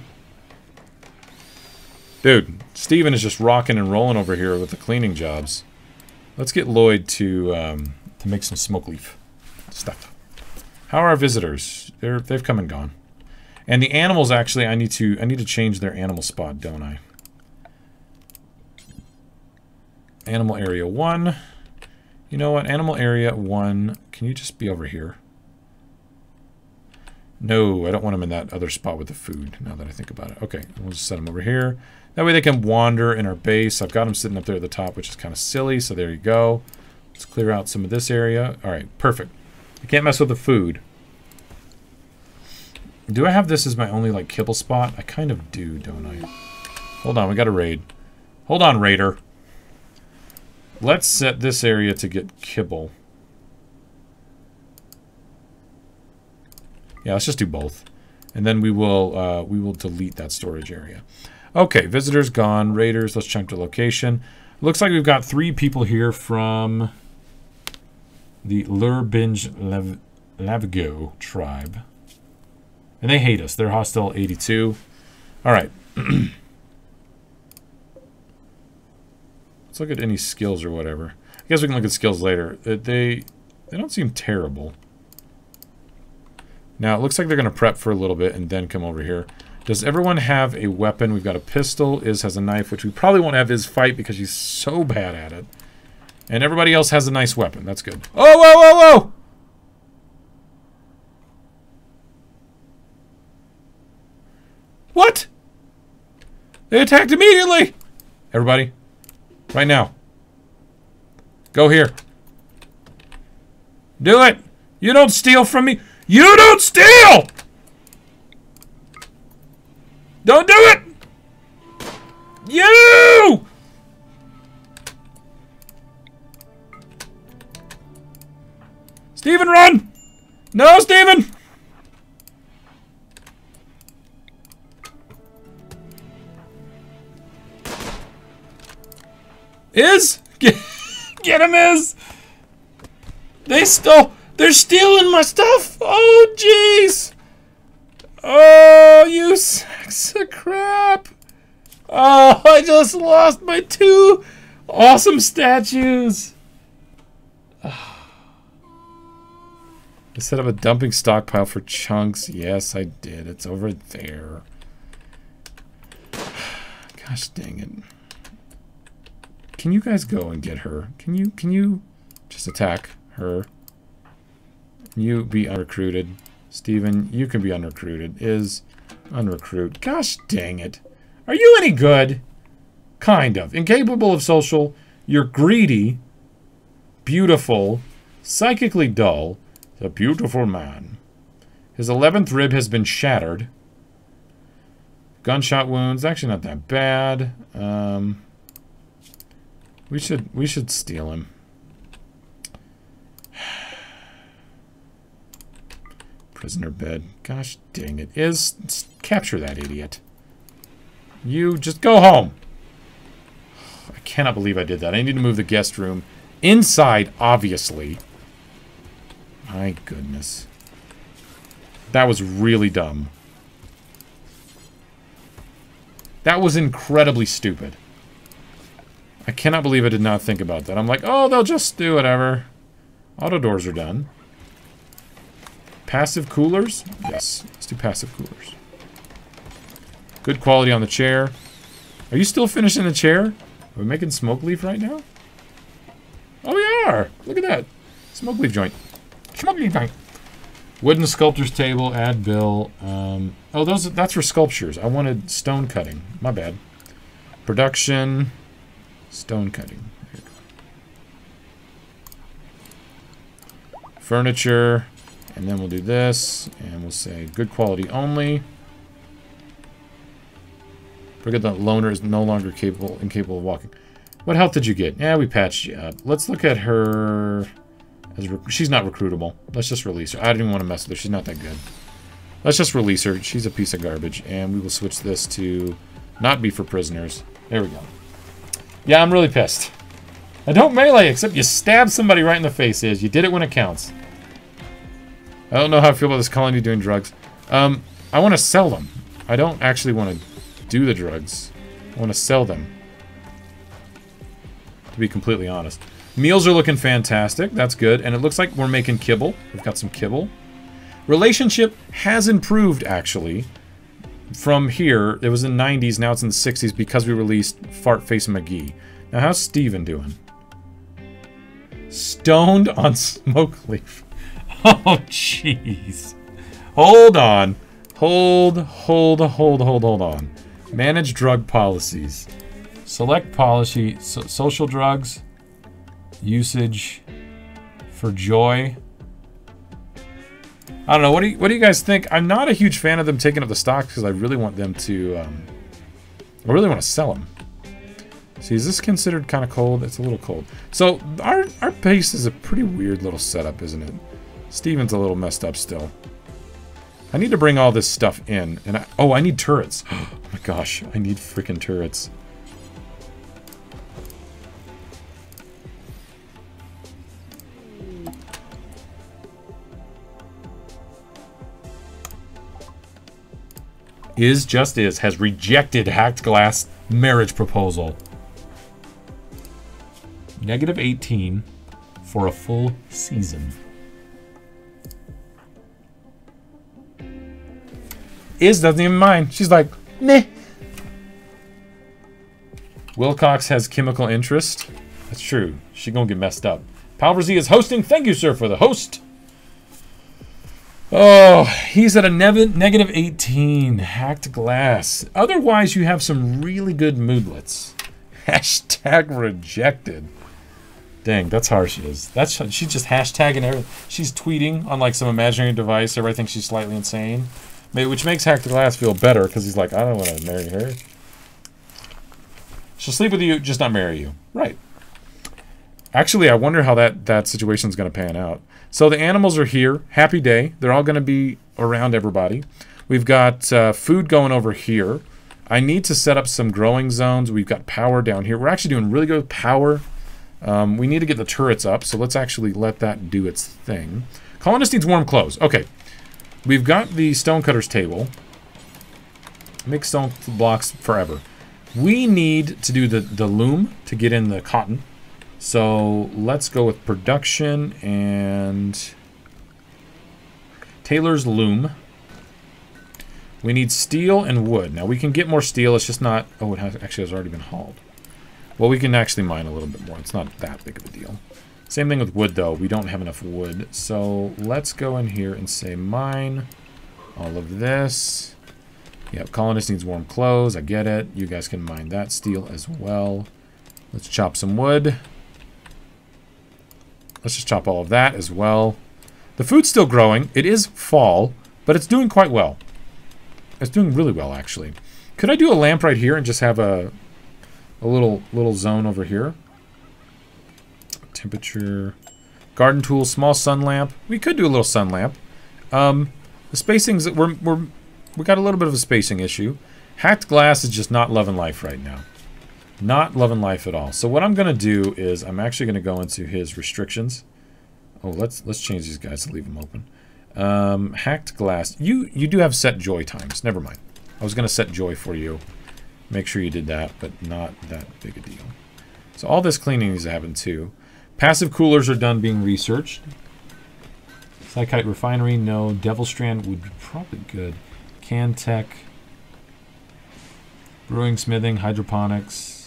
S1: Dude, Steven is just rocking and rolling over here with the cleaning jobs. Let's get Lloyd to um, to make some smoke leaf stuff. How are our visitors? They're they've come and gone. And the animals, actually, I need to I need to change their animal spot, don't I? Animal area one. You know what? Animal area one. Can you just be over here? No, I don't want them in that other spot with the food, now that I think about it. Okay, we'll just set them over here. That way they can wander in our base. I've got them sitting up there at the top, which is kind of silly, so there you go. Let's clear out some of this area. All right, perfect. I can't mess with the food. Do I have this as my only, like, kibble spot? I kind of do, don't I? Hold on, we got a raid. Hold on, raider. Let's set this area to get kibble. Yeah, let's just do both. And then we will uh, we will delete that storage area. Okay, visitors gone. Raiders, let's check the location. Looks like we've got three people here from the Lurbinge Lav Lavigo tribe. And they hate us. They're hostile eighty-two. Alright. Let's look at any skills or whatever. I guess we can look at skills later. They, they don't seem terrible. Now, it looks like they're going to prep for a little bit and then come over here. Does everyone have a weapon? We've got a pistol. Iz has a knife, which we probably won't have Iz fight because she's so bad at it. And everybody else has a nice weapon. That's good. Oh, whoa, whoa, whoa! What? They attacked immediately! Everybody, right now. Go here. Do it! You don't steal from me! You don't steal! Don't do it! You! Steven, run! No, Steven! Iz? Get, get him, Iz! They stole... They're stealing my stuff! Oh, jeez! Oh, you sacks of crap! Oh, I just lost my two awesome statues! I set up a dumping stockpile for chunks. Yes, I did. It's over there. Gosh dang it. Can you guys go and get her? Can you, can you just attack her? You be unrecruited. Steven, you can be unrecruited. Is, Unrecruit. Gosh dang it. Are you any good? Kind of. Incapable of social. You're greedy. Beautiful. Psychically dull. A beautiful man. His eleventh rib has been shattered. Gunshot wounds. Actually not that bad. Um, we should we should steal him. Prisoner bed. Gosh dang it. Is capture that idiot. You just go home. I cannot believe I did that. I need to move the guest room inside, obviously. My goodness. That was really dumb. That was incredibly stupid. I cannot believe I did not think about that. I'm like, oh, they'll just do whatever. Auto doors are done. Passive coolers? Yes, let's do passive coolers. Good quality on the chair. Are you still finishing the chair? Are we making smoke leaf right now? Oh, we are! Look at that. Smoke leaf joint. Smoke leaf joint. Wooden sculptor's table, add bill. Um, oh, those that's for sculptures. I wanted stone cutting. My bad. Production. Stone cutting. There you go. Furniture. And then we'll do this. And we'll say good quality only. Forget that loner is no longer capable, incapable of walking. What health did you get? Yeah, we patched you up. Let's look at her. As she's not recruitable. Let's just release her. I didn't even want to mess with her. She's not that good. Let's just release her. She's a piece of garbage. And we will switch this to not be for prisoners. There we go. Yeah, I'm really pissed. I don't melee, except you stab somebody right in the face. Is you did it when it counts. I don't know how I feel about this colony doing drugs. Um, I want to sell them. I don't actually want to do the drugs. I want to sell them. To be completely honest. Meals are looking fantastic. That's good. And it looks like we're making kibble. We've got some kibble. Relationship has improved, actually. From here, it was in the nineties, now it's in the sixties because we released Fartface McGee. Now, how's Steven doing? Stoned on smoke leaf. Oh, jeez. Hold on. Hold, hold, hold, hold, hold on. Manage drug policies. Select policy, so, social drugs, usage for joy. I don't know. What do you, what do you guys think? I'm not a huge fan of them taking up the stock because I really want them to. Um, I really want to sell them. See, is this considered kind of cold? It's a little cold. So our our base is a pretty weird little setup, isn't it? Steven's a little messed up still. I need to bring all this stuff in, and I, oh, I need turrets. Oh my gosh, I need freaking turrets. Is Just Is has rejected Hacked Glass marriage proposal. Negative eighteen for a full season. Is doesn't even mind. She's like, meh. Wilcox has chemical interest. That's true. She gonna get messed up. Palverzy is hosting. Thank you, sir, for the host. Oh, he's at a negative eighteen. Hacked Glass. Otherwise, you have some really good moodlets. Hashtag rejected. Dang, that's harsh. She is. That's she's just hashtagging everything. She's tweeting on like some imaginary device. Everybody thinks she's slightly insane, which makes Hacked Glass feel better because he's like, I don't want to marry her. She'll sleep with you, just not marry you. Right. Actually, I wonder how that that situation is going to pan out. So the animals are here. Happy day. They're all going to be around everybody. We've got uh, food going over here. I need to set up some growing zones. We've got power down here. We're actually doing really good with power. Um, we need to get the turrets up, so let's actually let that do its thing. Colonist needs warm clothes. Okay. We've got the stonecutters table. Make stone blocks forever. We need to do the, the loom to get in the cotton. So let's go with production and Taylor's loom. We need steel and wood. Now we can get more steel. It's just not. Oh, it has, actually has already been hauled. Well, we can actually mine a little bit more. It's not that big of a deal. Same thing with wood, though. We don't have enough wood. So let's go in here and say mine all of this. Yep, colonist needs warm clothes. I get it. You guys can mine that steel as well. Let's chop some wood. Let's just chop all of that as well. The food's still growing. It is fall, but it's doing quite well. It's doing really well, actually. Could I do a lamp right here and just have a, a little little zone over here? Temperature. Garden tool, small sun lamp. We could do a little sun lamp. Um, the spacing's... We're, we're, we got a little bit of a spacing issue. Hacked glass is just not loving life right now. Not loving life at all. So what I'm going to do is I'm actually going to go into his restrictions. Oh, let's let's change these guys to leave them open. Um, hacked glass. You you do have set joy times. Never mind. I was going to set joy for you. Make sure you did that, but not that big a deal. So all this cleaning needs to happen too. Passive coolers are done being researched. Psychite refinery, no. Devil Strand would be probably good. Cantech. Brewing, smithing, hydroponics.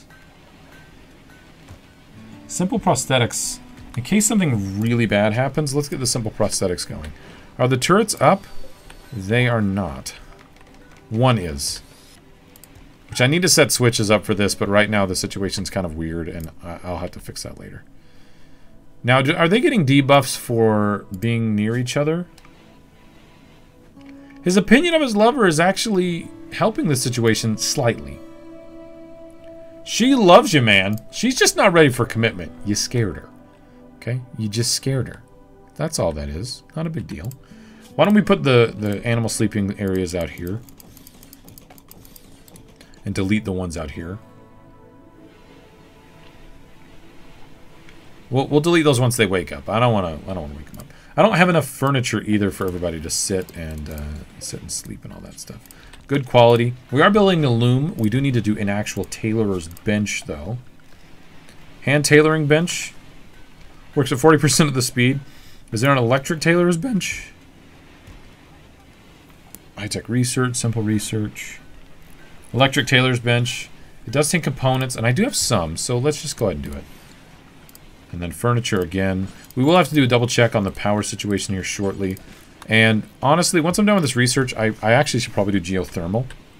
S1: Simple prosthetics. In case something really bad happens, let's get the simple prosthetics going. Are the turrets up? They are not. One is. Which I need to set switches up for this, but right now the situation's kind of weird, and I'll have to fix that later. Now, do, are they getting debuffs for being near each other? His opinion of his lover is actually helping the situation slightly. She loves you, man. She's just not ready for commitment. You scared her. Okay? You just scared her. That's all that is. Not a big deal. Why don't we put the, the animal sleeping areas out here? And delete the ones out here. We'll, we'll delete those once they wake up. I don't want to I don't want to wake them up. I don't have enough furniture either for everybody to sit and uh, sit and sleep and all that stuff. Good quality. We are building a loom. We do need to do an actual tailorer's bench, though. Hand tailoring bench. Works at forty percent of the speed. Is there an electric tailorer's bench? High-tech research, simple research. Electric tailor's bench. It does take components, and I do have some, so let's just go ahead and do it. And then furniture again. We will have to do a double check on the power situation here shortly. And honestly, once I'm done with this research, I, I actually should probably do geothermal.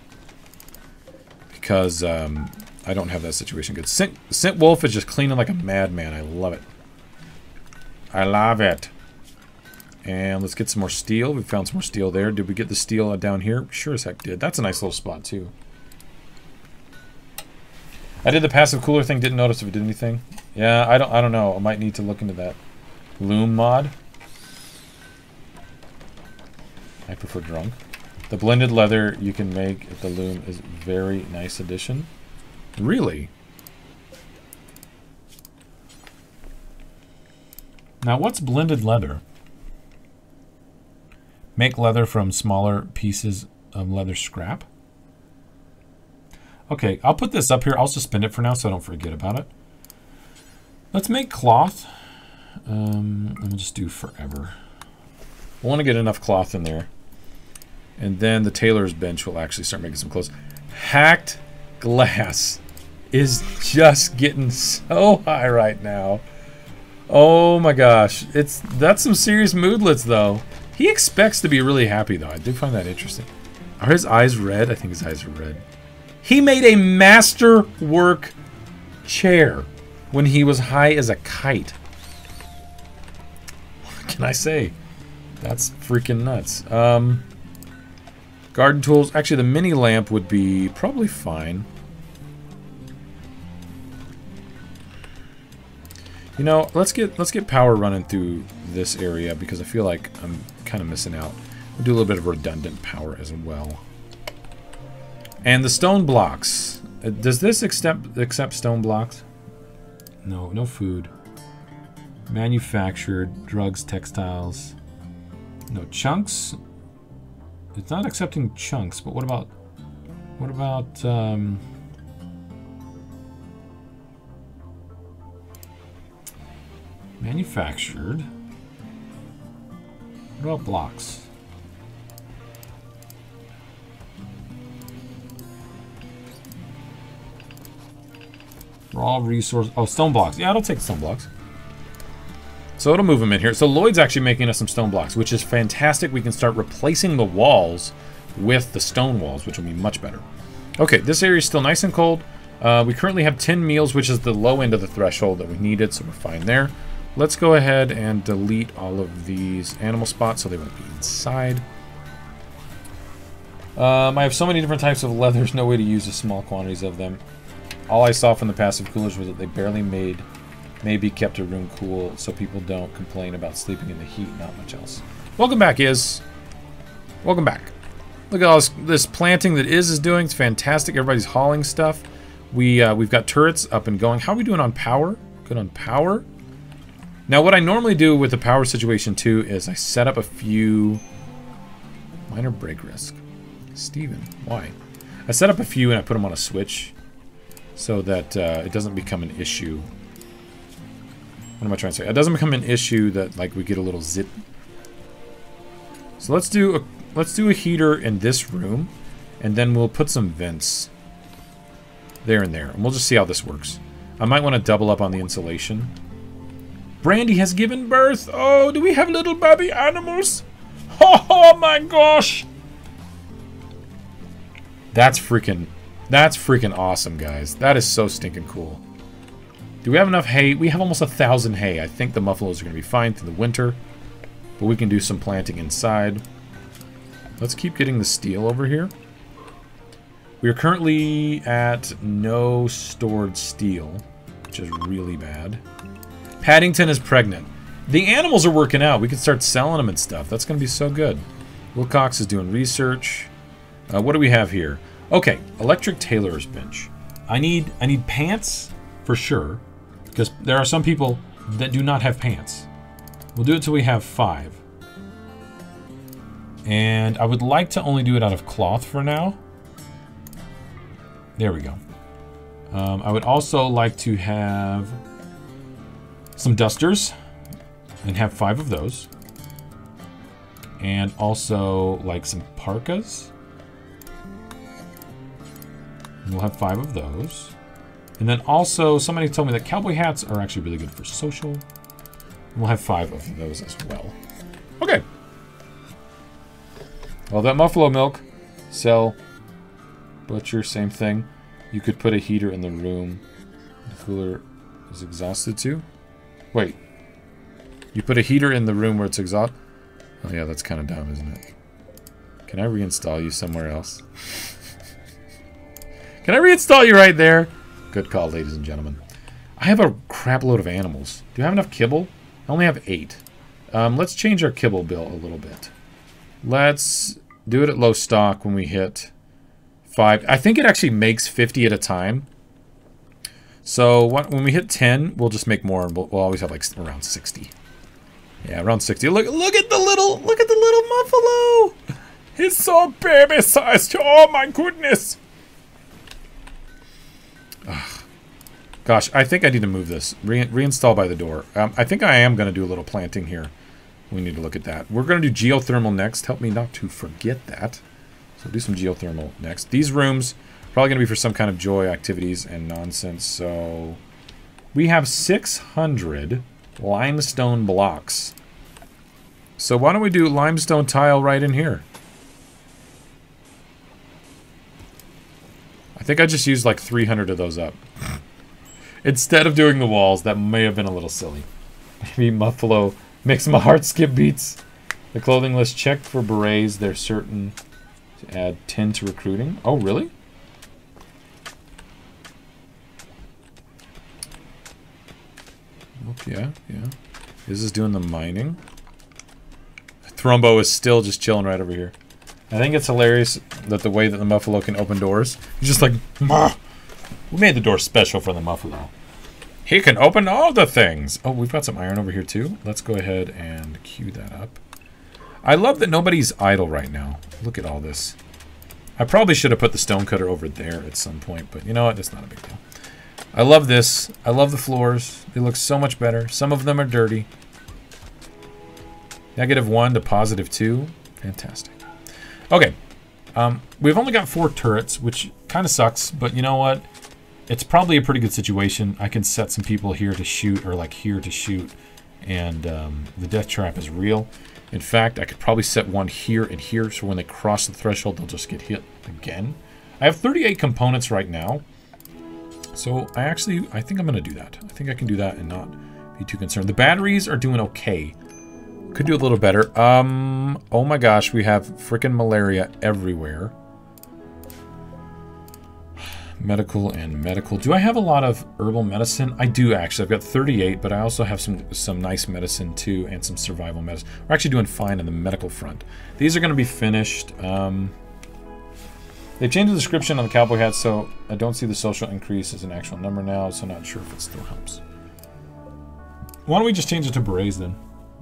S1: Because um, I don't have that situation good. Scent, Scent Wolf is just cleaning like a madman. I love it. I love it. And let's get some more steel. We found some more steel there. Did we get the steel down here? Sure as heck did. That's a nice little spot too. I did the passive cooler thing. Didn't notice if it did anything. Yeah, I don't. I don't know. I might need to look into that. Loom mod. I prefer drunk. The blended leather you can make at the loom is very nice addition. Really? Now, what's blended leather? Make leather from smaller pieces of leather scrap. Okay, I'll put this up here. I'll suspend it for now so I don't forget about it. Let's make cloth. Um, and we'll just do forever. I want to get enough cloth in there. And then the tailor's bench will actually start making some clothes. Hacked glass is just getting so high right now. Oh my gosh. It's that's some serious moodlets though. He expects to be really happy though. I do find that interesting. Are his eyes red? I think his eyes are red. He made a masterwork chair when he was high as a kite. What can I say? That's freaking nuts. Um, garden tools. Actually, the mini lamp would be probably fine. You know, let's get let's get power running through this area because I feel like I'm kind of missing out. We'll do a little bit of redundant power as well. And the stone blocks. Uh, does this accept accept stone blocks? No, no food. Manufactured, drugs, textiles. No chunks. It's not accepting chunks, but what about what about um manufactured? What about blocks? Raw resource. Oh, stone blocks. Yeah, I'll take stone blocks. So it'll move them in here. So Lloyd's actually making us some stone blocks, which is fantastic. We can start replacing the walls with the stone walls, which will be much better. Okay, this area is still nice and cold. Uh, we currently have ten meals, which is the low end of the threshold that we needed, so we're fine there. Let's go ahead and delete all of these animal spots so they won't be inside. Um, I have so many different types of leather, there's no way to use the small quantities of them. All I saw from the passive coolers was that they barely made, maybe kept a room cool so people don't complain about sleeping in the heat, not much else. Welcome back, Iz. Welcome back. Look at all this, this planting that Iz is doing. It's fantastic. Everybody's hauling stuff. We, uh, we've got turrets up and going. How are we doing on power? Good on power. Now, what I normally do with the power situation, too, is I set up a few... Minor break risk. Steven, why? I set up a few and I put them on a switch so that uh, it doesn't become an issue. What am I trying to say? It doesn't become an issue that, like, we get a little zip. So let's do a let's do a heater in this room, and then we'll put some vents there and there, and we'll just see how this works. I might want to double up on the insulation. Brandy has given birth. Oh, do we have little baby animals? Oh my gosh! That's freaking, that's freaking awesome, guys. That is so stinking cool. Do we have enough hay? We have almost a thousand hay. I think the muffalos are going to be fine through the winter. But we can do some planting inside. Let's keep getting the steel over here. We are currently at no stored steel, which is really bad. Paddington is pregnant. The animals are working out. We can start selling them and stuff. That's going to be so good. Wilcox is doing research. Uh, what do we have here? Okay, electric tailor's bench. I need I need pants for sure, because there are some people that do not have pants. We'll do it till we have five. And I would like to only do it out of cloth for now. There we go. Um, I would also like to have some dusters and have five of those. And also like some parkas. And we'll have five of those. And then also somebody told me that cowboy hats are actually really good for social. And we'll have five of those as well. Okay. Well, that muffalo milk, sell, butcher, same thing. You could put a heater in the room. The cooler is exhausted too. Wait. You put a heater in the room where it's exhausted? Oh yeah, that's kind of dumb, isn't it? Can I reinstall you somewhere else? Can I reinstall you right there? Good call, ladies and gentlemen. I have a crap load of animals. Do I have enough kibble? I only have eight. Um, let's change our kibble bill a little bit. Let's do it at low stock when we hit five. I think it actually makes fifty at a time. So what, when we hit ten, we'll just make more, and we'll, we'll always have like around sixty. Yeah, around sixty. Look, look at the little, look at the little muffalo. He's so baby-sized. Oh my goodness. Ugh. Gosh, I think I need to move this. Re reinstall by the door. Um, I think I am going to do a little planting here. We need to look at that. We're going to do geothermal next. Help me not to forget that. So do some geothermal next. These rooms probably going to be for some kind of joy activities and nonsense. So we have six hundred limestone blocks. So why don't we do limestone tile right in here? I think I just used like three hundred of those up. Instead of doing the walls, that may have been a little silly. Maybe Muffalo makes my heart skip beats. The clothing list checked for berets. They're certain to add ten to recruiting. Oh, really? Oh, yeah, yeah. This is doing the mining. Thrumbo is still just chilling right over here. I think it's hilarious that the way that the Muffalo can open doors. He's just like, Mah! We made the door special for the Muffalo. He can open all the things. Oh, we've got some iron over here too. Let's go ahead and queue that up. I love that nobody's idle right now. Look at all this. I probably should have put the stone cutter over there at some point, but you know what? It's not a big deal. I love this. I love the floors. They look so much better. Some of them are dirty. Negative one to positive two. Fantastic. Okay. Um, we've only got four turrets, which kind of sucks, but you know what? It's probably a pretty good situation. I can set some people here to shoot, or like here to shoot, and um, the death trap is real. In fact, I could probably set one here and here, so when they cross the threshold, they'll just get hit again. I have thirty-eight components right now. So I actually, I think I'm going to do that. I think I can do that and not be too concerned. The batteries are doing okay. Could do a little better. Um, oh my gosh, we have freaking malaria everywhere. Medical and medical. Do I have a lot of herbal medicine? I do actually. I've got thirty-eight, but I also have some some nice medicine too and some survival medicine. We're actually doing fine on the medical front. These are going to be finished. Um, they changed the description on the cowboy hat, so I don't see the social increase as an actual number now, so not sure if it still helps. Why don't we just change it to berets then?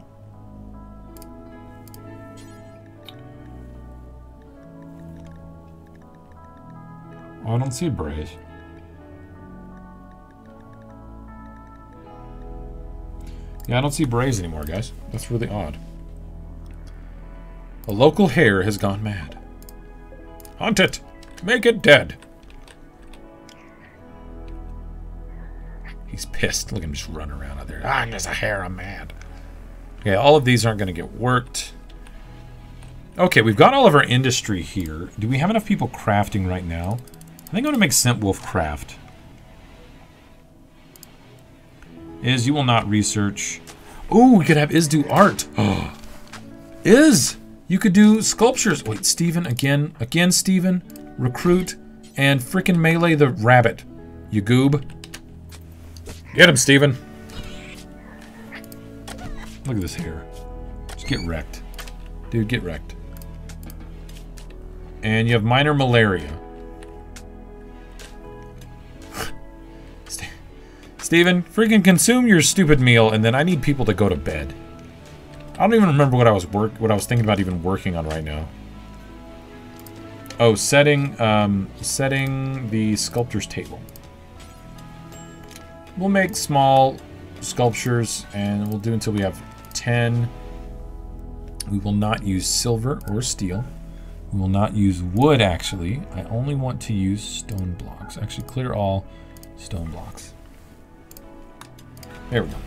S1: Oh, I don't see berets. Yeah, I don't see berets anymore, guys. That's really odd. A local hare has gone mad. Hunt it! Make it dead! He's pissed. Look at him just run around out there. Ah, there's a hare, I'm mad. Okay, all of these aren't going to get worked. Okay, we've got all of our industry here. Do we have enough people crafting right now? I think I'm going to make Scent Wolf craft. Is, you will not research. Ooh, we could have Is do art. Oh. Is, you could do sculptures. Wait, Steven, again. Again, Steven. Recruit. And frickin' melee the rabbit. You goob. Get him, Steven. Look at this hair. Just get wrecked. Dude, get wrecked. And you have minor malaria. Steven, freaking consume your stupid meal, and then I need people to go to bed. I don't even remember what I was work what I was thinking about even working on right now. Oh, setting um, setting the sculptor's table. We'll make small sculptures, and we'll do until we have ten. We will not use silver or steel. We will not use wood, actually. I only want to use stone blocks. Actually, clear all stone blocks. There we go.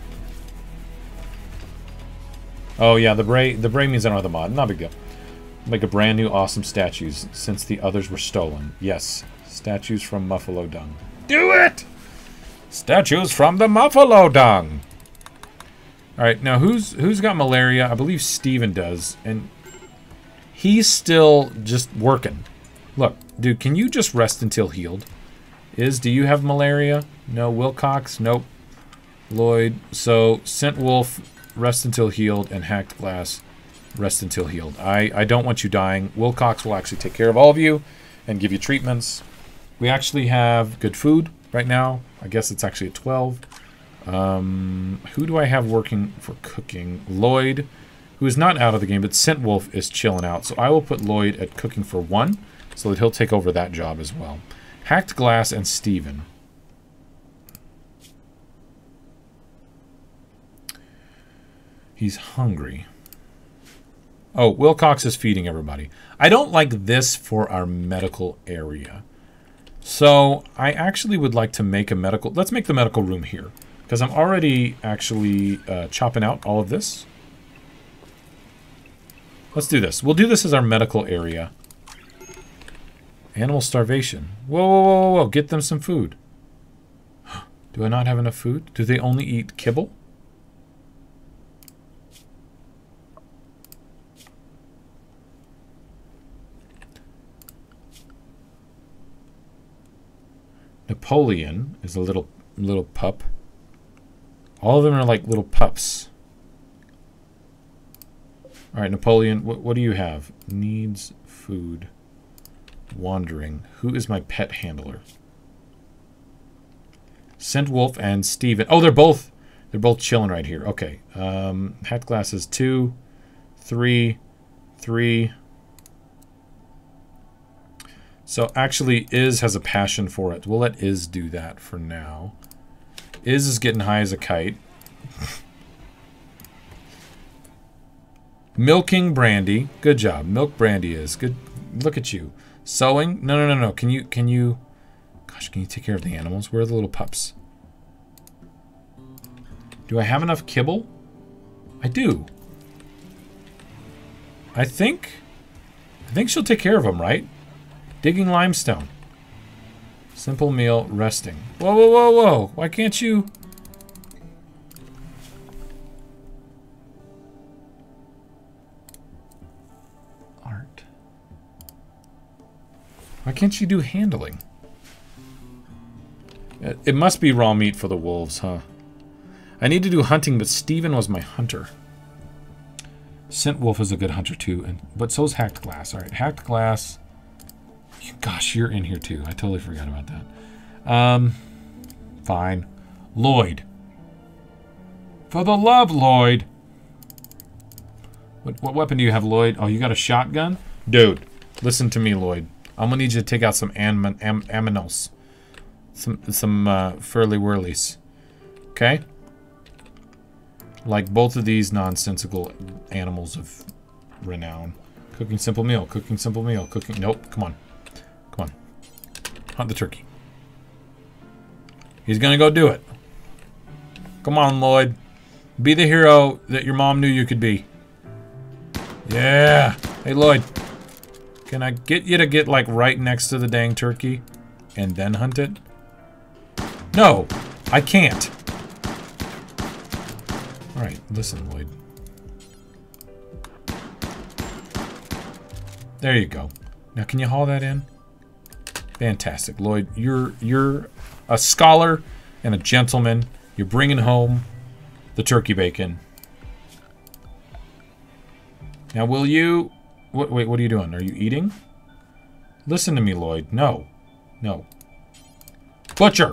S1: Oh yeah, the bray the bray means I don't have the mod. Not a big deal. Make a brand new awesome statues since the others were stolen. Yes, statues from Muffalo Dung. Do it! Statues from the Muffalo Dung. All right, now who's who's got malaria? I believe Steven does, and he's still just working. Look, dude, can you just rest until healed? Is, do you have malaria? No. Wilcox? Nope. Lloyd. So, Scent Wolf, rest until healed, and Hacked Glass, rest until healed. I, I don't want you dying. Wilcox will actually take care of all of you and give you treatments. We actually have good food right now. I guess it's actually at twelve. Um, who do I have working for cooking? Lloyd, who is not out of the game, but Scent Wolf is chilling out. So I will put Lloyd at cooking for one, so that he'll take over that job as well. Hacked Glass and Steven. He's hungry. Oh, Wilcox is feeding everybody. I don't like this for our medical area. So I actually would like to make a medical... Let's make the medical room here. Because I'm already actually uh, chopping out all of this. Let's do this. We'll do this as our medical area. Animal starvation. Whoa, whoa, whoa, whoa. Get them some food. Do I not have enough food? Do they only eat kibble? Napoleon is a little little pup. All of them are like little pups. All right, Napoleon, what, what do you have? Needs food. Wandering. Who is my pet handler? Scent Wolf and Steven. Oh, they're both they're both chilling right here. Okay. Um, Hat Glass is two, three, three. So actually, Iz has a passion for it. We'll let Iz do that for now. Iz is getting high as a kite. Milking Brandy. Good job. Milk Brandy is. Good. Look at you. Sewing. No, no, no, no. Can you, can you... Gosh, can you take care of the animals? Where are the little pups? Do I have enough kibble? I do. I think... I think she'll take care of them, right? Digging limestone. Simple meal, resting. Whoa, whoa, whoa, whoa. Why can't you... Art. Why can't you do handling? It must be raw meat for the wolves, huh? I need to do hunting, but Steven was my hunter. Scent Wolf is a good hunter too, and but so's Hacked Glass. All right, Hacked Glass. Gosh, you're in here too. I totally forgot about that. Um, fine. Lloyd. For the love, Lloyd. What, what weapon do you have, Lloyd? Oh, you got a shotgun? Dude, listen to me, Lloyd. I'm gonna need you to take out some am am aminos. Some, some uh, furly-whirlies. Okay? Like both of these nonsensical animals of renown. Cooking simple meal. Cooking simple meal. Cooking... Nope. Come on. Come on. Hunt the turkey. He's gonna go do it. Come on, Lloyd. Be the hero that your mom knew you could be. Yeah. Hey, Lloyd. Can I get you to get, like, right next to the dang turkey? And then hunt it? No. I can't. Alright, listen, Lloyd. There you go. Now, can you haul that in? Fantastic, Lloyd. You're you're a scholar and a gentleman. You're bringing home the turkey bacon. Now, will you... What, wait, what are you doing? Are you eating? Listen to me, Lloyd. No. No. Butcher!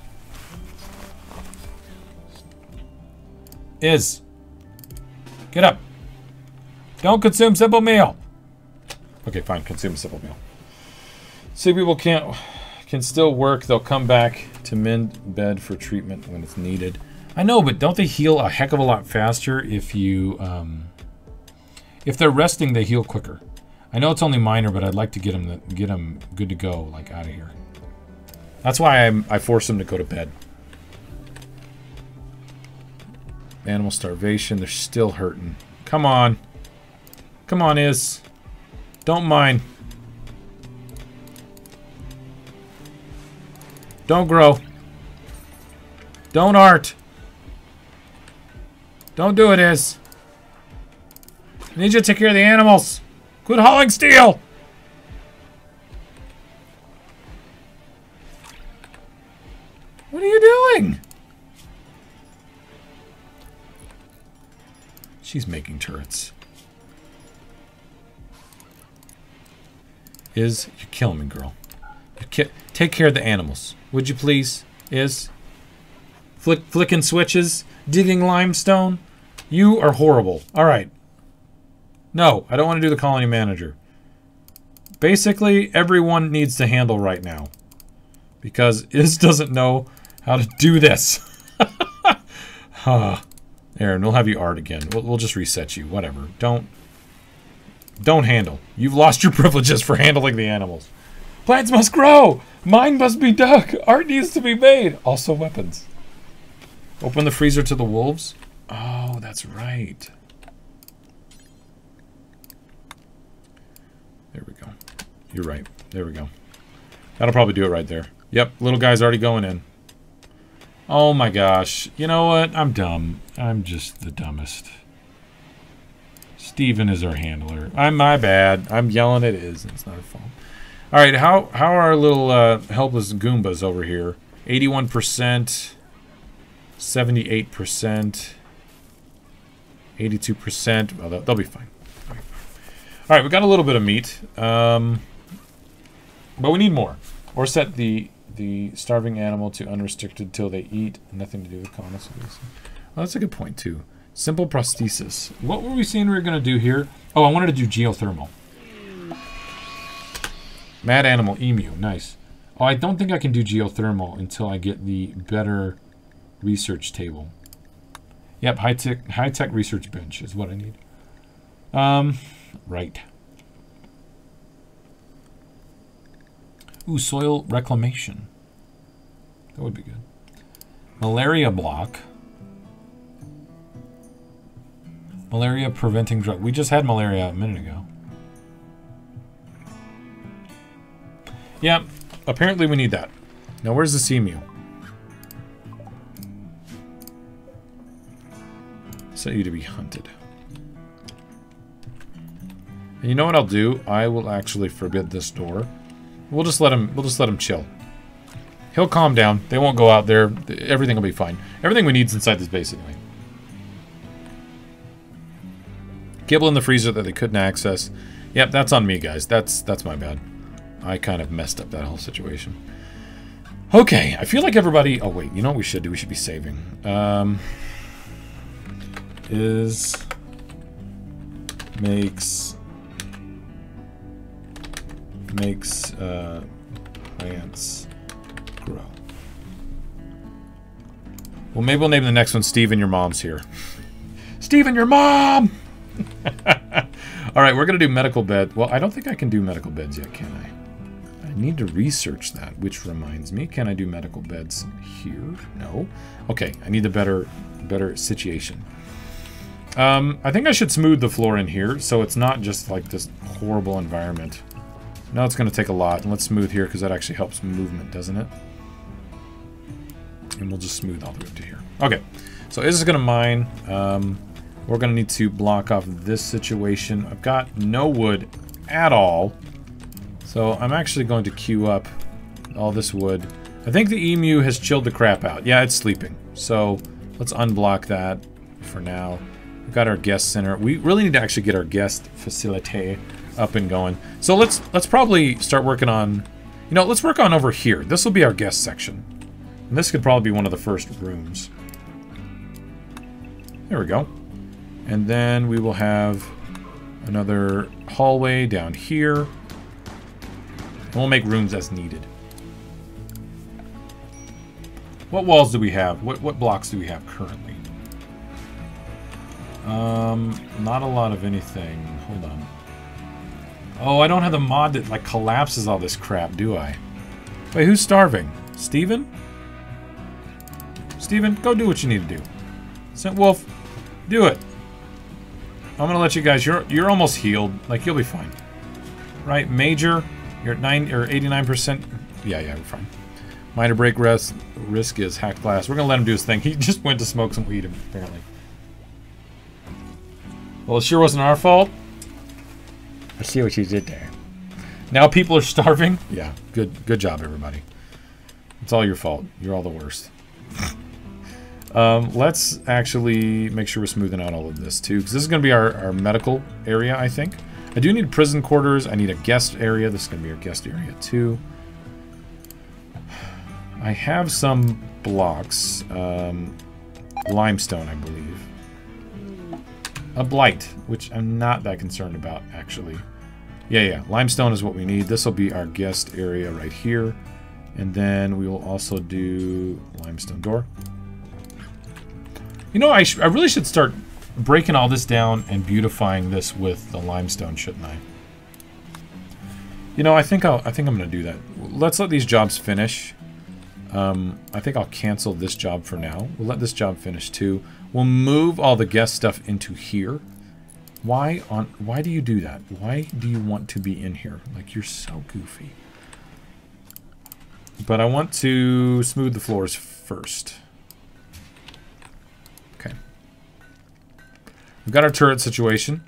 S1: Is. Get up. Don't consume simple meal. Okay, fine. Consume simple meal. Sick people can't can still work. They'll come back to mend bed for treatment when it's needed. I know, but don't they heal a heck of a lot faster if you um, if they're resting? They heal quicker. I know it's only minor, but I'd like to get them get them good to go, like out of here. That's why I'm, I force them to go to bed. Animal starvation. They're still hurting. Come on. Come on, Iz. Don't mind. Don't grow. Don't art. Don't do it, Iz. I need you to take care of the animals. Quit hauling steel. What are you doing? She's making turrets. Iz, you're killing me, girl. You take care of the animals, would you please? Iz, flick, flicking switches, digging limestone. You are horrible. All right. No, I don't want to do the colony manager. Basically, everyone needs to handle right now, because Iz doesn't know how to do this. Huh. Aaron, we'll have you art again. We'll, we'll just reset you. Whatever. Don't... Don't handle. You've lost your privileges for handling the animals. Plants must grow! Mine must be dug! Art needs to be made! Also weapons. Open the freezer to the wolves? Oh, that's right. There we go. You're right. There we go. That'll probably do it right there. Yep, little guy's already going in. Oh my gosh. You know what? I'm dumb. I'm just the dumbest. Steven is our handler. I'm my bad. I'm yelling at Iz. It's not her fault. Alright, how, how are our little uh, helpless Goombas over here? eighty-one percent. seventy-eight percent. eighty-two percent. Well, they'll, they'll be fine. Alright, we got a little bit of meat. Um, but we need more. Or set the... the starving animal to unrestricted till they eat. Nothing to do with colonists. Well, that's a good point, too. Simple prosthesis. What were we saying we were going to do here? Oh, I wanted to do geothermal. Mad animal, emu. Nice. Oh, I don't think I can do geothermal until I get the better research table. Yep, high-tech high-tech research bench is what I need. Um, right. Ooh, soil reclamation. That would be good. Malaria block. Malaria preventing drug. We just had malaria a minute ago. Yeah, apparently we need that. Now, where's the seamew? Set you to be hunted. And you know what I'll do? I will actually forbid this door. We'll just let him. We'll just let him chill. He'll calm down. They won't go out there. Everything will be fine. Everything we need is inside this base anyway. Kibble in the freezer that they couldn't access. Yep, that's on me, guys. That's that's my bad. I kind of messed up that whole situation. Okay, I feel like everybody... Oh, wait. You know what we should do? We should be saving. Um, is... Makes... Makes uh, plants grow. Well, maybe we'll name the next one Steve and Your Mom's Here. Steve and Your Mom! Alright, we're going to do medical bed. Well, I don't think I can do medical beds yet, can I? I need to research that, which reminds me, can I do medical beds here? No. Okay, I need a better, better situation. Um, I think I should smooth the floor in here, so it's not just like this horrible environment. No, it's going to take a lot. And let's smooth here, because that actually helps movement, doesn't it? And we'll just smooth all the way up to here. Okay, so this is going to mine. Um, we're going to need to block off this situation. I've got no wood at all. So I'm actually going to queue up all this wood. I think the emu has chilled the crap out. Yeah, it's sleeping. So let's unblock that for now. We've got our guest center. We really need to actually get our guest facility up and going. So let's let's probably start working on, you know, let's work on over here. This will be our guest section. And this could probably be one of the first rooms. There we go. And then we will have another hallway down here. And we'll make rooms as needed. What walls do we have? What, what blocks do we have currently? Um, not a lot of anything. Hold on. Oh, I don't have the mod that, like, collapses all this crap, do I? Wait, who's starving? Steven? Steven, go do what you need to do. Scent Wolf, do it. I'm gonna let you guys, you're you're almost healed. Like, you'll be fine. Right, Major, you're at nine or eighty-nine percent. Yeah, yeah, we're fine. Minor break rest risk is hacked glass. We're gonna let him do his thing. He just went to smoke some weed, apparently. Well, it sure wasn't our fault. I see what you did there. Now people are starving. Yeah, good good job, everybody. It's all your fault. You're all the worst. um, let's actually make sure we're smoothing out all of this, too, because this is going to be our, our medical area, I think. I do need prison quarters. I need a guest area. This is going to be our guest area, too. I have some blocks. Um, limestone, I believe. A blight, which I'm not that concerned about, actually. Yeah, yeah. Limestone is what we need. This will be our guest area right here. And then we will also do limestone door. You know, I, sh I really should start breaking all this down and beautifying this with the limestone, shouldn't I? You know, I think I'll. I think I'm going to do that. Let's let these jobs finish. Um, I think I'll cancel this job for now. We'll let this job finish too. We'll move all the guest stuff into here. Why on? Why do you do that? Why do you want to be in here? Like, you're so goofy. But I want to smooth the floors first. Okay. We've got our turret situation.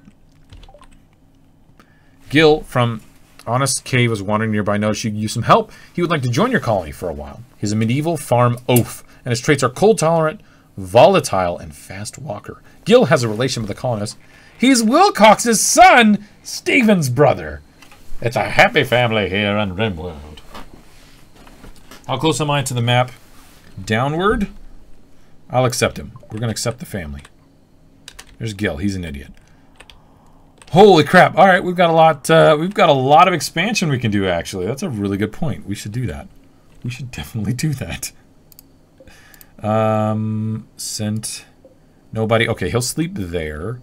S1: Gil from Honest Cave was wandering nearby. Noticed you could use some help. He would like to join your colony for a while. He's a medieval farm oaf, and his traits are cold tolerant, volatile, and fast walker. Gil has a relation with the colonists. He's Wilcox's son, Stephen's brother. It's a happy family here on Rimworld. How close am I to the map? Downward? I'll accept him. We're going to accept the family. There's Gil. He's an idiot. Holy crap. All right, we've got a lot uh, we've got a lot of expansion we can do, actually. That's a really good point. We should do that. We should definitely do that. Um, sent nobody. Okay, he'll sleep there.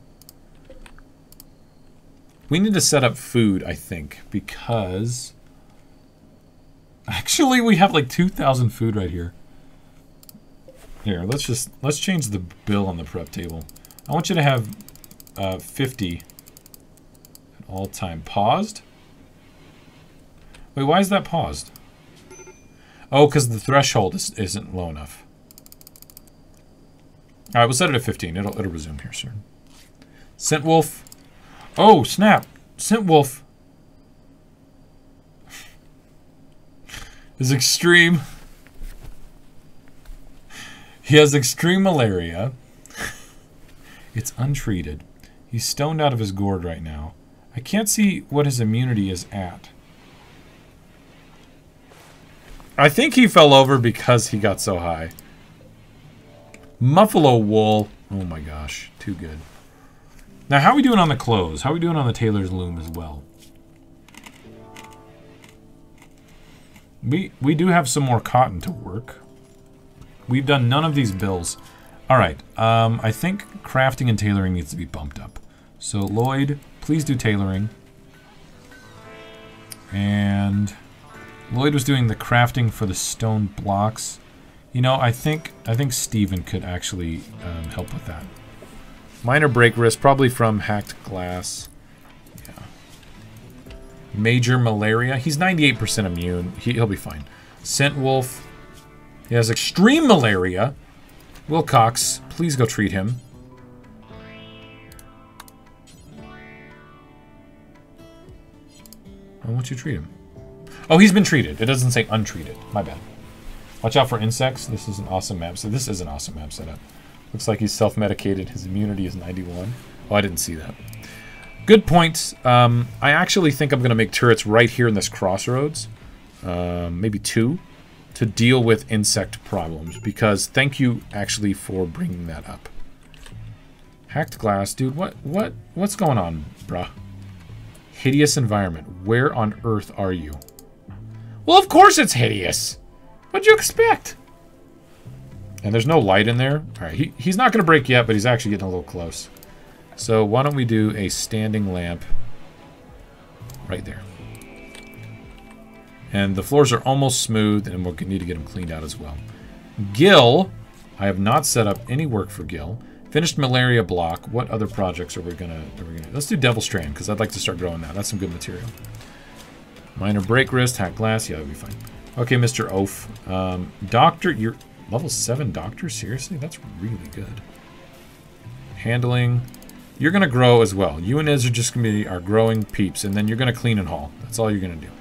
S1: We need to set up food, I think, because actually we have like two thousand food right here. Here, let's just let's change the bill on the prep table. I want you to have uh, fifty at all time. Paused? Wait, why is that paused? Oh, because the threshold is, isn't low enough. All right, we'll set it at fifteen. It'll, it'll resume here soon. Scent Wolf. Oh, snap. Scent Wolf is extreme. He has extreme malaria. It's untreated. He's stoned out of his gourd right now. I can't see what his immunity is at. I think he fell over because he got so high. Muffalo wool. Oh my gosh, too good. Now, how are we doing on the clothes? How are we doing on the tailor's loom as well? We we do have some more cotton to work. We've done none of these bills. All right, um, I think crafting and tailoring needs to be bumped up. So Lloyd, please do tailoring. And Lloyd was doing the crafting for the stone blocks. You know, I think I think Steven could actually um, help with that. Minor break risk, probably from hacked glass. Yeah. Major malaria. He's ninety-eight percent immune. He, he'll be fine. Scent Wolf. He has extreme malaria. Wilcox, please go treat him. Why won't you treat him? Oh, he's been treated. It doesn't say untreated. My bad. Watch out for insects. This is an awesome map. So this is an awesome map setup. Looks like he's self-medicated. His immunity is ninety-one. Oh, I didn't see that. Good point. Um, I actually think I'm going to make turrets right here in this crossroads. Um, maybe two. To deal with insect problems. Because thank you, actually, for bringing that up. Hacked glass. Dude, what, what, what's going on, bruh? Hideous environment. Where on earth are you? Well, of course it's hideous. What'd you expect? And there's no light in there. All right, he, he's not going to break yet, but he's actually getting a little close. So why don't we do a standing lamp right there. And the floors are almost smooth, and we'll need to get them cleaned out as well. Gil, I have not set up any work for Gil. Finished malaria block. What other projects are we gonna? Are we gonna? Let's do Devil Strand because I'd like to start growing that. That's some good material. Minor break wrist, hack glass. Yeah, that'll be fine. Okay, Mister Oaf. Um, doctor, you're level seven doctor? Seriously? That's really good. Handling. You're going to grow as well. You and Iz are just going to be our growing peeps, and then you're going to clean and haul. That's all you're going to do.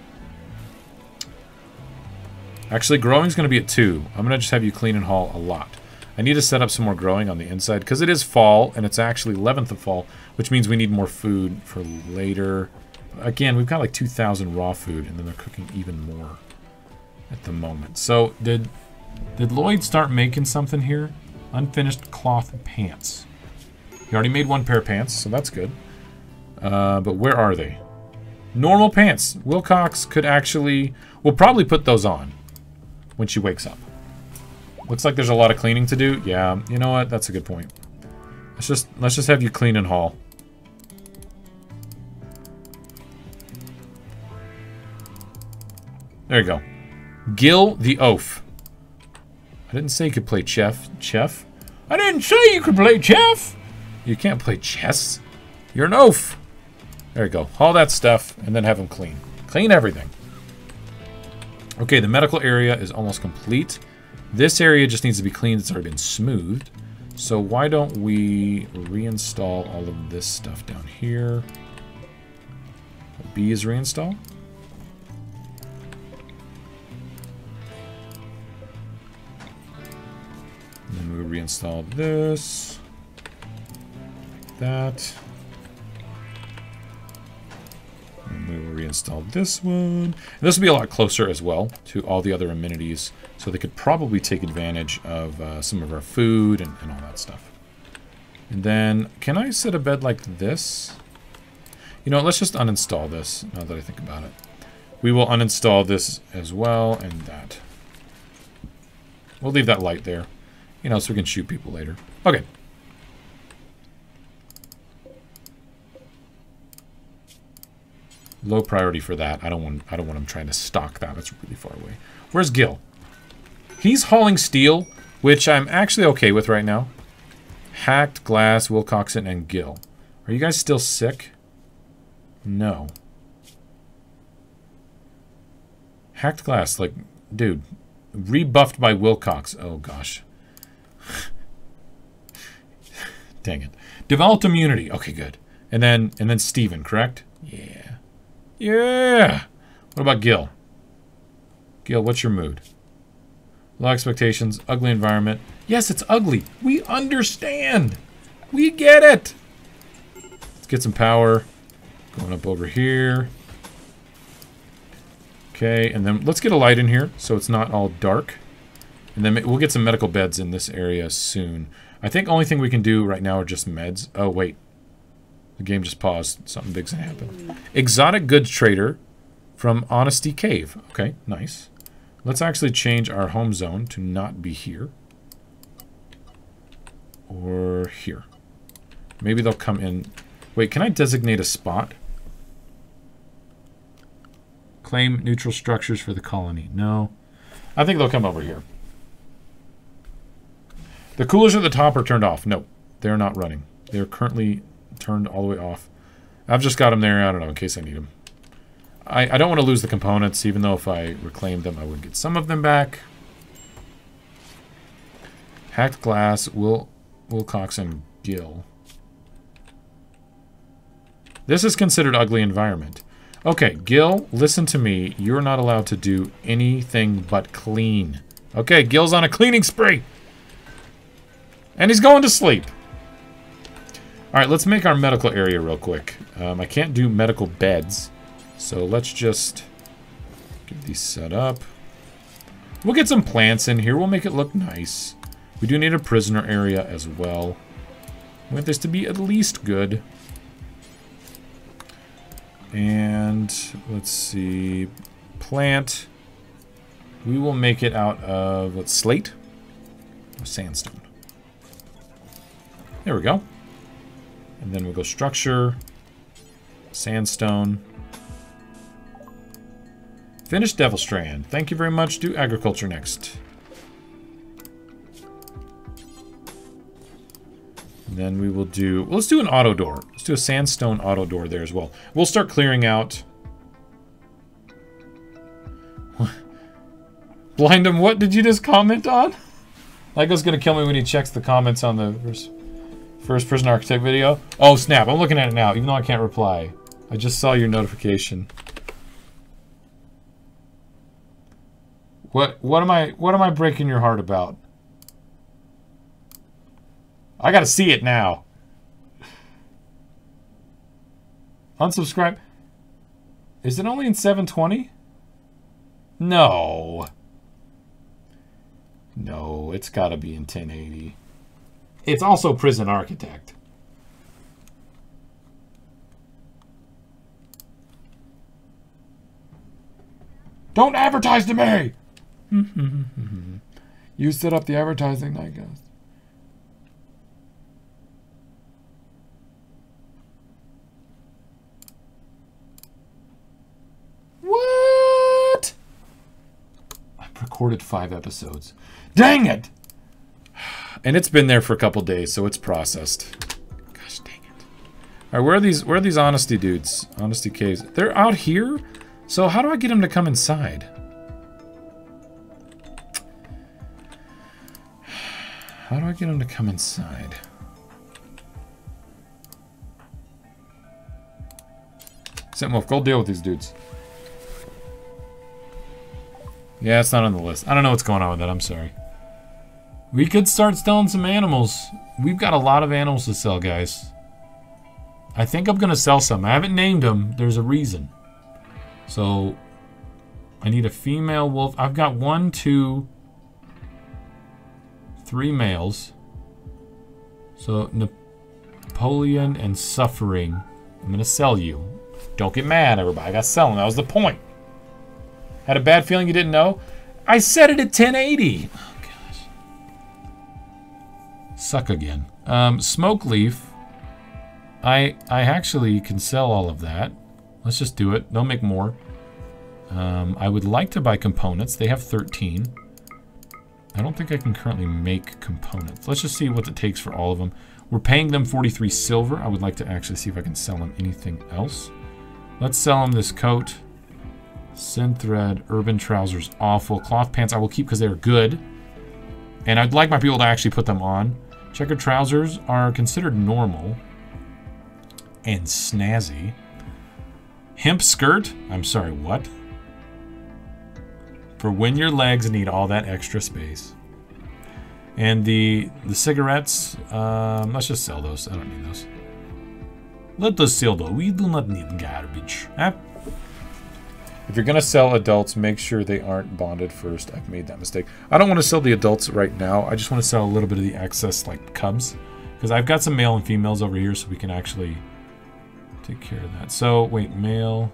S1: Actually, growing's going to be at two. I'm going to just have you clean and haul a lot. I need to set up some more growing on the inside, because it is fall, and it's actually eleventh of fall, which means we need more food for later. Again, we've got like two thousand raw food, and then they're cooking even more at the moment. So, did did Lloyd start making something here? Unfinished cloth pants. He already made one pair of pants, so that's good. Uh, but where are they? Normal pants. Wilcox could actually... We'll probably put those on when she wakes up. Looks like there's a lot of cleaning to do. Yeah, you know what? That's a good point. Let's just let's just have you clean and haul. There you go. Gil the Oaf. I didn't say you could play chef. Chef? I didn't say you could play chef! You can't play chess. You're an oaf. There you go. Haul that stuff and then have them clean. Clean everything. Okay, the medical area is almost complete. This area just needs to be cleaned. It's already been smoothed. So why don't we reinstall all of this stuff down here? B is reinstall. And then we reinstall this. That. And we will reinstall this one. And this will be a lot closer as well to all the other amenities, so they could probably take advantage of uh, some of our food and, and all that stuff. And then, can I set a bed like this? You know, let's just uninstall this, now that I think about it. We will uninstall this as well, and that. We'll leave that light there, you know, so we can shoot people later. Okay. Low priority for that. I don't want I don't want him trying to stalk that. That's really far away. Where's Gil? He's hauling steel, which I'm actually okay with right now. Hacked, glass, Wilcoxon, and Gil. Are you guys still sick? No. Hacked glass, like, dude. Rebuffed by Wilcox. Oh, gosh. Dang it. Developed immunity. Okay, good. And then, and then Steven, correct? Yeah. Yeah! What about Gil? Gil, what's your mood? Low expectations, ugly environment. Yes, it's ugly. We understand. We get it. Let's get some power. Going up over here. Okay, and then let's get a light in here so it's not all dark. And then we'll get some medical beds in this area soon. I think the only thing we can do right now are just meds. Oh, wait. The game just paused. Something big's gonna happen. Exotic goods trader from Honesty Cave. Okay, nice. Let's actually change our home zone to not be here. Or here. Maybe they'll come in. Wait, can I designate a spot? Claim neutral structures for the colony. No. I think they'll come over here. The coolers at the top are turned off. No, they're not running. They're currently turned all the way off. I've just got them there, I don't know, in case I need them. I, I don't want to lose the components, even though if I reclaimed them, I would get some of them back. Hacked glass, Will, Wilcox, and Gil. This is considered ugly environment. Okay, Gil, listen to me. You're not allowed to do anything but clean. Okay, Gil's on a cleaning spree. And he's going to sleep. Alright, let's make our medical area real quick. Um, I can't do medical beds. So let's just get these set up. We'll get some plants in here. We'll make it look nice. We do need a prisoner area as well. We want this to be at least good. And let's see. Plant. We will make it out of, what, slate? Or sandstone. There we go. And then we'll go structure. Sandstone. Finish Devil Strand. Thank you very much. Do agriculture next. And then we will do... Well, let's do an auto door. Let's do a sandstone auto door there as well. We'll start clearing out... Blindham, what did you just comment on? Lego's gonna kill me when he checks the comments on the first, first Prison Architect video. Oh, snap. I'm looking at it now, even though I can't reply. I just saw your notification. What what am I what am I breaking your heart about? I gotta see it now. Unsubscribe. Is it only in seven twenty? No. No, it's gotta be in ten eighty. It's also Prison Architect. Don't advertise to me! You set up the advertising, I guess. What? I've recorded five episodes. Dang it! And it's been there for a couple days, so it's processed. Gosh dang it. Alright, where are these where are these honesty dudes? Honesty caves. They're out here? So how do I get them to come inside? How do I get them to come inside? Sentinel, go deal with these dudes. Yeah, it's not on the list. I don't know what's going on with that. I'm sorry. We could start selling some animals. We've got a lot of animals to sell, guys. I think I'm going to sell some. I haven't named them. There's a reason. So, I need a female wolf. I've got one, two, three males. So, Napoleon and Suffering. I'm going to sell you. Don't get mad, everybody. I got selling. That was the point. Had a bad feeling you didn't know? I set it at ten eighty. Oh, gosh. Suck again. Um, Smoke Leaf. I, I actually can sell all of that. Let's just do it. They'll make more. Um, I would like to buy components. They have thirteen. I don't think I can currently make components. Let's just see what it takes for all of them. We're paying them forty-three silver. I would like to actually see if I can sell them anything else. Let's sell them this coat. Synth thread, urban trousers, awful. Cloth pants I will keep because they're good. And I'd like my people to actually put them on. Checkered trousers are considered normal. And snazzy. Hemp skirt? I'm sorry, what? For when your legs need all that extra space. And the the cigarettes, um, let's just sell those. I don't need those. Let us sell those. We do not need garbage. Huh? If you're going to sell adults, make sure they aren't bonded first. I've made that mistake. I don't want to sell the adults right now. I just want to sell a little bit of the excess, like, cubs. Because I've got some male and females over here, so we can actually take care of that. So, wait, male.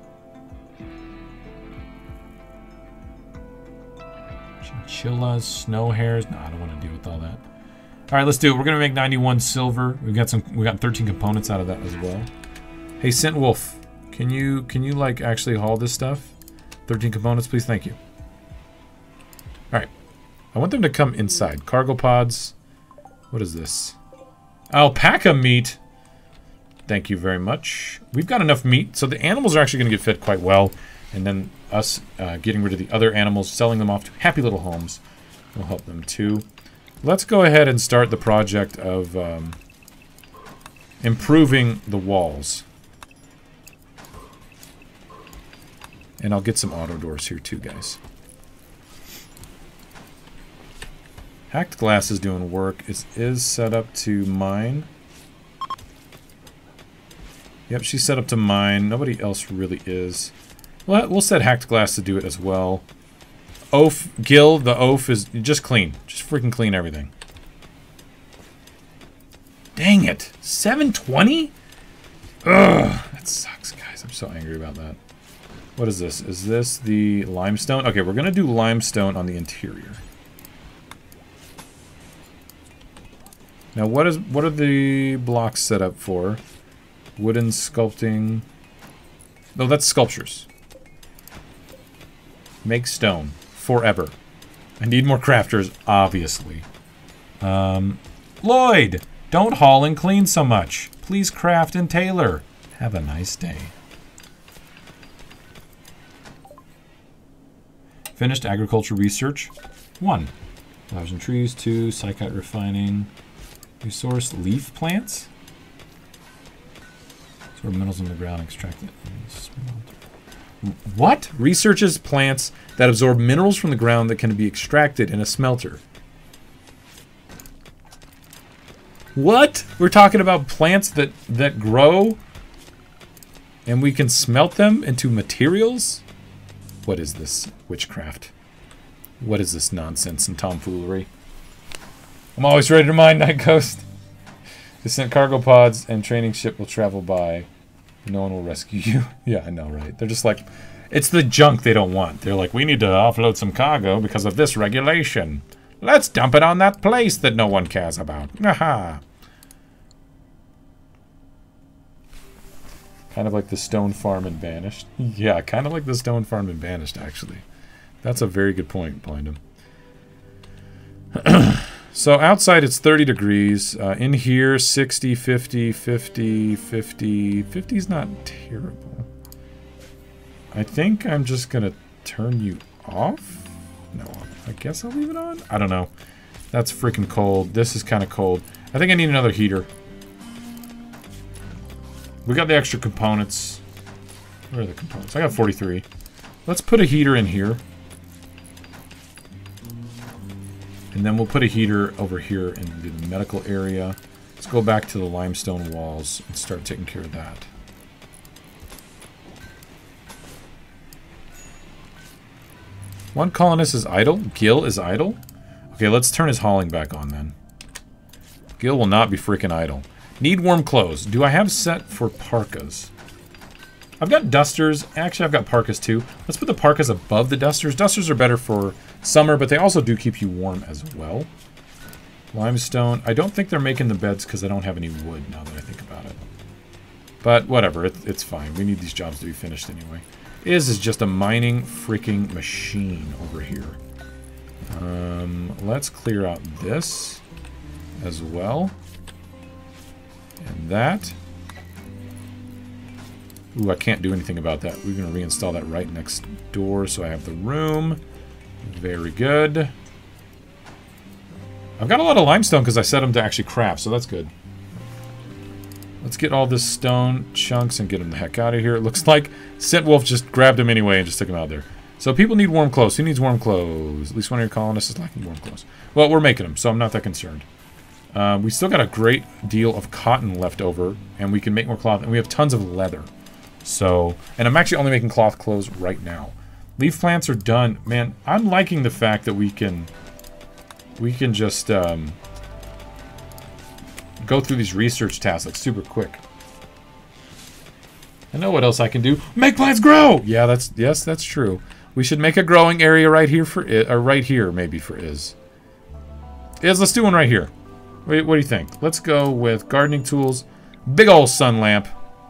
S1: Chinchillas, snow hares. No, I don't want to deal with all that. All right, let's do it. We're going to make ninety-one silver. We've got some, we got thirteen components out of that as well. Hey, Scent Wolf, can you, can you, like, actually haul this stuff? thirteen components, please. Thank you. Alright. I want them to come inside. Cargo pods. What is this? Alpaca meat. Thank you very much. We've got enough meat, so the animals are actually going to get fed quite well. And then us uh, getting rid of the other animals, selling them off to happy little homes will help them too. Let's go ahead and start the project of um, improving the walls. And I'll get some auto doors here too, guys. Hacked Glass is doing work. It is set up to mine. Yep, she's set up to mine. Nobody else really is. Well, we'll set Hacked Glass to do it as well. Oaf, Gil, the Oaf is just clean. Just freaking clean everything. Dang it. seven twenty? Ugh, that sucks, guys. I'm so angry about that. What is this? Is this the limestone? Okay, we're going to do limestone on the interior. Now, what is what are the blocks set up for? Wooden sculpting. No, that's sculptures. Make stone. Forever. I need more crafters, obviously. Um, Lloyd! Don't haul and clean so much. Please craft and tailor. Have a nice day. Finished agriculture research. One. Flowers and trees. Two. Psychite refining. Resource leaf plants. Sort of minerals in the ground extracted. What? Researches plants that absorb minerals from the ground that can be extracted in a smelter. What? We're talking about plants that, that grow and we can smelt them into materials? What is this witchcraft? What is this nonsense and tomfoolery? I'm always ready to mine, Night Ghost. They sent cargo pods and training ship will travel by. No one will rescue you. Yeah, I know, right? They're just like, it's the junk they don't want. They're like, we need to offload some cargo because of this regulation. Let's dump it on that place that no one cares about. Aha. Kind of like the stone farm in Banished. Yeah, kind of like the stone farm in Banished, actually. That's a very good point, Blindham. So outside it's thirty degrees. Uh, in here, sixty, fifty, fifty, fifty. fifty's not terrible. I think I'm just going to turn you off. No, I guess I'll leave it on. I don't know. That's freaking cold. This is kind of cold. I think I need another heater. We got the extra components. Where are the components? I got forty-three. Let's put a heater in here. And then we'll put a heater over here in the medical area. Let's go back to the limestone walls and start taking care of that. One colonist is idle. Gil is idle. Okay, let's turn his hauling back on then. Gil will not be freaking idle. Need warm clothes. Do I have set for parkas? I've got dusters. Actually, I've got parkas too. Let's put the parkas above the dusters. Dusters are better for summer, but they also do keep you warm as well. Limestone. I don't think they're making the beds because I don't have any wood now that I think about it. But whatever, it, it's fine. We need these jobs to be finished anyway. Is is just a mining freaking machine over here. Um, let's clear out this as well. And that. Ooh, I can't do anything about that. We're going to reinstall that right next door so I have the room. Very good. I've got a lot of limestone because I set them to actually craft, so that's good. Let's get all this stone chunks and get them the heck out of here. It looks like Scent Wolf just grabbed him anyway and just took him out there. So people need warm clothes. Who needs warm clothes? At least one of your colonists is lacking warm clothes. Well, we're making them, so I'm not that concerned. Uh, we still got a great deal of cotton left over, and we can make more cloth, and we have tons of leather. So, and I'm actually only making cloth clothes right now. Leaf plants are done. Man, I'm liking the fact that we can, we can just um, go through these research tasks like super quick. I know what else I can do. Make plants grow. Yeah, that's yes, that's true. We should make a growing area right here for it, or right here maybe for Iz. Iz, let's do one right here. Wait, what do you think? Let's go with gardening tools. Big old sun lamp.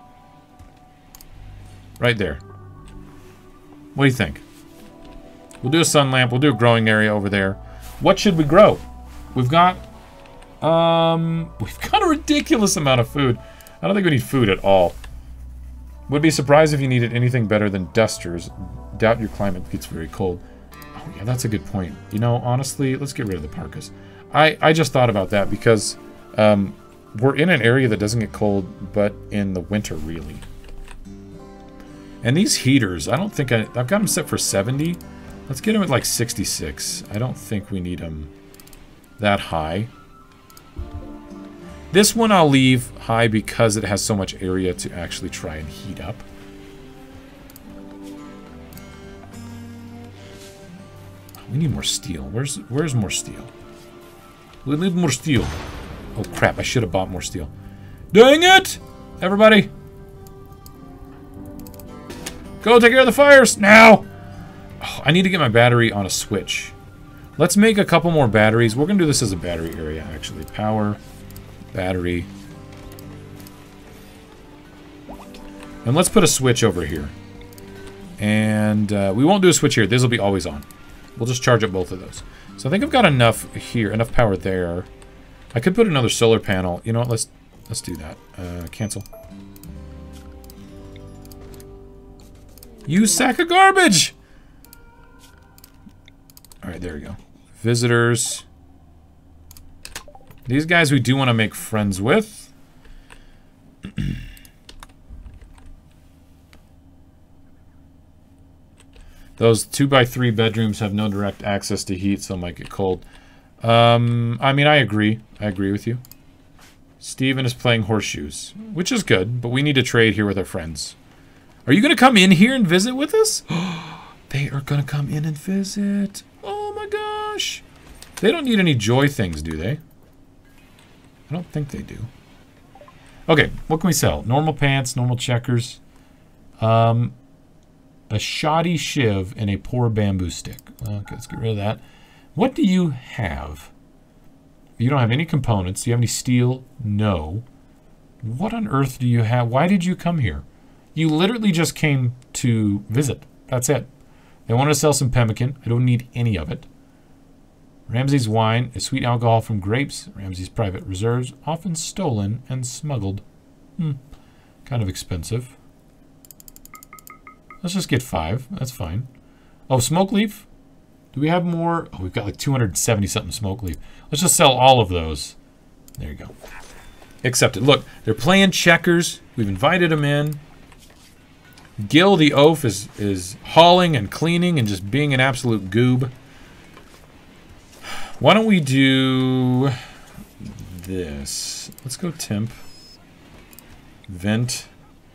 S1: Right there. What do you think? We'll do a sun lamp. We'll do a growing area over there. What should we grow? We've got... Um... We've got a ridiculous amount of food. I don't think we need food at all. Would be surprised if you needed anything better than dusters. Doubt your climate gets very cold. Oh, yeah, that's a good point. You know, honestly, let's get rid of the parkas. I, I just thought about that because um, we're in an area that doesn't get cold, but in the winter, really. And these heaters, I don't think I... I've got them set for seventy. Let's get them at like sixty-six. I don't think we need them that high. This one I'll leave high because it has so much area to actually try and heat up. We need more steel. Where's where's more steel? We need more steel. Oh crap, I should have bought more steel. Dang it! Everybody! Go take care of the fires now! Oh, I need to get my battery on a switch. Let's make a couple more batteries. We're going to do this as a battery area, actually. Power, battery. And let's put a switch over here. And uh, we won't do a switch here. This will be always on. We'll just charge up both of those. So I think I've got enough here, enough power there. I could put another solar panel. You know what? Let's let's do that. Uh, cancel. You sack of garbage! Alright, there we go. Visitors. These guys we do want to make friends with. Those two by three bedrooms have no direct access to heat, so it might get cold. Um, I mean, I agree. I agree with you. Steven is playing horseshoes, which is good, but we need to trade here with our friends. Are you going to come in here and visit with us? They are going to come in and visit. Oh my gosh. They don't need any joy things, do they? I don't think they do. Okay, what can we sell? Normal pants, normal checkers. Um, a shoddy shiv and a poor bamboo stick. Okay, let's get rid of that. What do you have? You don't have any components. Do you have any steel? No. What on earth do you have? Why did you come here? You literally just came to visit. That's it. They want to sell some pemmican. I don't need any of it. Ramsey's wine is sweet alcohol from grapes. Ramsey's private reserves, often stolen and smuggled. Hmm. Kind of expensive. Let's just get five. That's fine. Oh, smoke leaf? Do we have more? Oh, we've got like two hundred seventy something smoke leaf. Let's just sell all of those. There you go. Accepted. Look, they're playing checkers. We've invited them in. Gil the oaf is, is hauling and cleaning and just being an absolute goob. Why don't we do this? Let's go temp. Vent.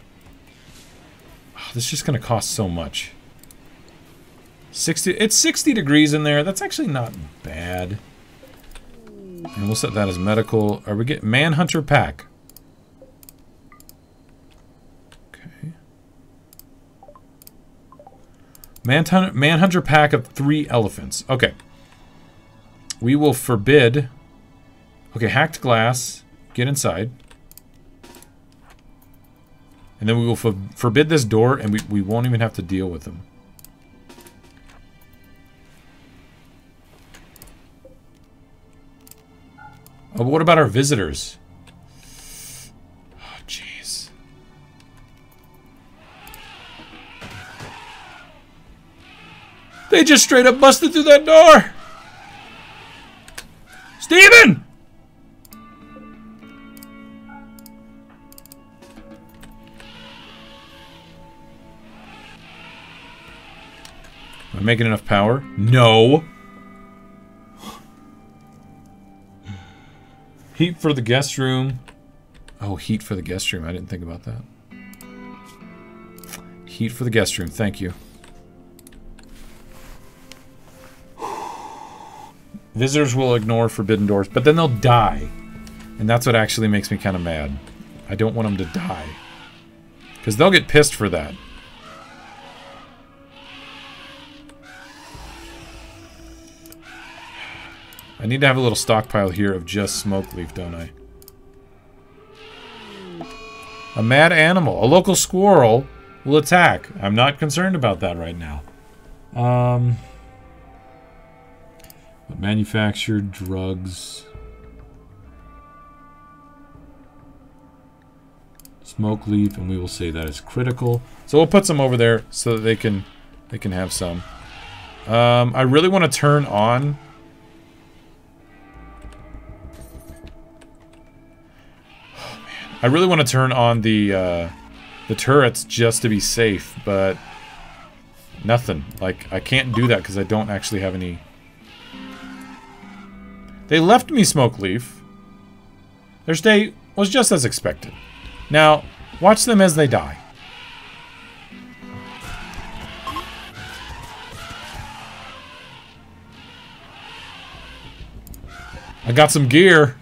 S1: Oh, this is just going to cost so much. sixty. It's sixty degrees in there. That's actually not bad. And we'll set that as medical. Are we getting Manhunter pack? Okay. Manhunter, Manhunter pack of three elephants. Okay. We will forbid... Okay, hacked glass. Get inside. And then we will for forbid this door, and we, we won't even have to deal with them. Oh, but what about our visitors? They just straight up busted through that door! Steven! Am I making enough power? No! Heat for the guest room. Oh, heat for the guest room. I didn't think about that. Heat for the guest room. Thank you. Visitors will ignore forbidden doors, but then they'll die. And that's what actually makes me kind of mad. I don't want them to die. Because they'll get pissed for that. I need to have a little stockpile here of just smoke leaf, don't I? A mad animal. A local squirrel will attack. I'm not concerned about that right now. Um... Manufactured drugs. Smoke leaf, and we will say that is critical. So we'll put some over there so that they can they can have some. Um, I really want to turn on. Oh man, I really want to turn on the uh, the turrets just to be safe, but nothing. Like I can't do that because I don't actually have any. They left me smoke leaf. Their stay was just as expected. Now, watch them as they die. I got some gear.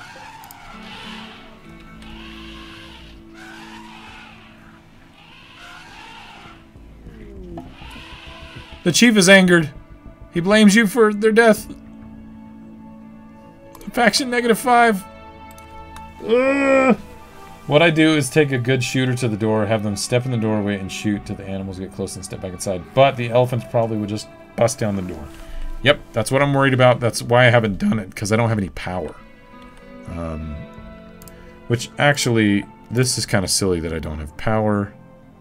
S1: The chief is angered. He blames you for their death. Faction negative five. Ugh. What I do is take a good shooter to the door, have them step in the doorway and shoot till the animals get close and step back inside. But the elephants probably would just bust down the door. Yep, that's what I'm worried about. That's why I haven't done it, because I don't have any power. Um, which actually, this is kind of silly that I don't have power.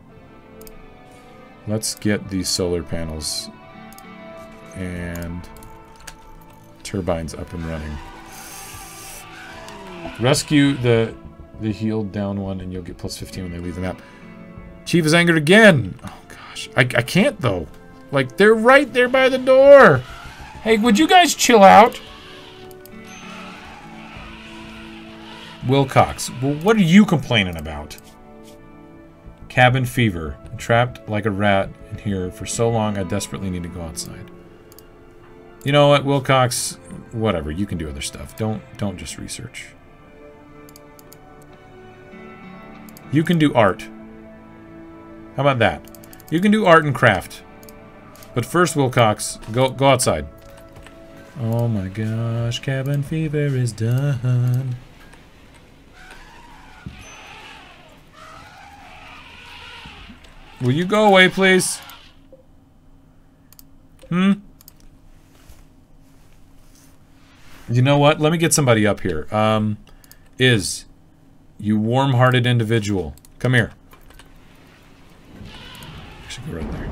S1: Let's get these solar panels and turbines up and running. Rescue the the healed down one, and you'll get plus fifteen when they leave the map. Chief is angered again. Oh gosh, I I can't though. Like they're right there by the door. Hey, would you guys chill out? Wilcox, well, what are you complaining about? Cabin fever. Trapped like a rat in here for so long, I desperately need to go outside. You know what, Wilcox? Whatever. You can do other stuff. Don't don't just research. You can do art. How about that? You can do art and craft. But first, Wilcox, go go outside. Oh my gosh, cabin fever is done. Will you go away, please? Hmm? You know what? Let me get somebody up here. Um, Is, you warm-hearted individual. Come here. I should go right there.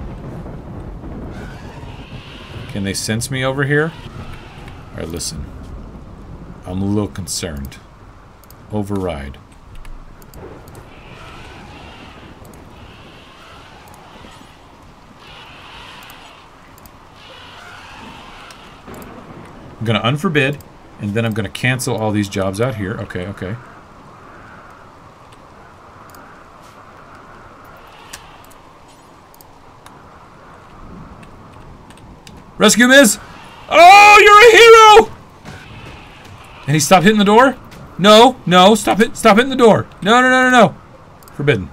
S1: Can they sense me over here? Alright, listen. I'm a little concerned. Override. I'm gonna unforbid, and then I'm gonna cancel all these jobs out here. Okay, okay. Rescue Miz! Oh, you're a hero! And he stopped hitting the door? No, no, stop it, stop hitting the door. No, no, no, no, no. Forbidden.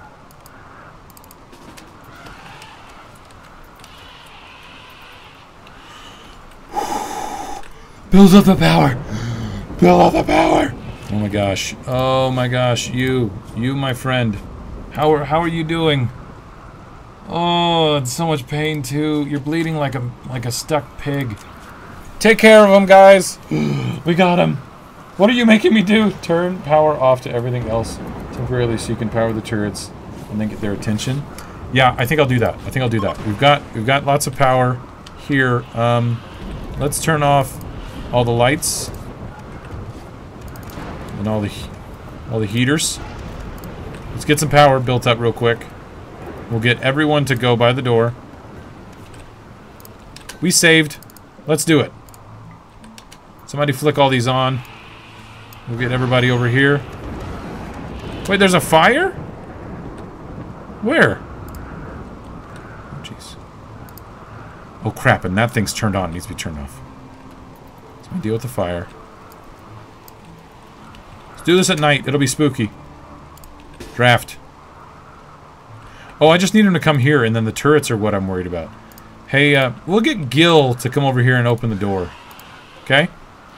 S1: Build up the power. Build up the power. Oh my gosh. Oh my gosh. You. You, my friend. How are, how are you doing? Oh, it's so much pain too. You're bleeding like a like a stuck pig. Take care of him, guys. We got him. What are you making me do? Turn power off to everything else temporarily so you can power the turrets and then get their attention. Yeah, I think I'll do that. I think I'll do that. We've got we've got lots of power here. Um, let's turn off all the lights and all the all the heaters. Let's get some power built up real quick. We'll get everyone to go by the door. We saved. Let's do it. Somebody flick all these on. We'll get everybody over here. Wait, there's a fire? Where? Oh, jeez. Oh, crap, and that thing's turned on. It needs to be turned off. Let's deal with the fire. Let's do this at night. It'll be spooky. Draft. Oh, I just need him to come here, and then the turrets are what I'm worried about. Hey, uh, we'll get Gil to come over here and open the door. Okay?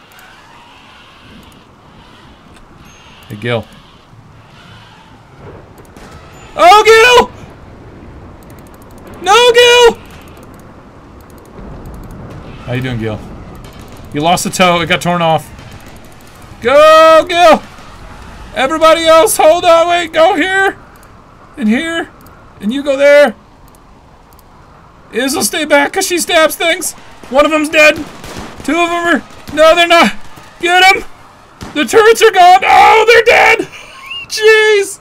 S1: Hey, Gil. Oh, Gil! No, Gil! How you doing, Gil? You lost a toe. It got torn off. Go, Gil! Everybody else, hold on. Wait, go here. And here. And you go there. Izzy will stay back because she stabs things. One of them's dead. Two of them are... No, they're not. Get them. The turrets are gone. Oh, they're dead. Jeez.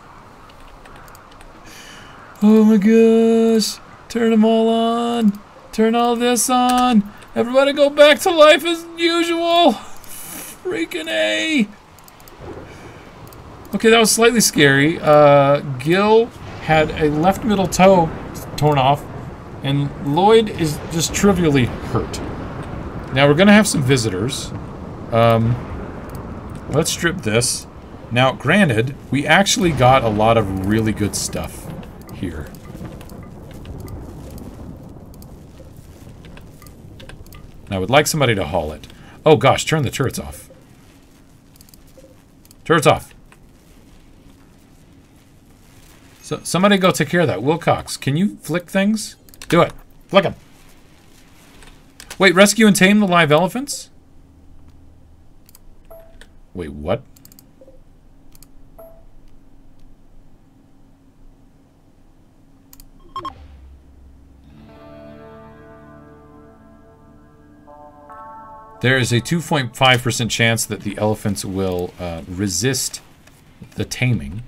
S1: Oh my gosh. Turn them all on. Turn all this on. Everybody go back to life as usual. Freaking A. Okay, that was slightly scary. Uh, Gil had a left middle toe torn off. And Lloyd is just trivially hurt. Now we're going to have some visitors. Um, let's strip this. Now, granted, we actually got a lot of really good stuff here. I would like somebody to haul it. Oh gosh, turn the turrets off. Turrets off. So somebody go take care of that. Wilcox, can you flick things? Do it. Flick them. Wait, rescue and tame the live elephants? Wait, what? There is a two point five percent chance that the elephants will uh, resist the taming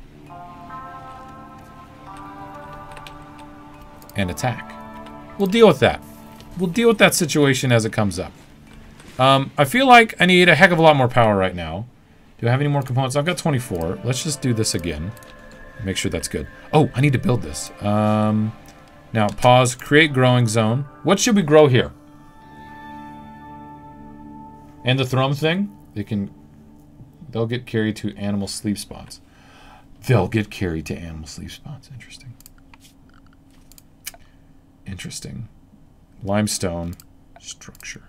S1: and attack. We'll deal with that. We'll deal with that situation as it comes up. Um, I feel like I need a heck of a lot more power right now. Do I have any more components? I've got twenty-four. Let's just do this again. Make sure that's good. Oh, I need to build this. Um, now, pause. Create growing zone. What should we grow here? And the thrum thing? They can... They'll get carried to animal sleep spots. They'll get carried to animal sleep spots. Interesting. Interesting. Limestone structure.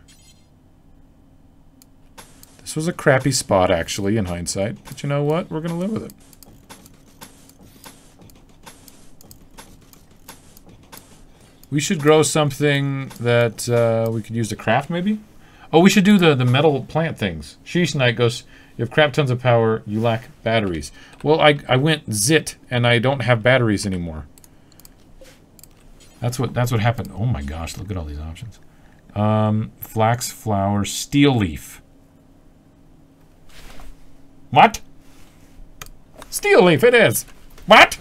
S1: This was a crappy spot, actually, in hindsight. But you know what? We're going to live with it. We should grow something that uh, we could use to craft, maybe? Oh, we should do the, the metal plant things. Sheesh Knight goes, you have crap tons of power, you lack batteries. Well, I, I went zit, and I don't have batteries anymore. That's what that's what happened. Oh my gosh, look at all these options. Um, flax, flower, steel leaf. What? Steel leaf, it is. What?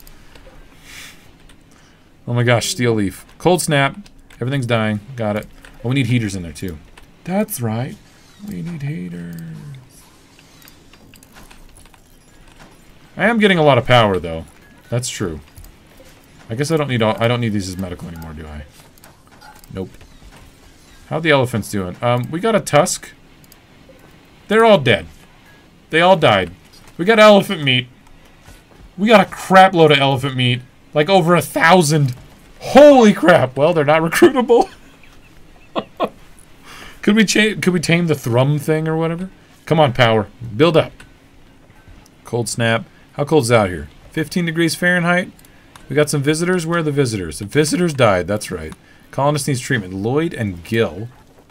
S1: Oh my gosh, steel leaf. Cold snap. Everything's dying. Got it. Oh, we need heaters in there too. That's right. We need heaters. I am getting a lot of power though. That's true. I guess I don't need all, I don't need these as medical anymore, do I? Nope. How the elephants doing? Um, we got a tusk. They're all dead. They all died. We got elephant meat. We got a crap load of elephant meat. Like over a thousand. Holy crap. Well, they're not recruitable. Could we cha could we tame the thrum thing or whatever? Come on, power. Build up. Cold snap. How cold is it out here? fifteen degrees Fahrenheit? We got some visitors. Where are the visitors? The visitors died. That's right. Colonist needs treatment. Lloyd and Gil.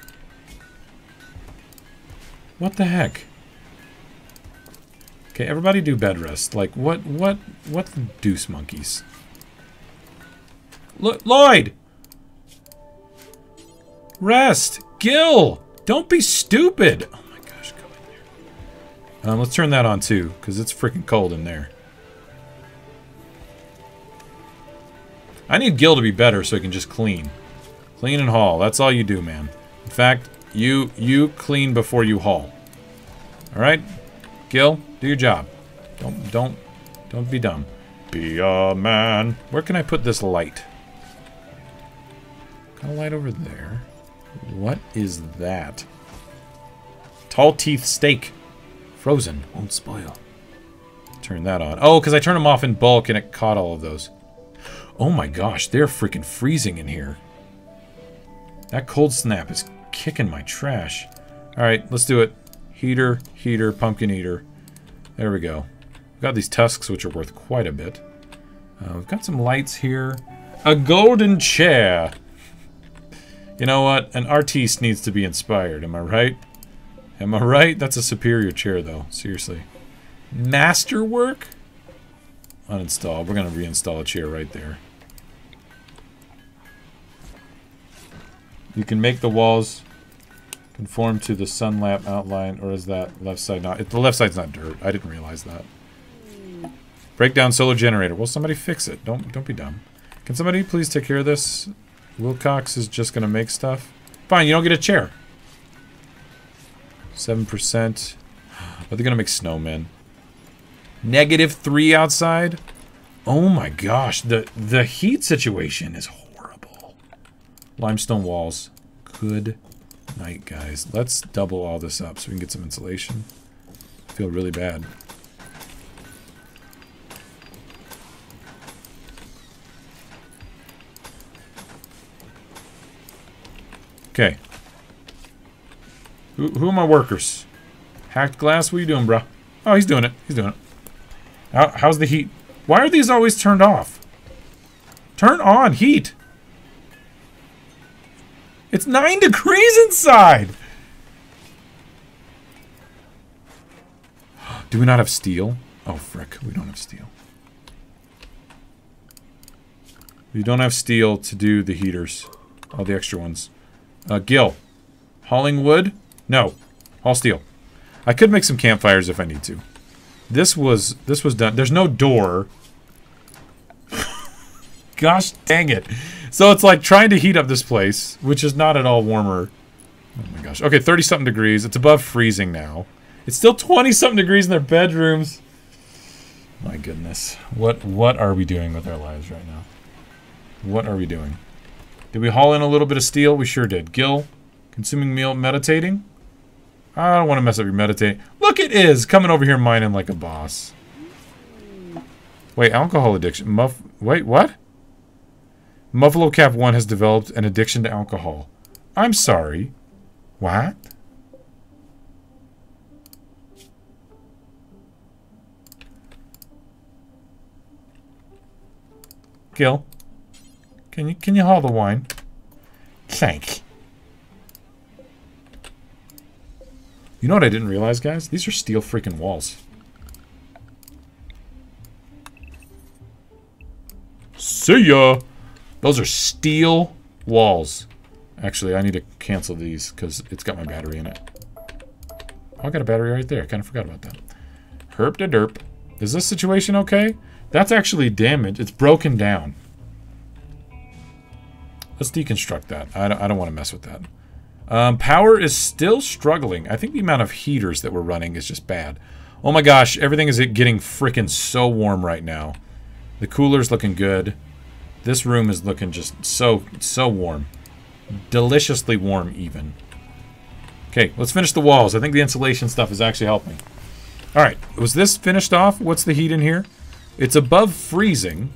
S1: What the heck? Okay, everybody do bed rest. Like, what, what, what the deuce monkeys? Lo Lloyd! Rest! Gil! Don't be stupid! Oh my gosh, go in there. Um, let's turn that on too, because it's freaking cold in there. I need Gil to be better so he can just clean. Clean and haul. That's all you do, man. In fact, you you clean before you haul. Alright? Gil, do your job. Don't don't don't be dumb. Be a man. Where can I put this light? Got a light over there. What is that? Tall teeth steak. Frozen. Won't spoil. Turn that on. Oh, because I turned them off in bulk and it caught all of those. Oh my gosh, they're freaking freezing in here. That cold snap is kicking my trash. Alright, let's do it. Heater, heater, pumpkin eater. There we go. We've got these tusks, which are worth quite a bit. Uh, we've got some lights here. A golden chair. You know what? An artiste needs to be inspired. Am I right? Am I right? That's a superior chair, though. Seriously. Masterwork? Uninstall. We're going to reinstall a chair right there. You can make the walls conform to the sun lamp outline, or is that left side not? If the left side's not dirt. I didn't realize that. Breakdown solar generator. Well, somebody fix it. Don't don't be dumb. Can somebody please take care of this? Wilcox is just gonna make stuff. Fine, you don't get a chair. Seven percent. Are they gonna make snowmen? Negative three outside. Oh my gosh, the the heat situation is horrible. Limestone walls. Good night, guys. Let's double all this up so we can get some insulation. I feel really bad. Okay. Who, who are my workers? Hacked glass? What are you doing, bro? Oh, he's doing it. He's doing it. How, how's the heat? Why are these always turned off? Turn on heat. It's nine degrees inside. Do we not have steel? Oh, frick. We don't have steel. We don't have steel to do the heaters. All the extra ones. Uh, Gil. Hauling wood? No. Haul steel. I could make some campfires if I need to. This was this was done. There's no door. Gosh dang it. So it's like trying to heat up this place, which is not at all warmer. Oh my gosh. Okay, thirty-something degrees. It's above freezing now. It's still twenty-something degrees in their bedrooms. My goodness. What what are we doing with our lives right now? What are we doing? Did we haul in a little bit of steel? We sure did. Gil, consuming meal, meditating? I don't want to mess up your meditating. Look at Iz coming over here mining like a boss. Wait, alcohol addiction. Muff. Wait, what? Muffalo Cap one has developed an addiction to alcohol. I'm sorry. What? Gil, can you can you haul the wine? Thanks. You know what I didn't realize, guys? These are steel freaking walls. See ya! Those are steel walls. Actually, I need to cancel these because it's got my battery in it. Oh, I got a battery right there. I kind of forgot about that. Herp de derp. Is this situation okay? That's actually damaged. It's broken down. Let's deconstruct that. I don't, I don't want to mess with that. Um, power is still struggling. I think the amount of heaters that we're running is just bad. Oh my gosh, everything is getting freaking so warm right now. The cooler's looking good. This room is looking just so, so warm. Deliciously warm, even. Okay, let's finish the walls. I think the insulation stuff is actually helping. Alright, was this finished off? What's the heat in here? It's above freezing.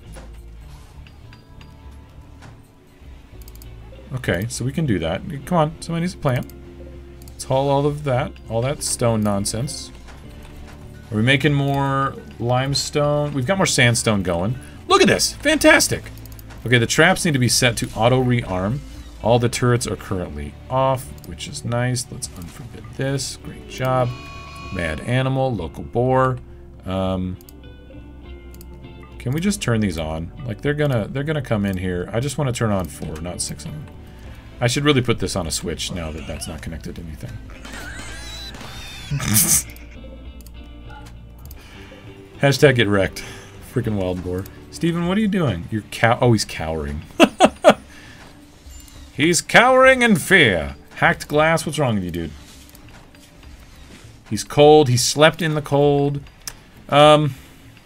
S1: Okay, so we can do that. Come on, somebody needs a plant. Let's haul all of that. All that stone nonsense. Are we making more limestone? We've got more sandstone going. Look at this! Fantastic! Okay, the traps need to be set to auto rearm. All the turrets are currently off, which is nice. Let's unforbid this. Great job. Mad animal, local boar. Um, can we just turn these on? Like they're gonna they're gonna come in here. I just want to turn on four, not six of them. I should really put this on a switch now that that's not connected to anything. Hashtag get wrecked. Freaking wild boar. Steven, what are you doing? You're cow- Oh, he's cowering. He's cowering in fear. Hacked glass, what's wrong with you, dude? He's cold. He slept in the cold. Um...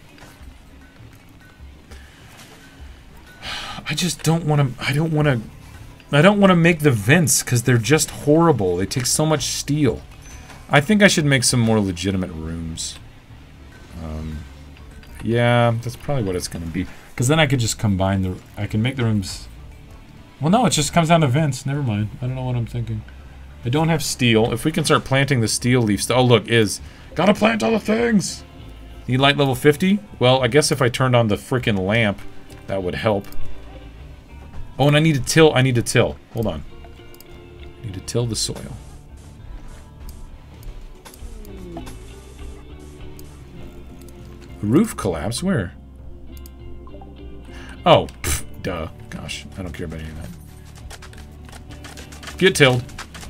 S1: I just don't want to... I don't want to... I don't want to make the vents, because they're just horrible. They take so much steel. I think I should make some more legitimate rooms. Um, yeah, that's probably what it's going to be. Because then I could just combine the... I can make the rooms... Well, no, it just comes down to vents. Never mind. I don't know what I'm thinking. I don't have steel. If we can start planting the steel leaves... Oh, look, is... Gotta plant all the things! Need light level fifty? Well, I guess if I turned on the freaking lamp, that would help. Oh, and I need to till. I need to till. Hold on. I need to till the soil. Roof collapse? Where? Oh, pff, duh. Gosh, I don't care about any of that. Get tilled.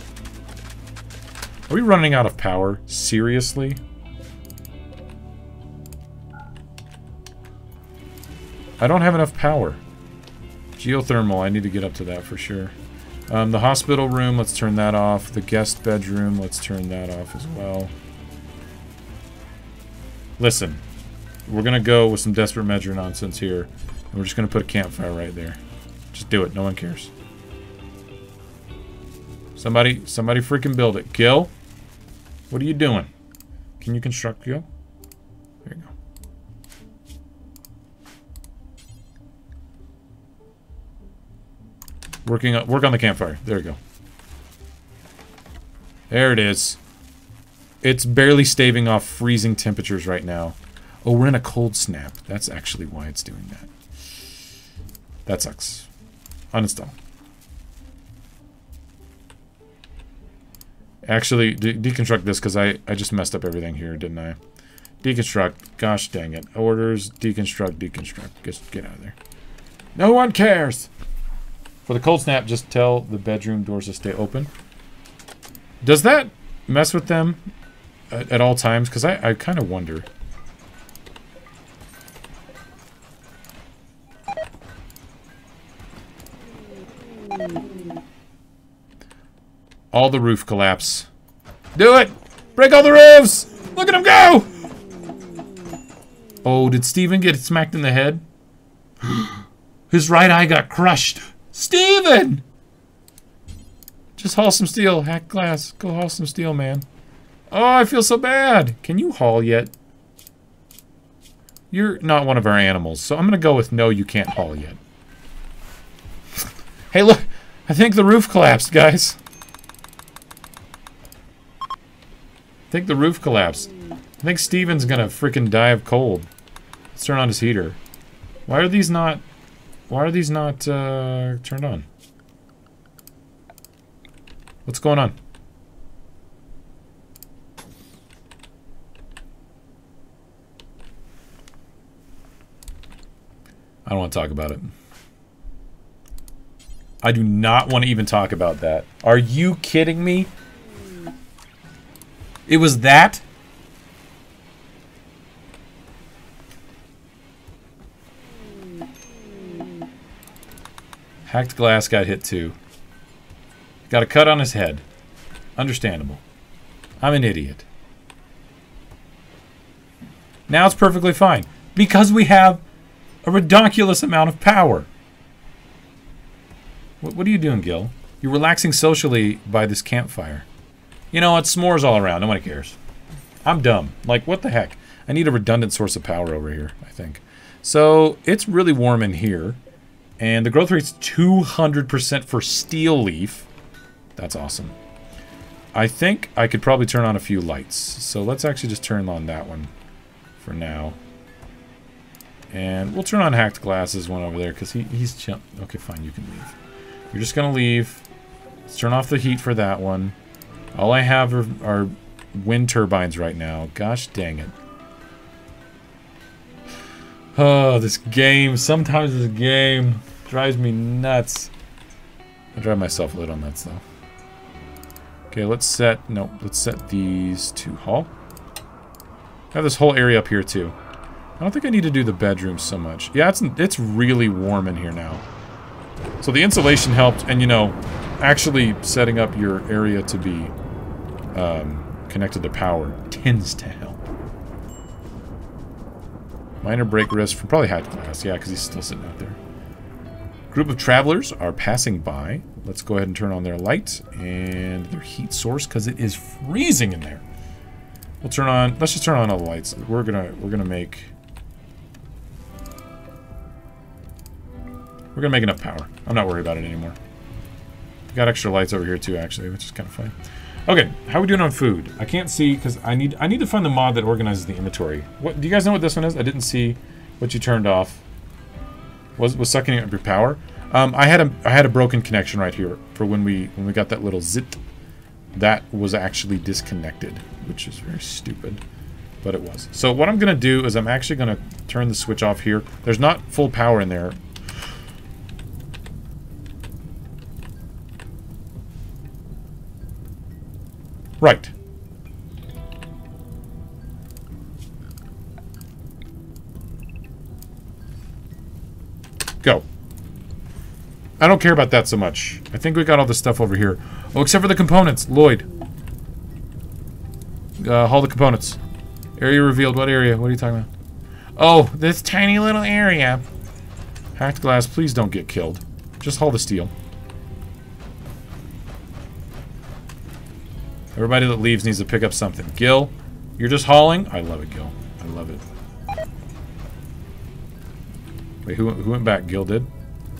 S1: Are we running out of power? Seriously? I don't have enough power. Geothermal, I need to get up to that for sure. Um, the hospital room, let's turn that off. The guest bedroom, let's turn that off as well. Listen, we're gonna go with some desperate measure nonsense here. And we're just gonna put a campfire right there. Just do it, no one cares. Somebody, somebody freaking build it. Gil? What are you doing? Can you construct, Gil? There you go. Working on, work on the campfire. There you go. There it is. It's barely staving off freezing temperatures right now. Oh, we're in a cold snap. That's actually why it's doing that. That sucks. Uninstall. Actually, de deconstruct this because I, I just messed up everything here, didn't I? Deconstruct. Gosh dang it. Orders. Deconstruct. Deconstruct. Just get out of there. No one cares! For the cold snap, just tell the bedroom doors to stay open. Does that mess with them at, at all times? Because I, I kind of wonder. All the roof collapse. Do it! Break all the roofs! Look at him go! Oh, did Steven get smacked in the head? His right eye got crushed. Steven! Just haul some steel. Hack glass. Go haul some steel, man. Oh, I feel so bad. Can you haul yet? You're not one of our animals, so I'm going to go with no, you can't haul yet. Hey, look. I think the roof collapsed, guys. I think the roof collapsed. I think Steven's going to freaking die of cold. Let's turn on his heater. Why are these not... Why are these not uh, turned on? What's going on? I don't want to talk about it. I do not want to even talk about that. Are you kidding me? It was that? Hacked glass got hit too. Got a cut on his head. Understandable. I'm an idiot. Now it's perfectly fine. Because we have a ridiculous amount of power. What, what are you doing, Gil? You're relaxing socially by this campfire. You know what? S'mores all around. Nobody cares. I'm dumb. Like, what the heck? I need a redundant source of power over here, I think. So, it's really warm in here. And the growth rate's two hundred percent for steel leaf. That's awesome. I think I could probably turn on a few lights. So let's actually just turn on that one for now. And we'll turn on hacked glasses one over there because he, he's chill. Okay, fine, you can leave. You're just going to leave. Let's turn off the heat for that one. All I have are, are wind turbines right now. Gosh dang it. Oh, this game. Sometimes this game drives me nuts. I'll drive myself a little nuts, though. Okay, let's set... No, let's set these to hall. I have this whole area up here, too. I don't think I need to do the bedrooms so much. Yeah, it's, it's really warm in here now. So the insulation helped, and, you know, actually setting up your area to be um, connected to power tends to help. Minor break risk from probably Hatch Glass. Yeah, because he's still sitting out there. Group of travelers are passing by. Let's go ahead and turn on their lights and their heat source because it is freezing in there. We'll turn on. Let's just turn on all the lights. We're gonna. We're gonna make. We're gonna make enough power. I'm not worried about it anymore. We got extra lights over here too, actually, which is kind of fun. Okay, how are we doing on food? I can't see because I need. I need to find the mod that organizes the inventory. What do you guys know what this one is? I didn't see what you turned off. Was was sucking up your power? Um, I had a I had a broken connection right here for when we when we got that little zit. That was actually disconnected, which is very stupid, but it was. So what I'm gonna do is I'm actually gonna turn the switch off here. There's not full power in there. Right. Go. I don't care about that so much. I think we got all the stuff over here. Oh, except for the components. Lloyd. Uh, haul the components. Area revealed. What area? What are you talking about? Oh, this tiny little area. Hacked glass, please don't get killed. Just haul the steel. Everybody that leaves needs to pick up something. Gil, you're just hauling? I love it, Gil. I love it. Wait, who, who went back? Gil did?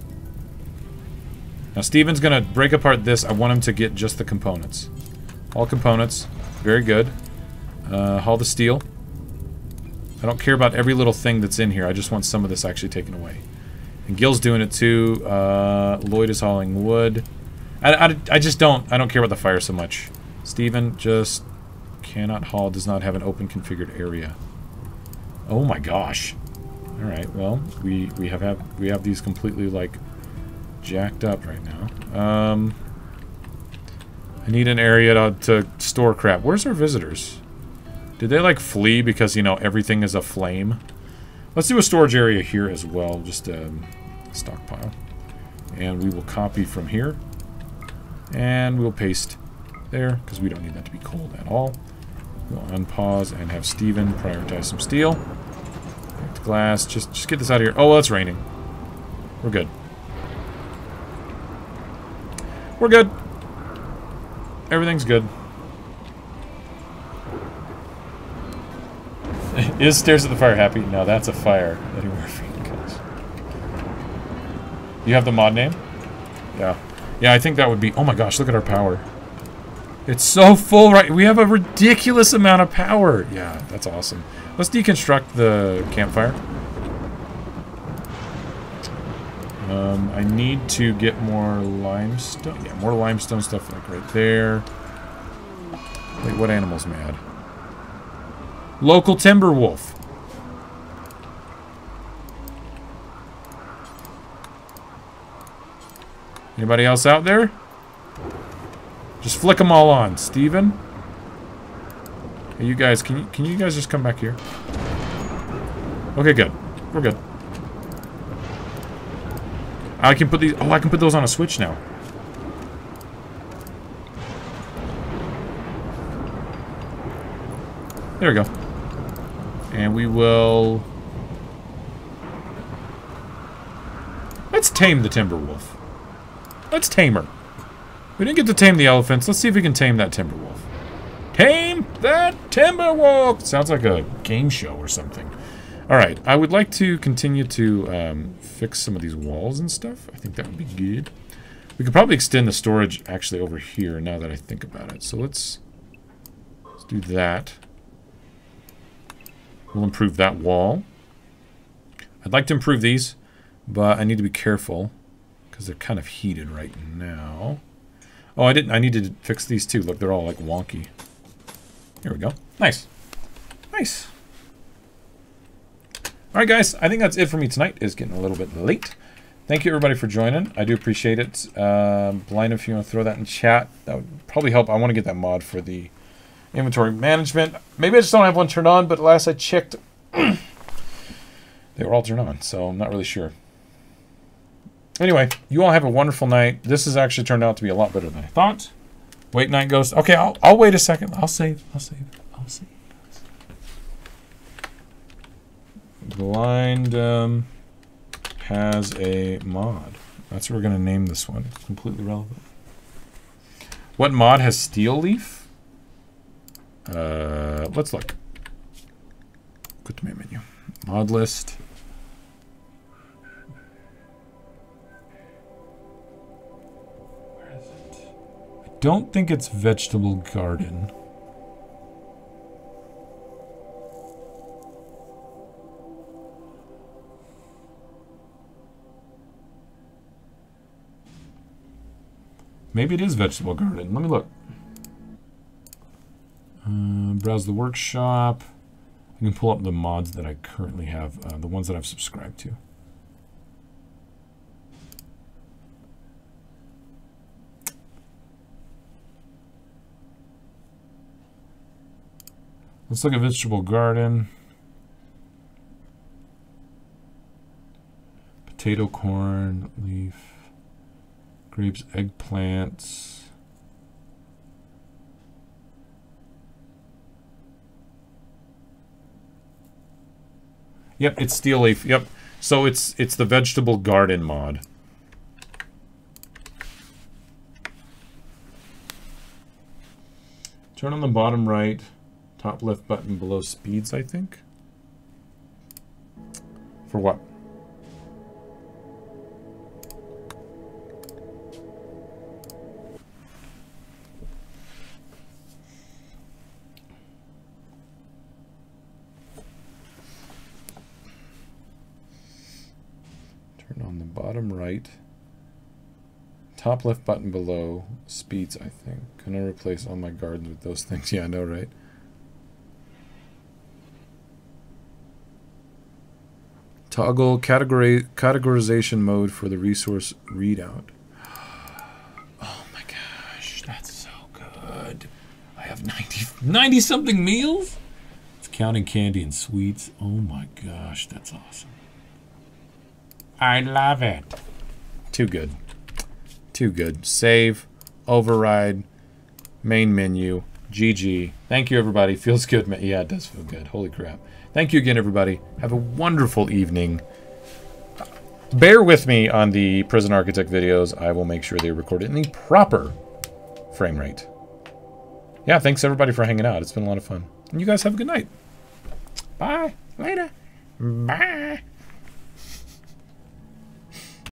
S1: Now, Steven's going to break apart this. I want him to get just the components. All components. Very good. Uh, haul the steel. I don't care about every little thing that's in here. I just want some of this actually taken away. And Gil's doing it too. Uh, Lloyd is hauling wood. I, I, I just don't. I don't care about the fire so much. Steven just cannot haul. Does not have an open configured area. Oh my gosh. All right. Well, we we have, have we have these completely like jacked up right now. Um, I need an area to, to store crap. Where's our visitors? Did they like flee because, you know, everything is aflame? Let's do a storage area here as well. Just a um, stockpile. And we will copy from here. And we'll paste there because we don't need that to be cold at all. We'll unpause and have Steven prioritize some steel. Glass. Just, just get this out of here. Oh, well, it's raining. We're good. We're good. Everything's good. Is stares at the fire happy? No, that's a fire that he goes. You have the mod name? Yeah. Yeah, I think that would be... Oh my gosh, look at our power. It's so full, right? We have a ridiculous amount of power. Yeah, that's awesome. Let's deconstruct the campfire. Um, I need to get more limestone. Yeah, more limestone stuff like right there. Wait, what animal's mad? Local timber wolf. Anybody else out there? Just flick them all on. Steven? Hey, you guys, can you, can you guys just come back here? Okay, good. We're good. I can put these... Oh, I can put those on a switch now. There we go. And we will... Let's tame the timber wolf. Let's tame her. We didn't get to tame the elephants. Let's see if we can tame that timber wolf. Tame that timber wolf! Sounds like a game show or something. Alright, I would like to continue to um, fix some of these walls and stuff. I think that would be good. We could probably extend the storage actually over here now that I think about it. So let's, let's do that. We'll improve that wall. I'd like to improve these, but I need to be careful because they're kind of heated right now. Oh, I didn't. I need to fix these too. Look, they're all like wonky. Here we go. Nice. Nice. All right, guys. I think that's it for me tonight. It's getting a little bit late. Thank you, everybody, for joining. I do appreciate it. Um, Blind, if you want to throw that in chat, that would probably help. I want to get that mod for the inventory management. Maybe I just don't have one turned on, but last I checked, they were all turned on, so I'm not really sure. Anyway, you all have a wonderful night. This has actually turned out to be a lot better than I thought. Wait, Night Ghost. Okay, I'll, I'll wait a second. I'll save. I'll save. I'll save. Blind um, has a mod. That's what we're going to name this one. It's completely relevant. What mod has Steel Leaf? Uh, let's look. Go to my menu. Mod list. Where is it? I don't think it's Vegetable Garden. Maybe it is Vegetable Garden. Let me look. Uh, browse the workshop. I can pull up the mods that I currently have, uh, the ones that I've subscribed to. Let's look at Vegetable Garden. Potato, corn, leaf. Grapes, eggplants. Yep, it's Steel Leaf. Yep. So it's it's the Vegetable Garden mod. Turn on the bottom right, top left button below speeds, I think. For what? On the bottom right, top left button below speeds, I think. Can I replace all my gardens with those things? Yeah, I know, right? Toggle category categorization mode for the resource readout. Oh my gosh, that's so good. I have ninety, ninety something meals? It's counting candy and sweets. Oh my gosh, that's awesome. I love it. Too good. Too good. Save, override, main menu, G G. Thank you, everybody. Feels good. Yeah, it does feel good. Holy crap. Thank you again, everybody. Have a wonderful evening. Bear with me on the Prison Architect videos. I will make sure they're recorded in the proper frame rate. Yeah, thanks, everybody, for hanging out. It's been a lot of fun. And you guys have a good night. Bye. Later. Bye.